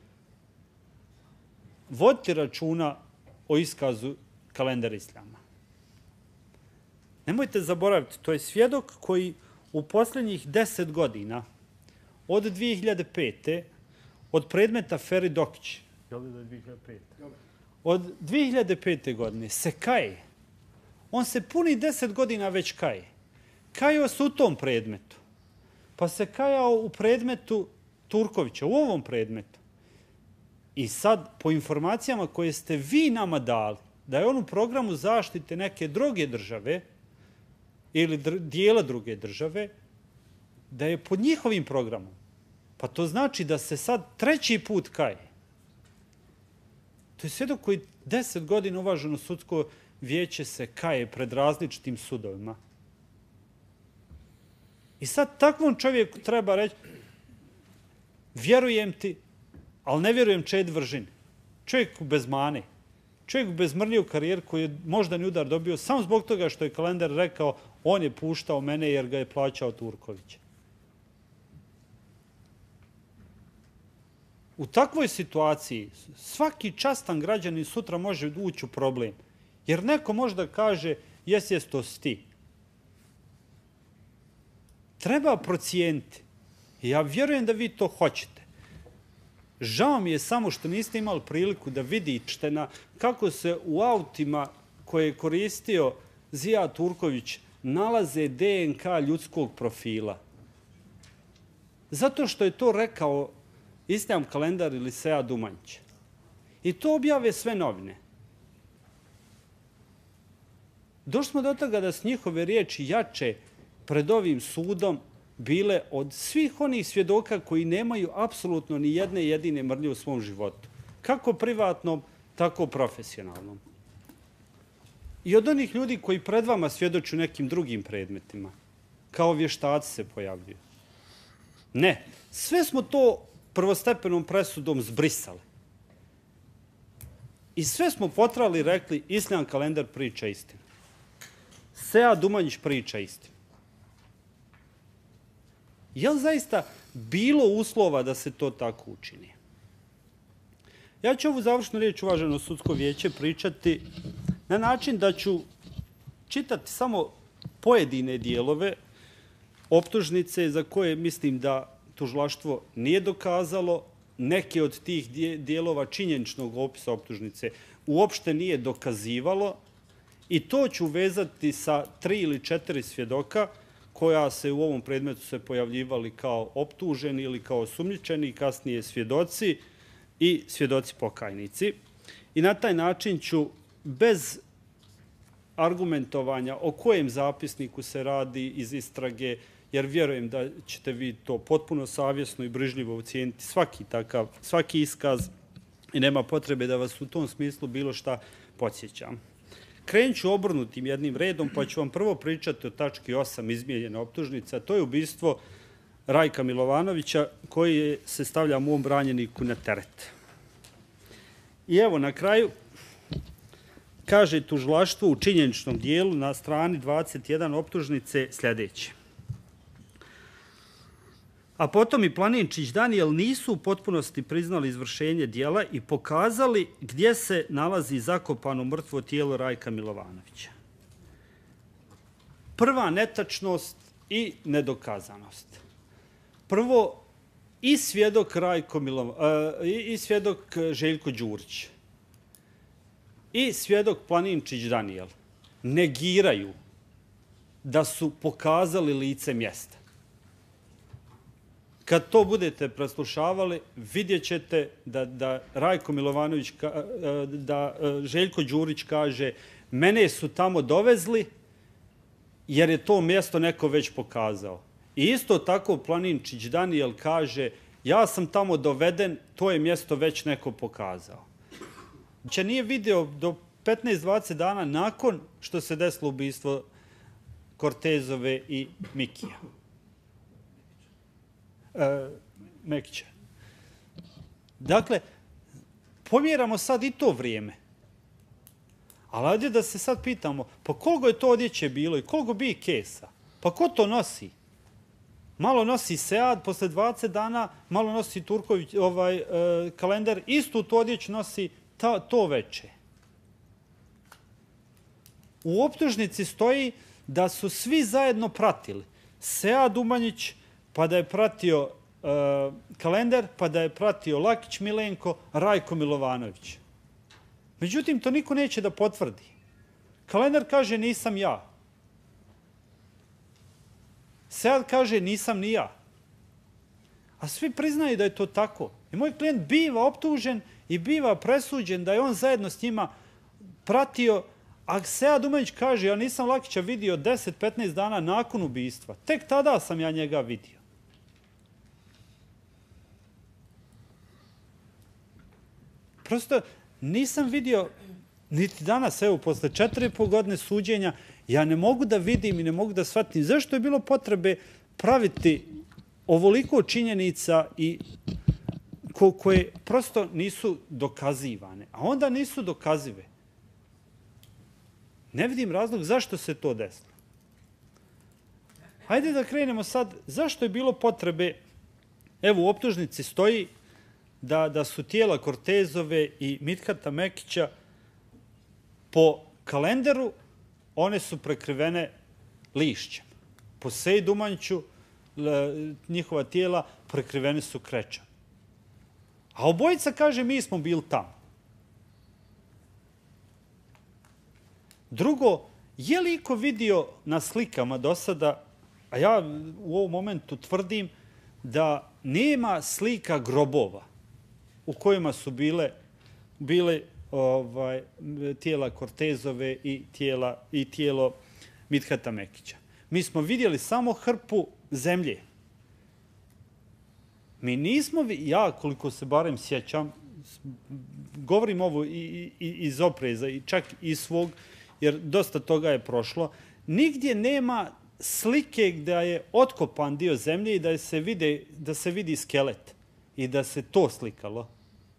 voditi računa o iskazu Kalender Islama. Nemojte zaboraviti, to je svjedok koji u posljednjih deset godina, od dvije hiljade pete, od predmeta Feri Dokić, od dvije hiljade pete godine se kaje. On se puni deset godina već kaje. Kajao se u tom predmetu. Pa se kajao u predmetu Turkovića, u ovom predmetu. I sad, po informacijama koje ste vi nama dali, da je on u programu zaštite neke druge države ili dijela druge države, da je pod njihovim programom. Pa to znači da se sad treći put kaje. To je svjedok koji deset godina uvaženo sudsko vijeće se kaje pred različitim sudovima. I sad takvom čovjeku treba reći, vjerujem ti, ali ne vjerujem Čedi Vržini. Čovjek bez mane. Čovjek bez mrlje u karijeru koji je moždani udar dobio samo zbog toga što je Kalender rekao on je puštao mene jer ga je plaćao Turković. U takvoj situaciji svaki častan građanin sutra može ući u problem. Jer neko može da kaže jes, jes, to si ti. Treba procijeniti. Ja vjerujem da vi to hoćete. Žao mi je samo što niste imali priliku da vidite na kako se u autima koje je koristio Zijad Turković nalaze D N K ljudskog profila. Zato što je to rekao Islam Kalender ili Sead Umanjić. I to objave sve novine. Došli smo do toga da su njihove riječi jače pred ovim sudom bile od svih onih svjedoka koji nemaju apsolutno ni jedne jedine mrlje u svom životu. Kako privatnom, tako profesionalnom. I od onih ljudi koji pred vama svjedoču nekim drugim predmetima. Kao vještaci se pojavljuju. Ne. Sve smo to prvostepenom presudom zbrisali. I sve smo potrali i rekli Islam Kalender priča istinu. Sead Umanjić priča istinu. Je li zaista bilo uslova da se to tako učini? Ja ću ovu završnu riječ, uvaženo sudsko vijeće, pričati na način da ću čitati samo pojedine dijelove optužnice za koje mislim da tužilaštvo nije dokazalo, neke od tih dijelova činjeničnog opisa optužnice uopšte nije dokazivalo i to ću vezati sa tri ili četiri svjedoka koja se u ovom predmetu se pojavljivali kao optuženi ili kao osumnjičeni, kasnije svjedoci i svjedoci pokajnici. I na taj način ću bez argumentovanja o kojem zapisniku se radi iz istrage, jer vjerujem da ćete vi to potpuno savjesno i brižljivo ocijeniti svaki takav, svaki iskaz i nema potrebe da vas u tom smislu bilo šta podsjećam. Krenut ću obrnutim jednim redom, pa ću vam prvo pričati o tački osam izmijenjene optužnice, a to je ubistvo Rajka Milovanovića koji se stavlja u mom branjeniku na teret. I evo, na kraju, kaže tužilaštvo u činjeničnom dijelu na strani dvadeset jedan optužnice sljedeće. A potom i Planinčić Danijel nisu u potpunosti priznali izvršenje dijela i pokazali gdje se nalazi zakopano mrtvo tijelo Rajka Milovanovića. Prva netačnost i nedokazanost. Prvo, i svjedok, Rajko Milov... i svjedok Željko Đurić i svjedok Planinčić Danijel negiraju da su pokazali lice mjesta. Kad to budete preslušavali, vidjet ćete da, da Rajko Milovanović, da Željko Đurić kaže mene su tamo dovezli jer je to mjesto neko već pokazao. I isto tako Planinčić Danijel kaže ja sam tamo doveden, to je mjesto već neko pokazao. Znači nije video do petnaest dvadeset dana nakon što se desilo ubistvo Kortezove i Mikija. E, Mekića. Dakle, pomjeramo sad i to vrijeme. Ali ajde da se sad pitamo, pa koliko je to odjeće bilo i koliko bi kesa? Pa ko to nosi? Malo nosi Sead, posle dvadeset dana, malo nosi Turković, ovaj, e, kalendar, istu tu odjeću nosi ta, to veče. U optužnici stoji da su svi zajedno pratili. Sead Umanjić, pa da je pratio e, kalendar, pa da je pratio Lakić Milenko, Rajko Milovanović. Međutim, to niko neće da potvrdi. Kalendar kaže nisam ja. Sead kaže nisam ni ja. A svi priznaju da je to tako. I moj klijent biva optužen i biva presuđen da je on zajedno s njima pratio, a Sead Umanjić kaže ja nisam Lakića vidio deset do petnaest dana nakon ubistva. Tek tada sam ja njega vidio. Prosto nisam vidio, niti danas, evo, posle četiri i po godine suđenja, ja ne mogu da vidim i ne mogu da shvatim zašto je bilo potrebe praviti ovoliko činjenica i ko, koje prosto nisu dokazivane. A onda nisu dokazive. Ne vidim razlog zašto se to desilo. Hajde da krenemo sad, zašto je bilo potrebe, evo u optužnici stoji da, da su tijela Kortezove i Midhata Mekića po kalendaru, one su prekrivene lišćem. Po Sejdu Umanjiću njihova tijela prekrivene su krečom. A obojica kaže mi smo bili tamo. Drugo, je li iko vidio na slikama do sada, a ja u ovom momentu tvrdim da nema slika grobova u kojima su bile, bile ovaj, tijela Kortezove i, tijela, i tijelo Midhata Mekića. Mi smo vidjeli samo hrpu zemlje. Mi nismo, ja koliko se barem sjećam, govorim ovo i, i, iz opreza i čak iz svog, jer dosta toga je prošlo, nigdje nema slike gdje je otkopan dio zemlje i da se, vide, da se vidi skelet i da se to slikalo.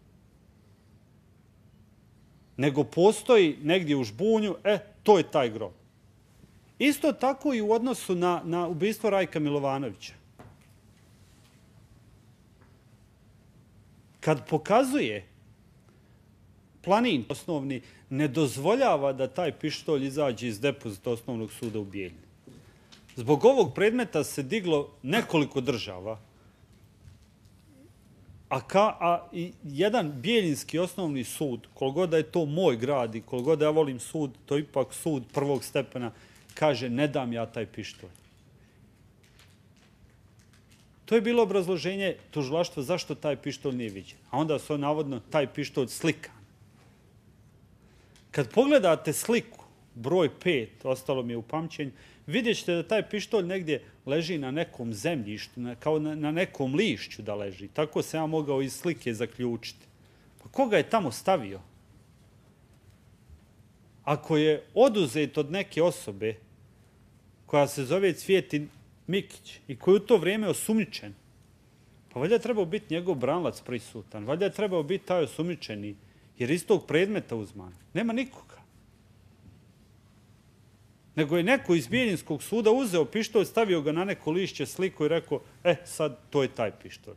Nego postoji negdje u žbunju, e, to je taj grob. Isto tako i u odnosu na, na ubistvo Rajka Milovanovića. Kad pokazuje Planin osnovni, ne dozvoljava da taj pištolj izađe iz depozita osnovnog suda u Bijeljini. Zbog ovog predmeta se diglo nekoliko država, a, ka, a i jedan bijeljinski osnovni sud, koliko da je to moj grad i koliko da ja volim sud, to je ipak sud prvog stepena, kaže ne dam ja taj pištolj. To je bilo obrazloženje tužilaštva zašto taj pištolj nije viđen. A onda su navodno taj pištolj slikan. Kad pogledate sliku, broj pet, ostalo mi je u pamćenju, vidjet ćete da taj pištolj negdje leži na nekom zemljištu, kao na, na nekom lišću da leži. Tako se ja mogao iz slike zaključiti. Pa koga je tamo stavio? Ako je oduzet od neke osobe koja se zove Cvijetin Mikić i koji u to vrijeme osumnjičen, pa valjda je trebao biti njegov branlac prisutan, valjda je trebao biti taj osumnjičeni jer iz tog predmeta uzman. Nema nikoga. Nego je neko iz Bijeljinskog suda uzeo pištolj, stavio ga na neko lišće, sliku i rekao, e, sad to je taj pištolj.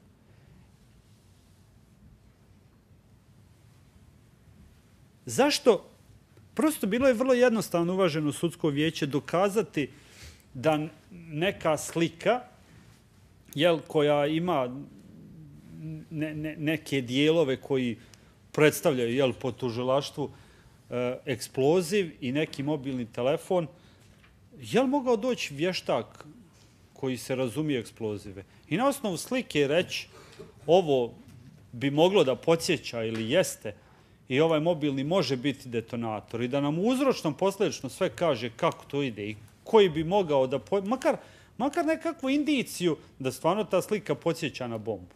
Zašto? Prosto bilo je vrlo jednostavno, uvaženo sudsko vijeće, dokazati da neka slika, jel, koja ima ne, ne, neke dijelove koji predstavljaju, jel, po tužilaštvu e, eksploziv i neki mobilni telefon, jel mogao doći vještak koji se razumije eksplozive i na osnovu slike reći ovo bi moglo da podsjeća ili jeste i ovaj mobilni može biti detonator i da nam uzročno posljedično sve kaže kako to ide i koji bi mogao da, po... makar, makar nekakvu indiciju da stvarno ta slika podsjeća na bombu.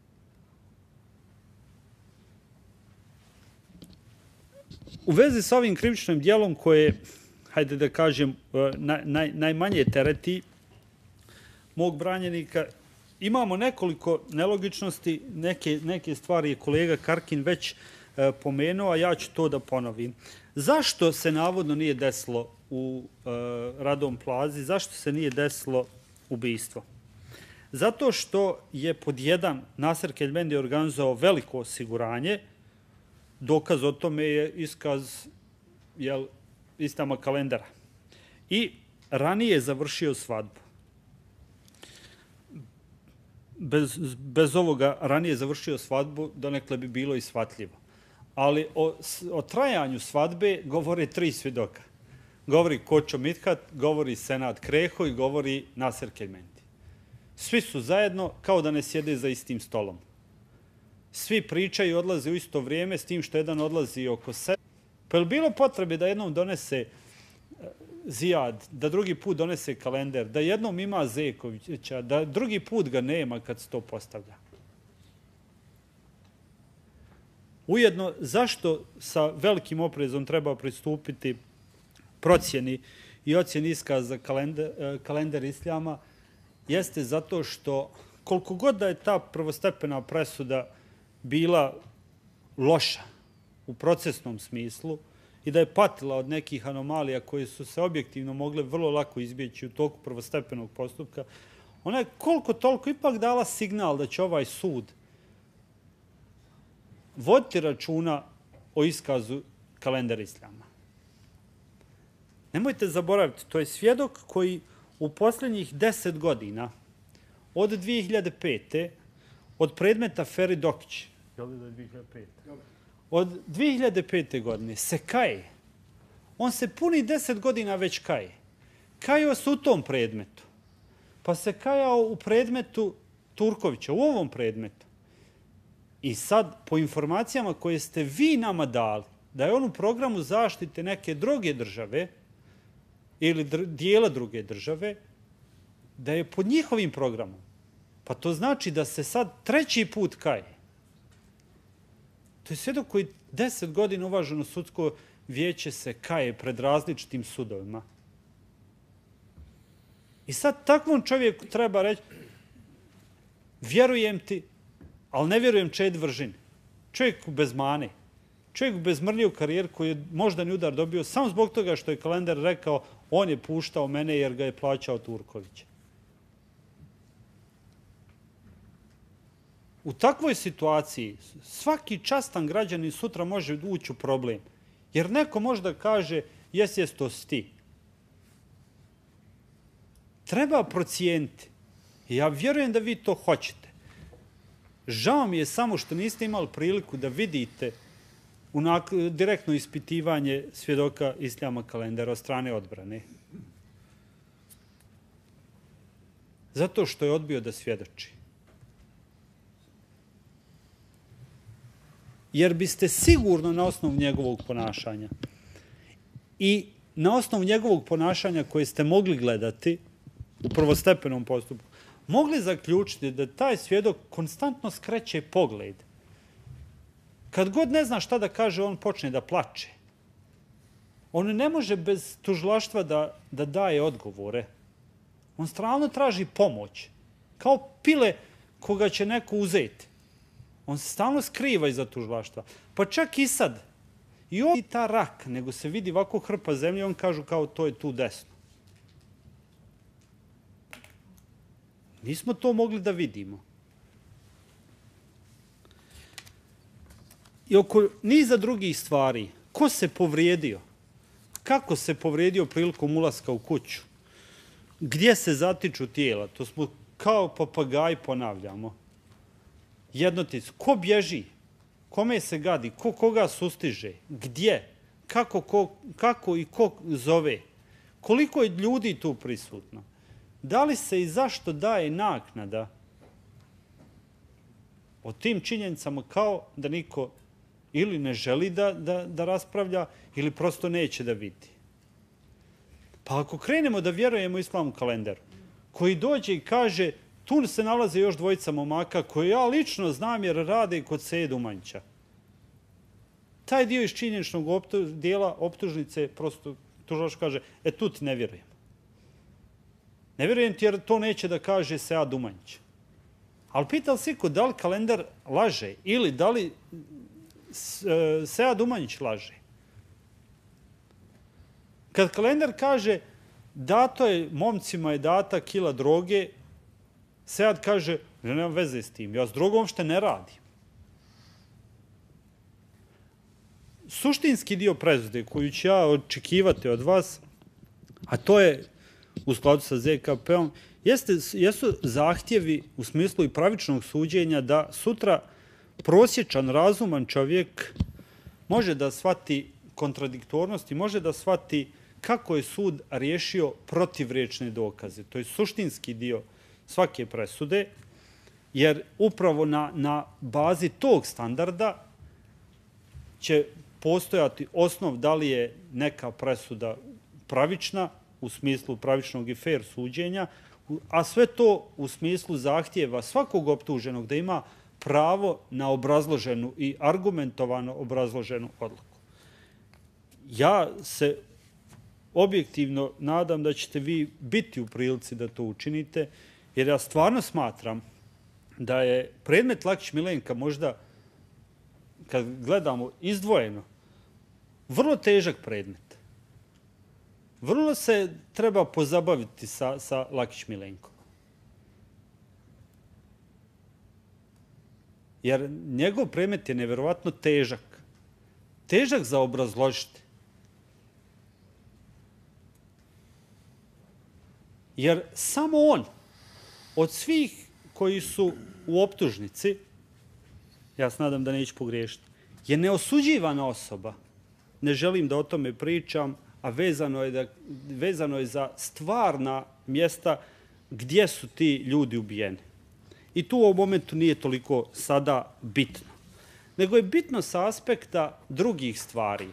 U vezi sa ovim krivičnim dijelom koje, hajde da kažem, naj, naj, najmanje tereti mog branjenika, imamo nekoliko nelogičnosti, neke, neke stvari je kolega Karkin već e, pomenuo, a ja ću to da ponovim. Zašto se navodno nije desilo u e, Radom Plazi, zašto se nije desilo ubistvo? Zato što je pod jedan Nasser Keljmendi organizovao veliko osiguranje. Dokaz o tome je iskaz, jel, Islama Kalendera. I ranije je završio svadbu. Bez, bez ovoga ranije je završio svadbu, donekle bi bilo i shvatljivo. Ali o, o trajanju svadbe govore tri svjedoka. Govori Kočo Mithat, govori Senad Kreho i govori Nasser Keljmendi. Svi su zajedno kao da ne sjede za istim stolom. Svi pričaju i odlaze u isto vrijeme, s tim što jedan odlazi oko sebe. Pa je li bilo potrebe da jednom donese Zijad, da drugi put donese Kalender, da jednom ima Zekovića, da drugi put ga nema kad se to postavlja? Ujedno, zašto sa velikim oprezom treba pristupiti procjeni i ocjeni iskaza kalender, kalender Islama, jeste zato što koliko god da je ta prvostepena presuda bila loša u procesnom smislu i da je patila od nekih anomalija koje su se objektivno mogle vrlo lako izbjeći u toku prvostepenog postupka, ona je koliko toliko ipak dala signal da će ovaj sud voditi računa o iskazu Kalender Islama. Nemojte zaboraviti, to je svjedok koji u posljednjih deset godina, od dvije hiljade pete, od predmeta Feri Dokić, od dvije hiljade pete. godine se kaje. On se puni deset godina već kaje. Kajao se u tom predmetu. Pa se kajao u predmetu Turkovića, u ovom predmetu. I sad, po informacijama koje ste vi nama dali, da je on u programu zaštite neke druge države ili dr- dijela druge države, da je pod njihovim programom. Pa to znači da se sad treći put kaje. To je svjedok koji deset godina uvaženo sudsko vijeće se kaje pred različitim sudovima. I sad takvom čovjeku treba reći, vjerujem ti, ali ne vjerujem Čedi Vržini. Čovjeku bez mane. Čovjeku bez mrnje u karijeru koji je moždani udar dobio samo zbog toga što je Kalender rekao on je puštao mene jer ga je plaćao Turković. U takvoj situaciji svaki častan građanin sutra može ući u problem. Jer neko može da kaže jes, jes, to si ti. Treba procijeniti. Ja vjerujem da vi to hoćete. Žao mi je samo što niste imali priliku da vidite direktno ispitivanje svjedoka Islama Kalendera od strane odbrane. Zato što je odbio da svjedoči. Jer biste sigurno na osnovu njegovog ponašanja i na osnovu njegovog ponašanja koje ste mogli gledati u prvostepenom postupku, mogli zaključiti da taj svjedok konstantno skreće pogled. Kad god ne zna šta da kaže, on počne da plače. On ne može bez tužilaštva da, da daje odgovore. On stalno traži pomoć. Kao pile koga će neko uzeti. On se stalno skriva iza tužilaštva. Pa čak i sad. I on i ta rak, nego se vidi ovako hrpa zemlje, on kažu kao to je tu desno. Nismo to mogli da vidimo. I oko niza drugih stvari, ko se povrijedio? Kako se povrijedio prilikom ulaska u kuću? Gdje se zatiču tijela? To smo kao papagaji ponavljamo. Jednotic. Ko bježi? Kome se gadi? Ko koga sustiže? Gdje? Kako, ko, kako i ko zove? Koliko je ljudi tu prisutno? Da li se i zašto daje naknada o tim činjenicama kao da niko ili ne želi da, da, da raspravlja ili prosto neće da vidi? Pa ako krenemo da vjerujemo Islamu kalendaru, koji dođe i kaže tu se nalaze još dvojica momaka koje ja lično znam jer rade kod Sedu Manća. Taj dio iz činjeničnog optu, dijela optužnice prosto tužilac kaže, e tu ti ne vjerujem. Ne vjerujem ti jer to neće da kaže Sead Umanjić. Ali pitali se ko da li kalendar laže ili da li Sead Umanjić laže. Kad kalendar kaže dato je, momcima je data kila droge, Sead kaže, ja nemam veze s tim, ja s drogom što ne radim. Suštinski dio presude koju ću ja očekivati od vas, a to je u skladu sa Z K P-om, jeste, jesu zahtjevi u smislu i pravičnog suđenja da sutra prosječan, razuman čovjek može da shvati kontradiktornost i može da shvati kako je sud riješio protivriječne dokaze. To je suštinski dio svake presude, jer upravo na, na bazi tog standarda će postojati osnov da li je neka presuda pravična, u smislu pravičnog i fair suđenja, a sve to u smislu zahtjeva svakog optuženog da ima pravo na obrazloženu i argumentovano obrazloženu odluku. Ja se objektivno nadam da ćete vi biti u prilici da to učinite, jer ja stvarno smatram da je predmet Lakić Milenka možda, kad gledamo izdvojeno, vrlo težak predmet. Vrlo se treba pozabaviti sa, sa Lakić Milenkom. Jer njegov predmet je nevjerovatno težak. Težak za obrazložiti. Jer samo on, od svih koji su u optužnici, ja se nadam da neću pogriješiti, je neosuđivana osoba. Ne želim da o tome pričam, a vezano je, da, vezano je za stvarna mjesta gdje su ti ljudi ubijeni. I tu u ovom momentu nije toliko sada bitno. Nego je bitno sa aspekta drugih stvari.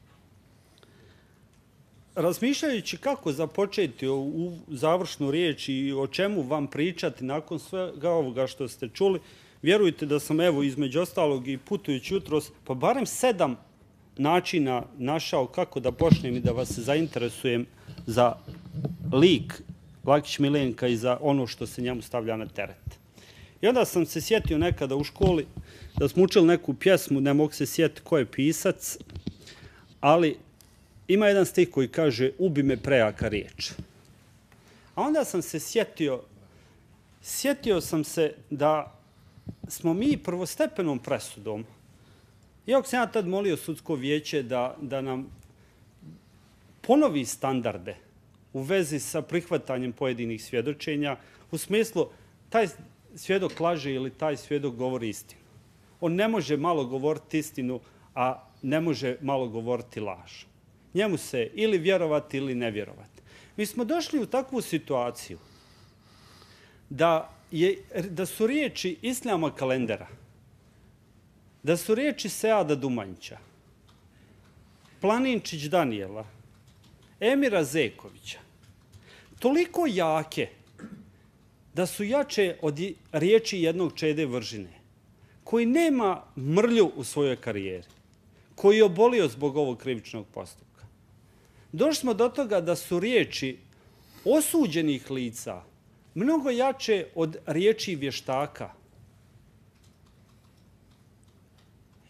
Razmišljajući kako započeti u završnu riječ i o čemu vam pričati nakon svega ovoga što ste čuli, vjerujte da sam evo između ostalog i putujući jutros, pa barem sedam načina našao kako da počnem i da vas zainteresujem za lik Lakić Milenka i za ono što se njemu stavlja na teret. I onda sam se sjetio nekada u školi da smo učili neku pjesmu, ne mogu se sjetiti ko je pisac, ali ima jedan stih koji kaže ubi me prejaka riječ. A onda sam se sjetio, sjetio sam se da smo mi prvostepenom presudom, iako sam ja tad molio sudsko vijeće da, da nam ponovi standarde u vezi sa prihvatanjem pojedinih svjedočenja, u smislu taj svjedok laže ili taj svjedok govori istinu. On ne može malo govoriti istinu, a ne može malo govoriti laž. Njemu se ili vjerovati ili ne vjerovati. Mi smo došli u takvu situaciju da, je, da su riječi Islama Kalendara, da su riječi Seada Dumanjića, Planinčić Danijela, Emira Zekovića, toliko jake da su jače od riječi jednog Čede Vržine, koji nema mrlju u svojoj karijeri, koji je obolio zbog ovog krivičnog postupka. Došli smo do toga da su riječi osuđenih lica mnogo jače od riječi vještaka.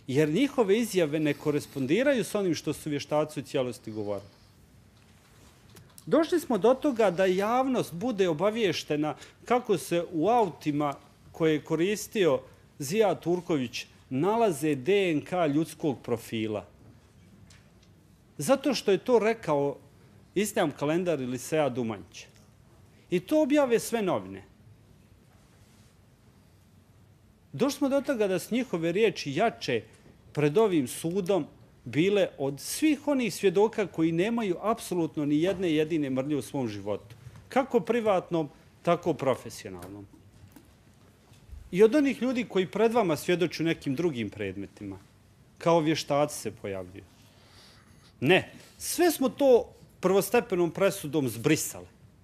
jer njihove izjave ne korespondiraju s onim što su vještaci u cijelosti govorili. Došli smo do toga da javnost bude obaviještena kako se u autima koje je koristio Zijad Turković nalaze D N K ljudskog profila. Zato što je to rekao Islam Kalendar ili Sead Umanjić. I to objave sve novine. Došli smo do toga da su njihove riječi jače pred ovim sudom bile od svih onih svjedoka koji nemaju apsolutno ni jedne jedine mrlje u svom životu. Kako privatnom, tako profesionalnom. I od onih ljudi koji pred vama svjedoču nekim drugim predmetima. Kao vještaci se pojavljuju. Ne. Sve smo to prvostepenom presudom zbrisali.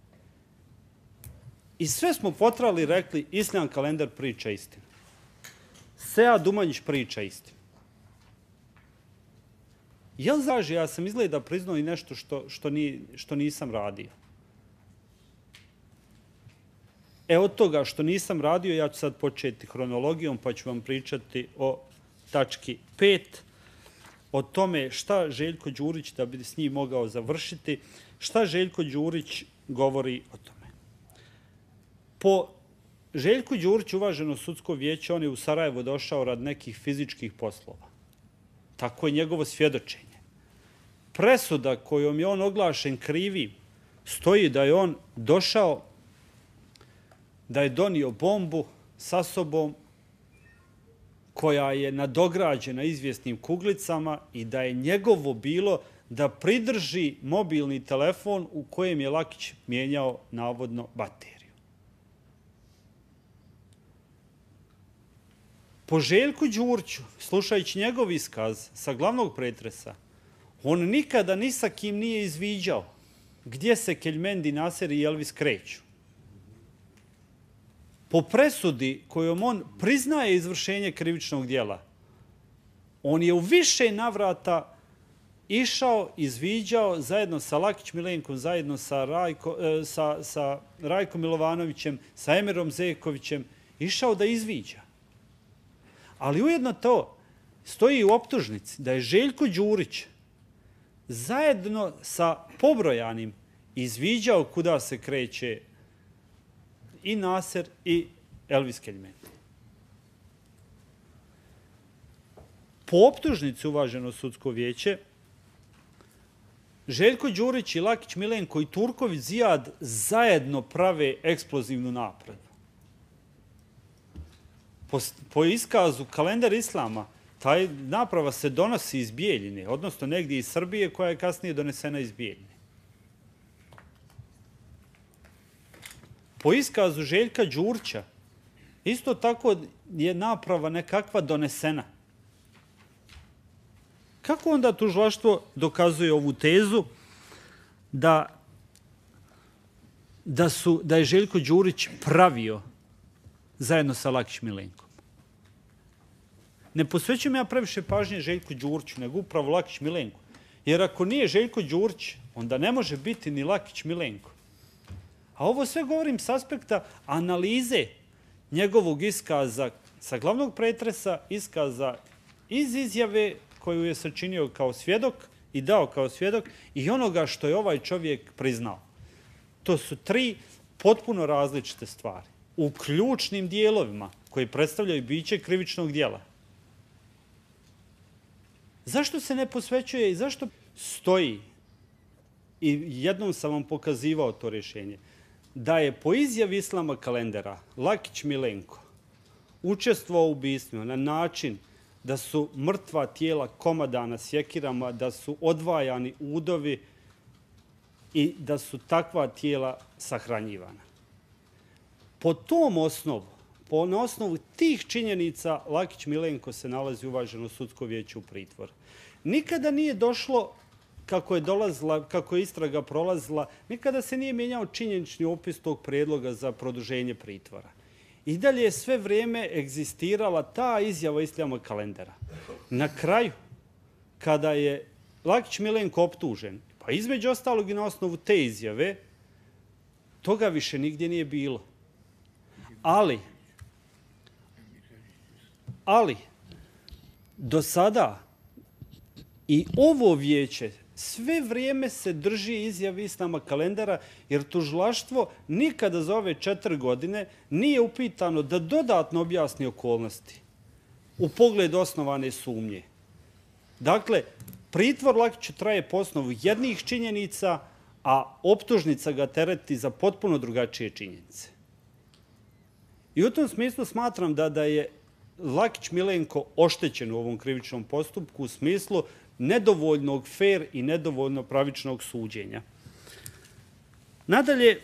I sve smo potrali i rekli Islam Kalendar priča istinu. Sead Umanjić priča istinu. Jel zaži, ja sam izgleda priznao i nešto što, što, ni, što nisam radio. E od toga što nisam radio, ja ću sad početi hronologijom, pa ću vam pričati o tački pet, o tome šta Željko Đurić, da bi s njim mogao završiti, šta Željko Đurić govori o tome. Po Željku Đuriću, uvaženo sudsko vijeće, on je u Sarajevo došao rad nekih fizičkih poslova. Tako je njegovo svjedočenje. Presuda kojom je on oglašen krivim stoji da je on došao, da je donio bombu sa sobom koja je nadograđena izvjesnim kuglicama i da je njegovo bilo da pridrži mobilni telefon u kojem je Lakić mijenjao navodno bateriju. Po Željku Đuriću, slušajući njegov iskaz sa glavnog pretresa, on nikada ni sa kim nije izviđao gdje se Keljmendi, Naser i Elvis kreću. Po presudi kojom on priznaje izvršenje krivičnog djela, on je u više navrata išao, izviđao zajedno sa Lakić Milenkom, zajedno sa, Rajko, sa, sa Rajkom Milovanovićem, sa Emirom Zekovićem, išao da izviđa. Ali ujedno to stoji u optužnici da je Željko Đurić zajedno sa pobrojanim izviđao kuda se kreće i Naser i Elvis Keljmendi. Po optužnici, uvaženo sudsko vijeće, Željko Đurić i Lakić Milenko i Turković Zijad zajedno prave eksplozivnu napradu. Po, po iskazu Kalendar Islama, taj naprava se donosi iz Bijeljine, odnosno negdje iz Srbije, koja je kasnije donesena iz Bijeljine. Po iskazu Željka Đurića, isto tako je naprava nekakva donesena. Kako onda tužilaštvo dokazuje ovu tezu da, da, su, da je Željko Đurić pravio zajedno sa Lakić Milenkom? Ne posvećujem ja previše pažnje Željku Đuriću, nego upravo Lakić Milenku. Jer ako nije Željko Đurić, onda ne može biti ni Lakić Milenko. A ovo sve govorim s aspekta analize njegovog iskaza sa glavnog pretresa, iskaza iz izjave koju je sačinio kao svjedok i dao kao svjedok i onoga što je ovaj čovjek priznao. To su tri potpuno različite stvari. U ključnim dijelovima koji predstavljaju biće krivičnog djela. Zašto se ne posvećuje i zašto stoji, i jednom sam vam pokazivao to rješenje, da je po izjavi Islama Kalendara Lakić Milenko učestvovao u ubistvima na način da su mrtva tijela komadana sjekirama, da su odvajani udovi i da su takva tijela sahranjivana. Po tom osnovu, po na osnovu tih činjenica, Lakić Milenko se nalazi uvaženo sudsko vijeće u pritvor. Nikada nije došlo, kako je, dolazila, kako je istraga prolazila, nikada se nije mijenjao činjenični opis tog prijedloga za produženje pritvora. I dalje je sve vrijeme egzistirala ta izjava Islama Kalendara. Na kraju, kada je Lakić Milenko optužen, pa između ostalog i na osnovu te izjave, toga više nigdje nije bilo. Ali, ali, do sada i ovo vijeće sve vrijeme se drži izjavi Islama Kalendara, jer tužilaštvo nikada za ove četiri godine nije upitano da dodatno objasni okolnosti u pogledu osnovane sumnje. Dakle, pritvor Lakiću traje po osnovu jednih činjenica, a optužnica ga tereti za potpuno drugačije činjenice. I u tom smislu smatram da, da je Lakić Milenko oštećen u ovom krivičnom postupku u smislu nedovoljnog fer i nedovoljno pravičnog suđenja. Nadalje,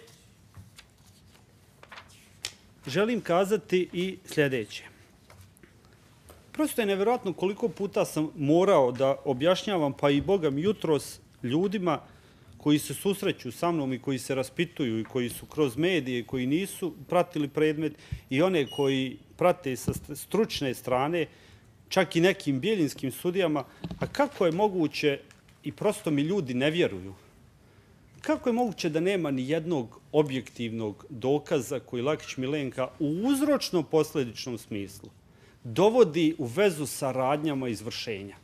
želim kazati i sljedeće. Prosto je nevjerojatno koliko puta sam morao da objašnjavam, pa i Boga mi jutros, ljudima koji se susreću sa mnom i koji se raspituju i koji su kroz medije, koji nisu pratili predmet i one koji prate sa stručne strane, čak i nekim bijelinskim sudijama, a kako je moguće, i prosto mi ljudi ne vjeruju, kako je moguće da nema ni jednog objektivnog dokaza koji Lakić Milenka u uzročno-posledičnom smislu dovodi u vezu sa radnjama izvršenja.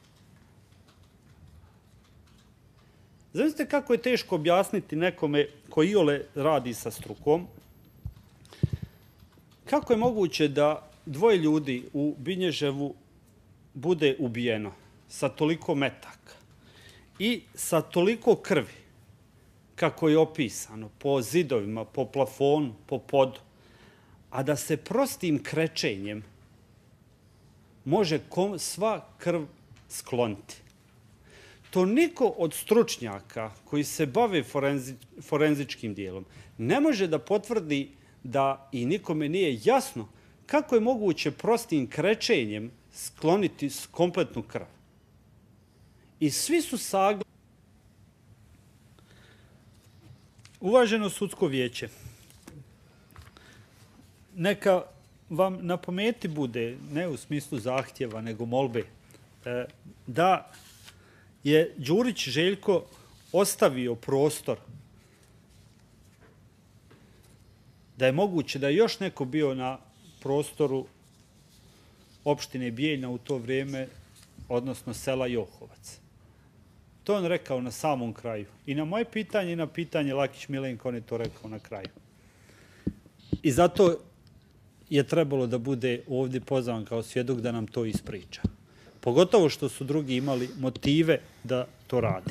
Zamislite kako je teško objasniti nekome koji iole radi sa strukom, kako je moguće da dvoje ljudi u Binježevu bude ubijeno sa toliko metaka i sa toliko krvi, kako je opisano, po zidovima, po plafonu, po podu, a da se prostim krečenjem može sva krv skloniti. To niko od stručnjaka koji se bave forenzi, forenzičkim dijelom ne može da potvrdi da i nikome nije jasno kako je moguće prostim krečenjem skloniti kompletnu krv. I svi su saglasni. Uvaženo sudsko vijeće, neka vam na pameti bude, ne u smislu zahtjeva, nego molbe, da je Đurić Željko ostavio prostor da je moguće da je još neko bio na prostoru opštine Bijeljna u to vrijeme, odnosno sela Johovac. To on rekao na samom kraju. I na moje pitanje i na pitanje Lakić Milenko on je to rekao na kraju. I zato je trebalo da bude ovdje pozvan kao svjedok da nam to ispriča. Pogotovo što su drugi imali motive da to radi.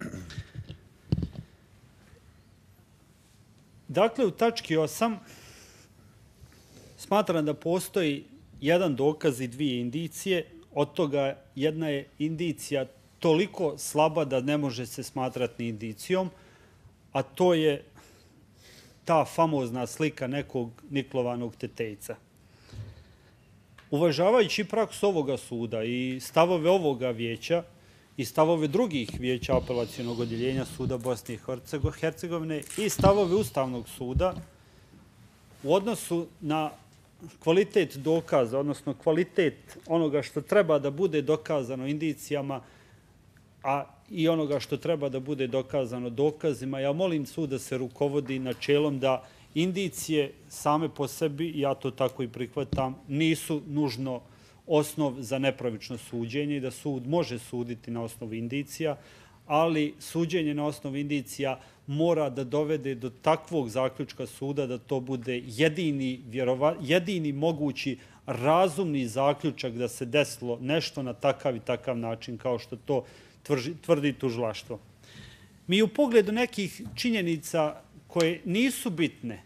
Dakle, u tački osam smatram da postoji jedan dokaz i dvije indicije. Od toga jedna je indicija toliko slaba da ne može se smatrati ni indicijom, a to je ta famozna slika nekog niklovanog tetejca. Uvažavajući praksu ovoga suda i stavove ovoga vijeća i stavove drugih vijeća apelacionog odjeljenja suda Bosne i Hercegovine i stavove Ustavnog suda u odnosu na kvalitet dokaza, odnosno kvalitet onoga što treba da bude dokazano indicijama, a i onoga što treba da bude dokazano dokazima, ja molim sud da se rukovodi načelom da indicije same po sebi, ja to tako i prihvatam, nisu nužno osnov za nepravično suđenje i da sud može suditi na osnovu indicija, ali suđenje na osnovu indicija mora da dovede do takvog zaključka suda da to bude jedini, vjerova, jedini mogući razumni zaključak da se desilo nešto na takav i takav način kao što to tvrdi tužilaštvo. Mi u pogledu nekih činjenica koje nisu bitne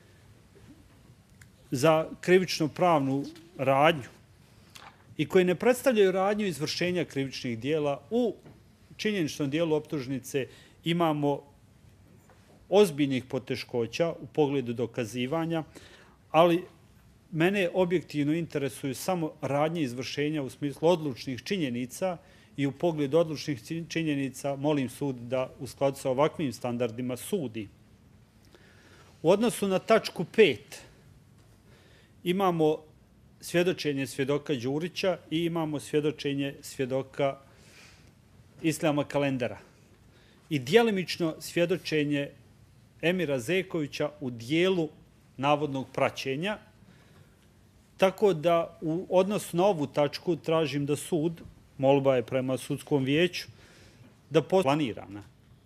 za krivično-pravnu radnju i koje ne predstavljaju radnju izvršenja krivičnih dijela, u činjeničnom dijelu optužnice imamo ozbiljnih poteškoća u pogledu dokazivanja, ali mene objektivno interesuju samo radnje izvršenja u smislu odlučnih činjenica i u pogledu odlučnih činjenica molim sud da u skladu sa ovakvim standardima sudi. U odnosu na tačku pet imamo svjedočenje svjedoka Đurića i imamo svjedočenje svjedoka Islama Kalendara i djelimično svjedočenje Emira Zekovića u dijelu navodnog praćenja, Tako da u odnosu na ovu tačku tražim da sud, molba je prema sudskom vijeću, da postoji planirana.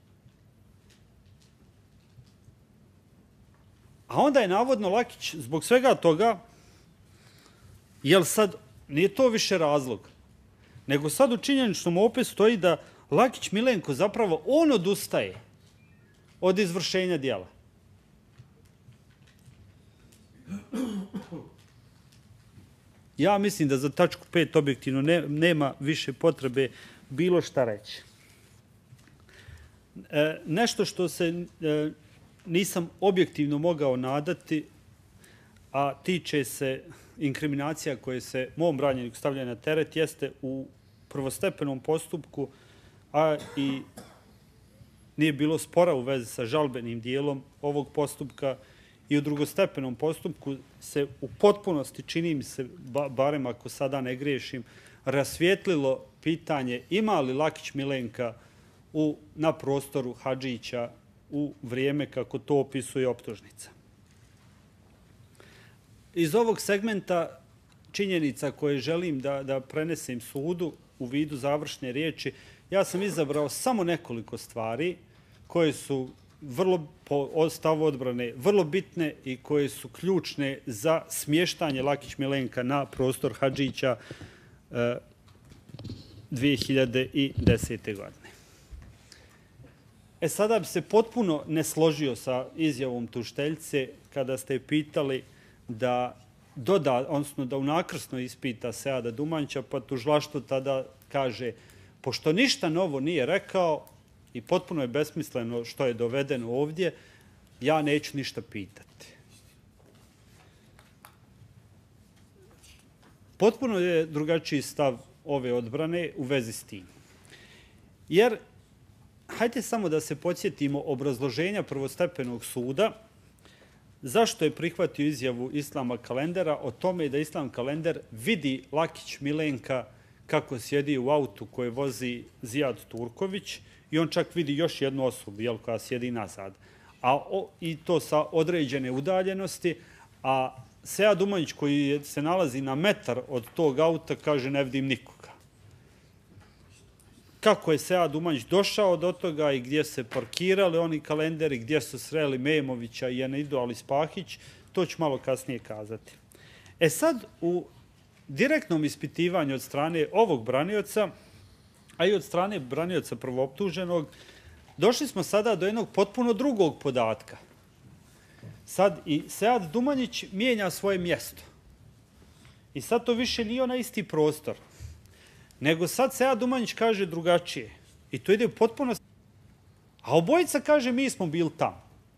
A onda je navodno Lakić zbog svega toga, jel sad, nije to više razlog, nego sad u činjeničnom opisu stoji da Lakić Milenko zapravo on odustaje od izvršenja djela. Ja mislim da za tačku pet objektivno ne, nema više potrebe bilo šta reći. E, nešto što se e, nisam objektivno mogao nadati, a tiče se inkriminacija koje se mom branjeniku stavlja na teret, jeste u prvostepenom postupku, a i nije bilo spora u vezi sa žalbenim dijelom ovog postupka, i u drugostepenom postupku se u potpunosti, čini mi se, barem ako sada ne griješim, rasvijetlilo pitanje ima li Lakić Milenka u, na prostoru Hadžića u vrijeme kako to opisuje optužnica. Iz ovog segmenta činjenica koje želim da, da prenesem sudu u vidu završne riječi, ja sam izabrao samo nekoliko stvari koje su vrlo po stavu odbrane vrlo bitne i koje su ključne za smještanje Lakić Milenka na prostor Hadžića e, dvije hiljade desete. godine. E sada bi se potpuno ne složio sa izjavom tužiteljice kada ste pitali da doda, odnosno da unakrsno ispita Seada Dumanjića, pa tužilaštvo tada kaže, pošto ništa novo nije rekao i potpuno je besmisleno što je dovedeno ovdje, ja neću ništa pitati. Potpuno je drugačiji stav ove odbrane u vezi s tim. Jer, hajde samo da se podsjetimo obrazloženja prvostepenog suda zašto je prihvatio izjavu Islama Kalendera o tome da Islam Kalender vidi Lakić Milenka kako sjedi u autu koje vozi Zijad Turković i on čak vidi još jednu osobu, jel, koja sjedi nazad. A o, i to sa određene udaljenosti, a Sead Dumanjić koji se nalazi na metar od tog auta kaže ne vidim nikoga. Kako je Sead Dumanjić došao do toga i gdje se parkirali oni Kalenderi, gdje su sreli Memovića i Jenidu Alispahić, to ću malo kasnije kazati. E sad, u direktnom ispitivanju od strane ovog branioca, a i od strane branioca prvooptuženog, došli smo sada do jednog potpuno drugog podatka. Sad i Sead Dumanjić mijenja svoje mjesto. I sad to više nije onaj isti prostor. Nego sad Sead Dumanjić kaže drugačije. I to ide potpuno... A obojica kaže mi smo bili tamo.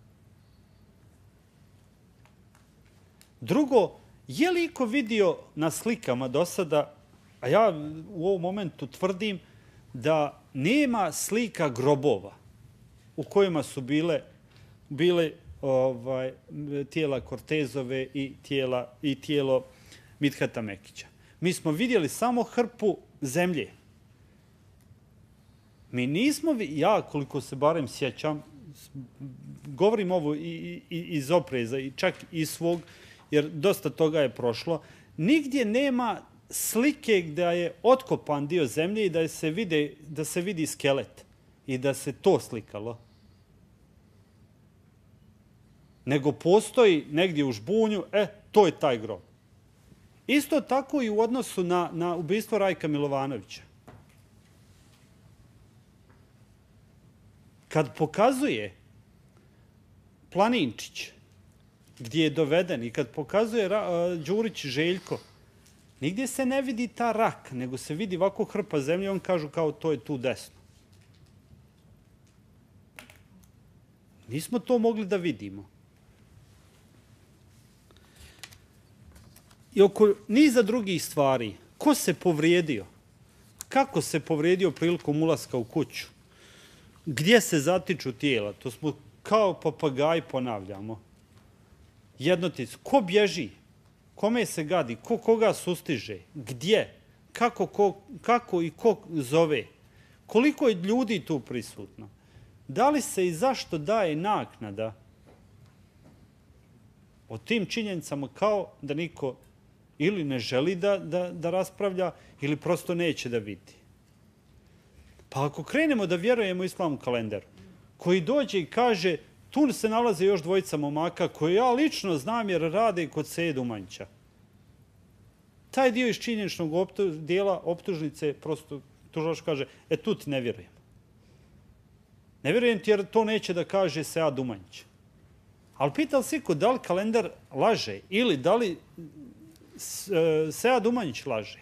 Drugo, je li iko vidio na slikama do sada, a ja u ovom momentu tvrdim da nema slika grobova u kojima su bile, bile ovaj, tijela Kortezove i, tijela, i tijelo Midhata Mekića. Mi smo vidjeli samo hrpu zemlje. Mi nismo, ja koliko se barem sjećam, govorim ovo i, i, iz opreza i čak iz svog, jer dosta toga je prošlo, nigdje nema slike gdje je otkopan dio zemlje i da se, vide, da se vidi skelet i da se to slikalo. Nego postoji negdje u žbunju, e, to je taj grob. Isto tako i u odnosu na, na ubistvo Rajka Milovanovića. Kad pokazuje Planinčić gdje je doveden i kad pokazuje Ra, Đurić Željko, nigdje se ne vidi ta rak, nego se vidi ovako hrpa zemlje, on kažu kao to je tu desno. Nismo to mogli da vidimo. I oko niza drugih stvari, ko se povrijedio, kako se povrijedio prilikom ulaska u kuću, gdje se zatiču tijela, to smo kao papagaji ponavljamo. Jednotic, ko bježi, kome se gadi, ko koga sustiže, gdje, kako, ko, kako i ko zove, koliko je ljudi tu prisutno, da li se i zašto daje naknada o tim činjenicama kao da niko ili ne želi da, da, da raspravlja, ili prosto neće da vidi. Pa ako krenemo da vjerujemo Islam kalendaru, koji dođe i kaže tu se nalaze još dvojica momaka koje ja lično znam jer rade kod Sejeda Umanjića. Taj dio iz činjeničnog optu, dijela optužnice prosto tužilac kaže, e tu ti ne vjerujem. Ne vjerujem ti jer to neće da kaže Sejed Umanjić. Ali pital si ko da li kalendar laže ili da li Sejed Umanjić laže.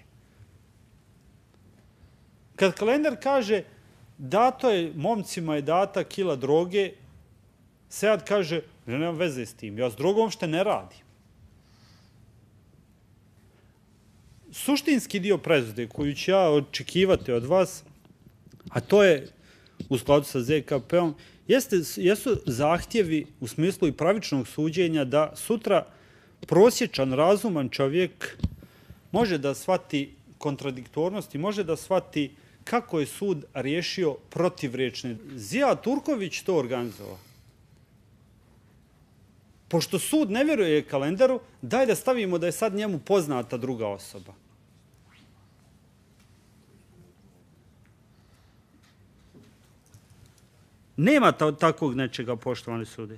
Kad kalendar kaže dato je, momcima je data kila droge, Sejed kaže, ja nemam veze s tim, ja s drogom što ne radim. Suštinski dio presude koju ću ja očekivati od vas, a to je u skladu sa Z K P-om, jeste, jesu zahtjevi u smislu i pravičnog suđenja da sutra prosječan, razuman čovjek može da shvati kontradiktornost i može da shvati kako je sud riješio protivrečne. Zijad Turković to organizovao. Pošto sud ne vjeruje kalendaru, daj da stavimo da je sad njemu poznata druga osoba. Nema takvog nečega, poštovani sudije.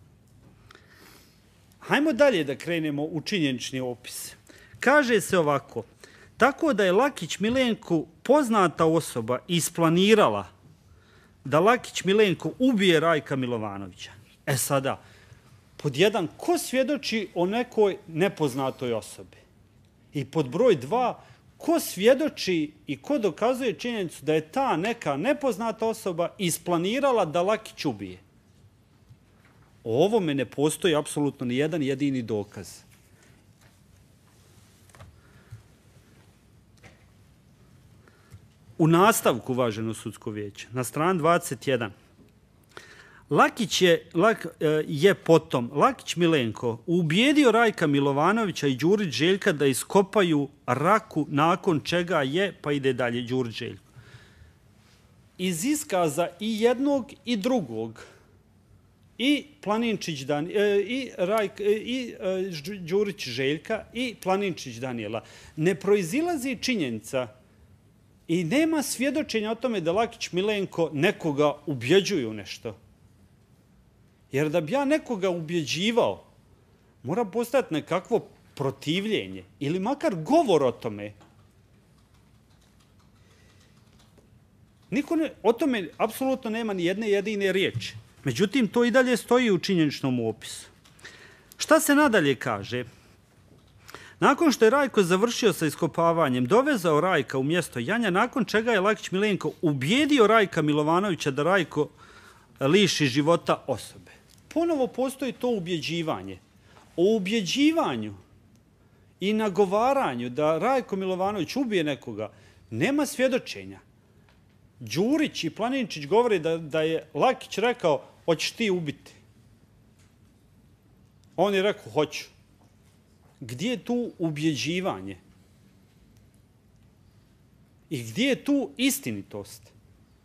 Hajmo dalje da krenemo u činjenični opis. Kaže se ovako, tako da je Lakić Milenko poznata osoba isplanirala da Lakić Milenko ubije Rajka Milovanovića. E sada, pod jedan, ko svjedoči o nekoj nepoznatoj osobi? I pod broj dva, ko svjedoči i ko dokazuje činjenicu da je ta neka nepoznata osoba isplanirala da Lakić ubije? O ovome ne postoji apsolutno ni jedan jedini dokaz. U nastavku, uvaženo sudsko vijeće, na strani dvadeset jedan, Lakić je, Lak, je potom, Lakić Milenko, ubijedio Rajka Milovanovića i Đurić Željka da iskopaju raku, nakon čega je, pa ide dalje, Đurić Željko. Iz iskaza i jednog i drugog, i Planinčić Dan, i, Rajk, i Đurić Željka i Planinčić Danijela, ne proizilazi činjenica i nema svjedočenja o tome da Lakić Milenko nekoga ubjeđuju nešto. Jer da bi ja nekoga ubjeđivao, mora postojati nekakvo protivljenje ili makar govor o tome. Niko ne, o tome apsolutno nema ni jedne jedine riječi. Međutim, to i dalje stoji u činjeničnom opisu. Šta se nadalje kaže? Nakon što je Rajko završio sa iskopavanjem, dovezao Rajka u mjesto Janja, nakon čega je Lakić Milenko ubijedio Rajka Milovanovića da Rajko liši života osobe. Ponovo postoji to ubjeđivanje. O ubjeđivanju i nagovaranju da Rajko Milovanović ubije nekoga nema svjedočenja. Đurić i Planinčić govore da, da je Lakić rekao, hoćeš ti ubiti. On je rekao, hoću. Gdje je tu ubjeđivanje? I gdje je tu istinitost?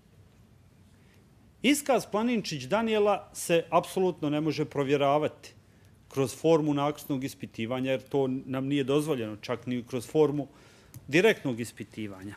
Iskaz Planinčić Danijela se apsolutno ne može provjeravati kroz formu naknadnog ispitivanja, jer to nam nije dozvoljeno, čak ni kroz formu direktnog ispitivanja.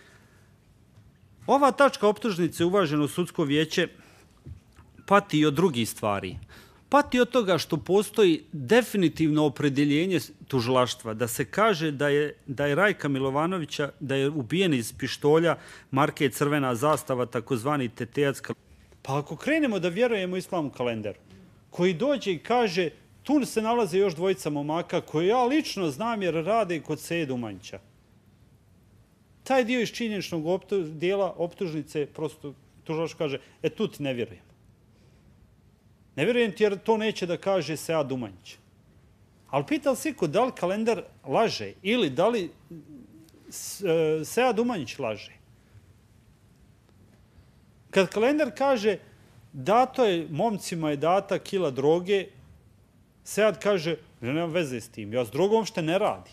Ova tačka optužnice, uvaženo sudsko vijeće, pati i od drugih stvari. Pati od toga što postoji definitivno opredjeljenje tužilaštva, da se kaže da je, da je Rajka Milovanovića, da je ubijen iz pištolja marke Crvena zastava, takozvani Tetejac. Pa ako krenemo da vjerujemo Islam kalendaru, koji dođe i kaže tu se nalaze još dvojica momaka koje ja lično znam jer rade kod Sejeda Umanjića. Taj dio iz činjeničnog optu, dijela optužnice prosto tužilac kaže, e tu ti ne vjerujem. Ne vjerujem ti jer to neće da kaže Sejed Umanjić. Ali pital si ko da li kalendar laže ili da li Sejed Umanjić laže. Kad kalendar kaže dato je, momcima je data kila droge, Sejed kaže, ja nemam veze s tim, ja s drogom što ne radim.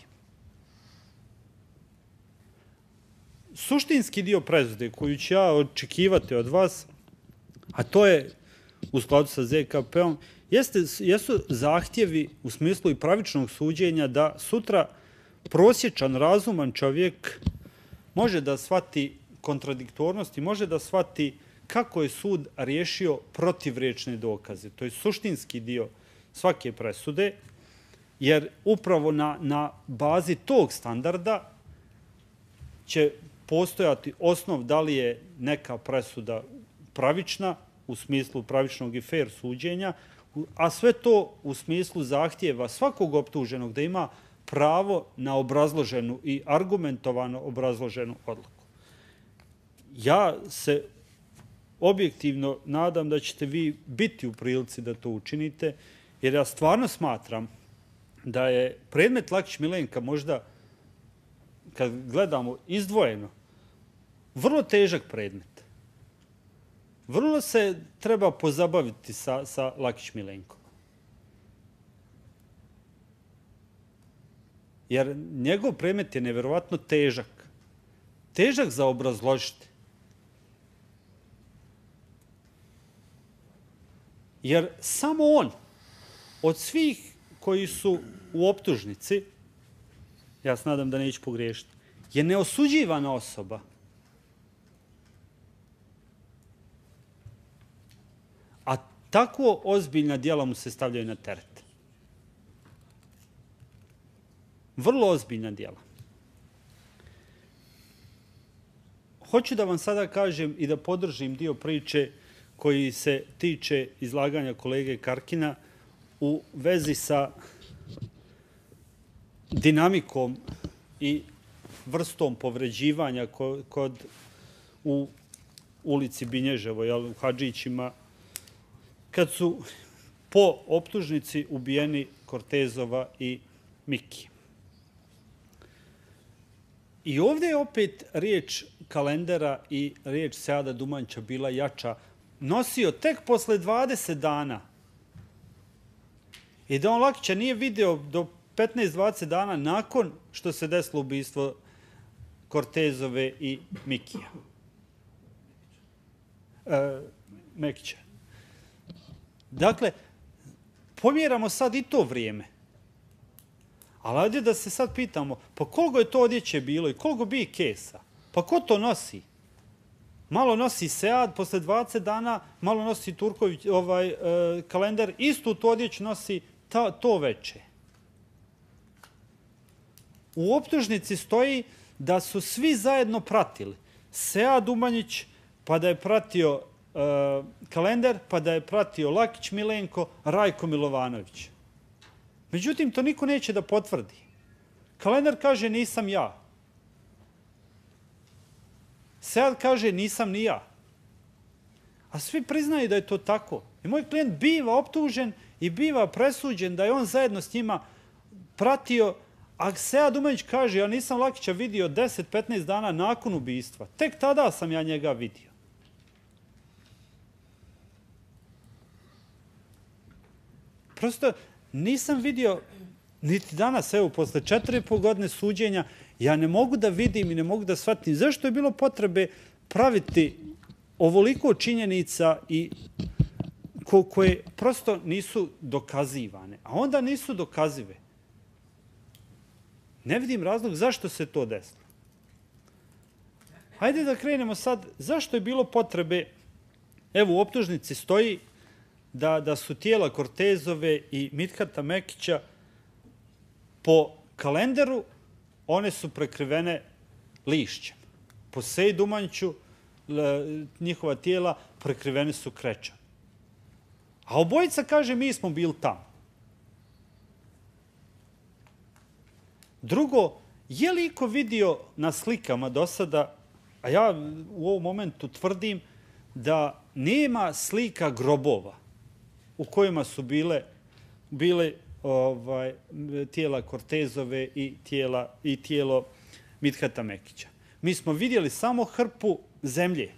Suštinski dio presude koju ću ja očekivati od vas, a to je u skladu sa Z K P-om, jeste, jesu zahtjevi u smislu i pravičnog suđenja da sutra prosječan, razuman čovjek može da shvati kontradiktornost i može da shvati kako je sud riješio protivriječne dokaze. To je suštinski dio svake presude, jer upravo na, na bazi tog standarda će postojati osnov da li je neka presuda pravična, u smislu pravičnog i fair suđenja, a sve to u smislu zahtjeva svakog optuženog da ima pravo na obrazloženu i argumentovano obrazloženu odluku. Ja se objektivno nadam da ćete vi biti u prilici da to učinite, jer ja stvarno smatram da je predmet Lakić Milenka možda, kad gledamo izdvojeno, vrlo težak predmet. Vrlo se treba pozabaviti sa, sa Lakić Milenkom. Jer njegov predmet je nevjerovatno težak. Težak za obrazložiti. Jer samo on, od svih koji su u optužnici, ja se nadam da neću pogriješiti, je neosuđivana osoba. A tako ozbiljna djela mu se stavljaju na teret. Vrlo ozbiljna djela. Hoću da vam sada kažem i da podržim dio priče koji se tiče izlaganja kolege Karkina u vezi sa dinamikom i vrstom povređivanja kod, u ulici Binježevo, jel, u Hadžićima, kad su po optužnici ubijeni Kortezova i Miki. I ovdje je opet riječ Kalendera i riječ Seada Dumanća bila jača. Nosio tek posle dvadeset dana. I da on Lakića nije video do petnaest dvadeset dana nakon što se desilo ubistvo Kortezove i Mikija. E, Mekića. Dakle, pomjeramo sad i to vrijeme. Ali ajde da se sad pitamo, pa koliko je to odjeće bilo i koliko bi kesa? Pa ko to nosi? Malo nosi Sead posle dvadeset dana, malo nosi Turković, ovaj, e, Kalender, istu tu odjeću nosi ta, to veče. U optužnici stoji da su svi zajedno pratili. Sead Umanjić, pa da je pratio e, Kalender, pa da je pratio Lakić Milenko, Rajko Milovanović. Međutim, to niko neće da potvrdi. Kalender kaže nisam ja. Sead kaže nisam ni ja. A svi priznaju da je to tako. I moj klijent biva optužen i biva presuđen da je on zajedno s njima pratio, a Sead Umanjić kaže ja nisam Lakića vidio deset do petnaest dana nakon ubistva. Tek tada sam ja njega vidio. Prosto nisam vidio niti danas, evo, posle četiri i po godine suđenja, ja ne mogu da vidim i ne mogu da shvatim zašto je bilo potrebe praviti ovoliko činjenica i ko, koje prosto nisu dokazivane. A onda nisu dokazive. Ne vidim razlog zašto se to desilo. Hajde da krenemo sad, zašto je bilo potrebe, evo u optužnici stoji da, da su tijela Kortezove i Midhata Mekića po Kalenderu, one su prekrivene lišćem. Po Sejdu Umanjiću njihova tijela prekrivene su krećom. A obojica kaže mi smo bili tamo. Drugo, je li iko vidio na slikama do sada, a ja u ovom momentu tvrdim da nema slika grobova u kojima su bile, bile ovaj, tijela Kortezove i, tijela, i tijelo Midhata Mekića. Mi smo vidjeli samo hrpu zemlje.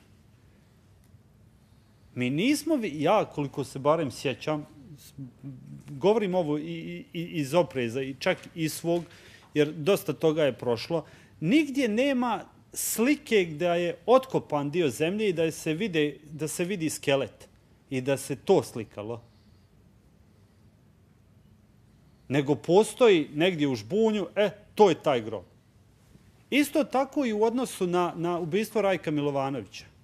Mi nismo, ja koliko se barem sjećam, govorim ovo i, i, iz opreza i čak iz svog, jer dosta toga je prošlo, nigdje nema slike gdje je otkopan dio zemlje i da se, vide, da se vidi skelet i da se to slikalo. nego postoji negdje u žbunju, e, to je taj grob. Isto tako i u odnosu na, na ubistvo Rajka Milovanovića.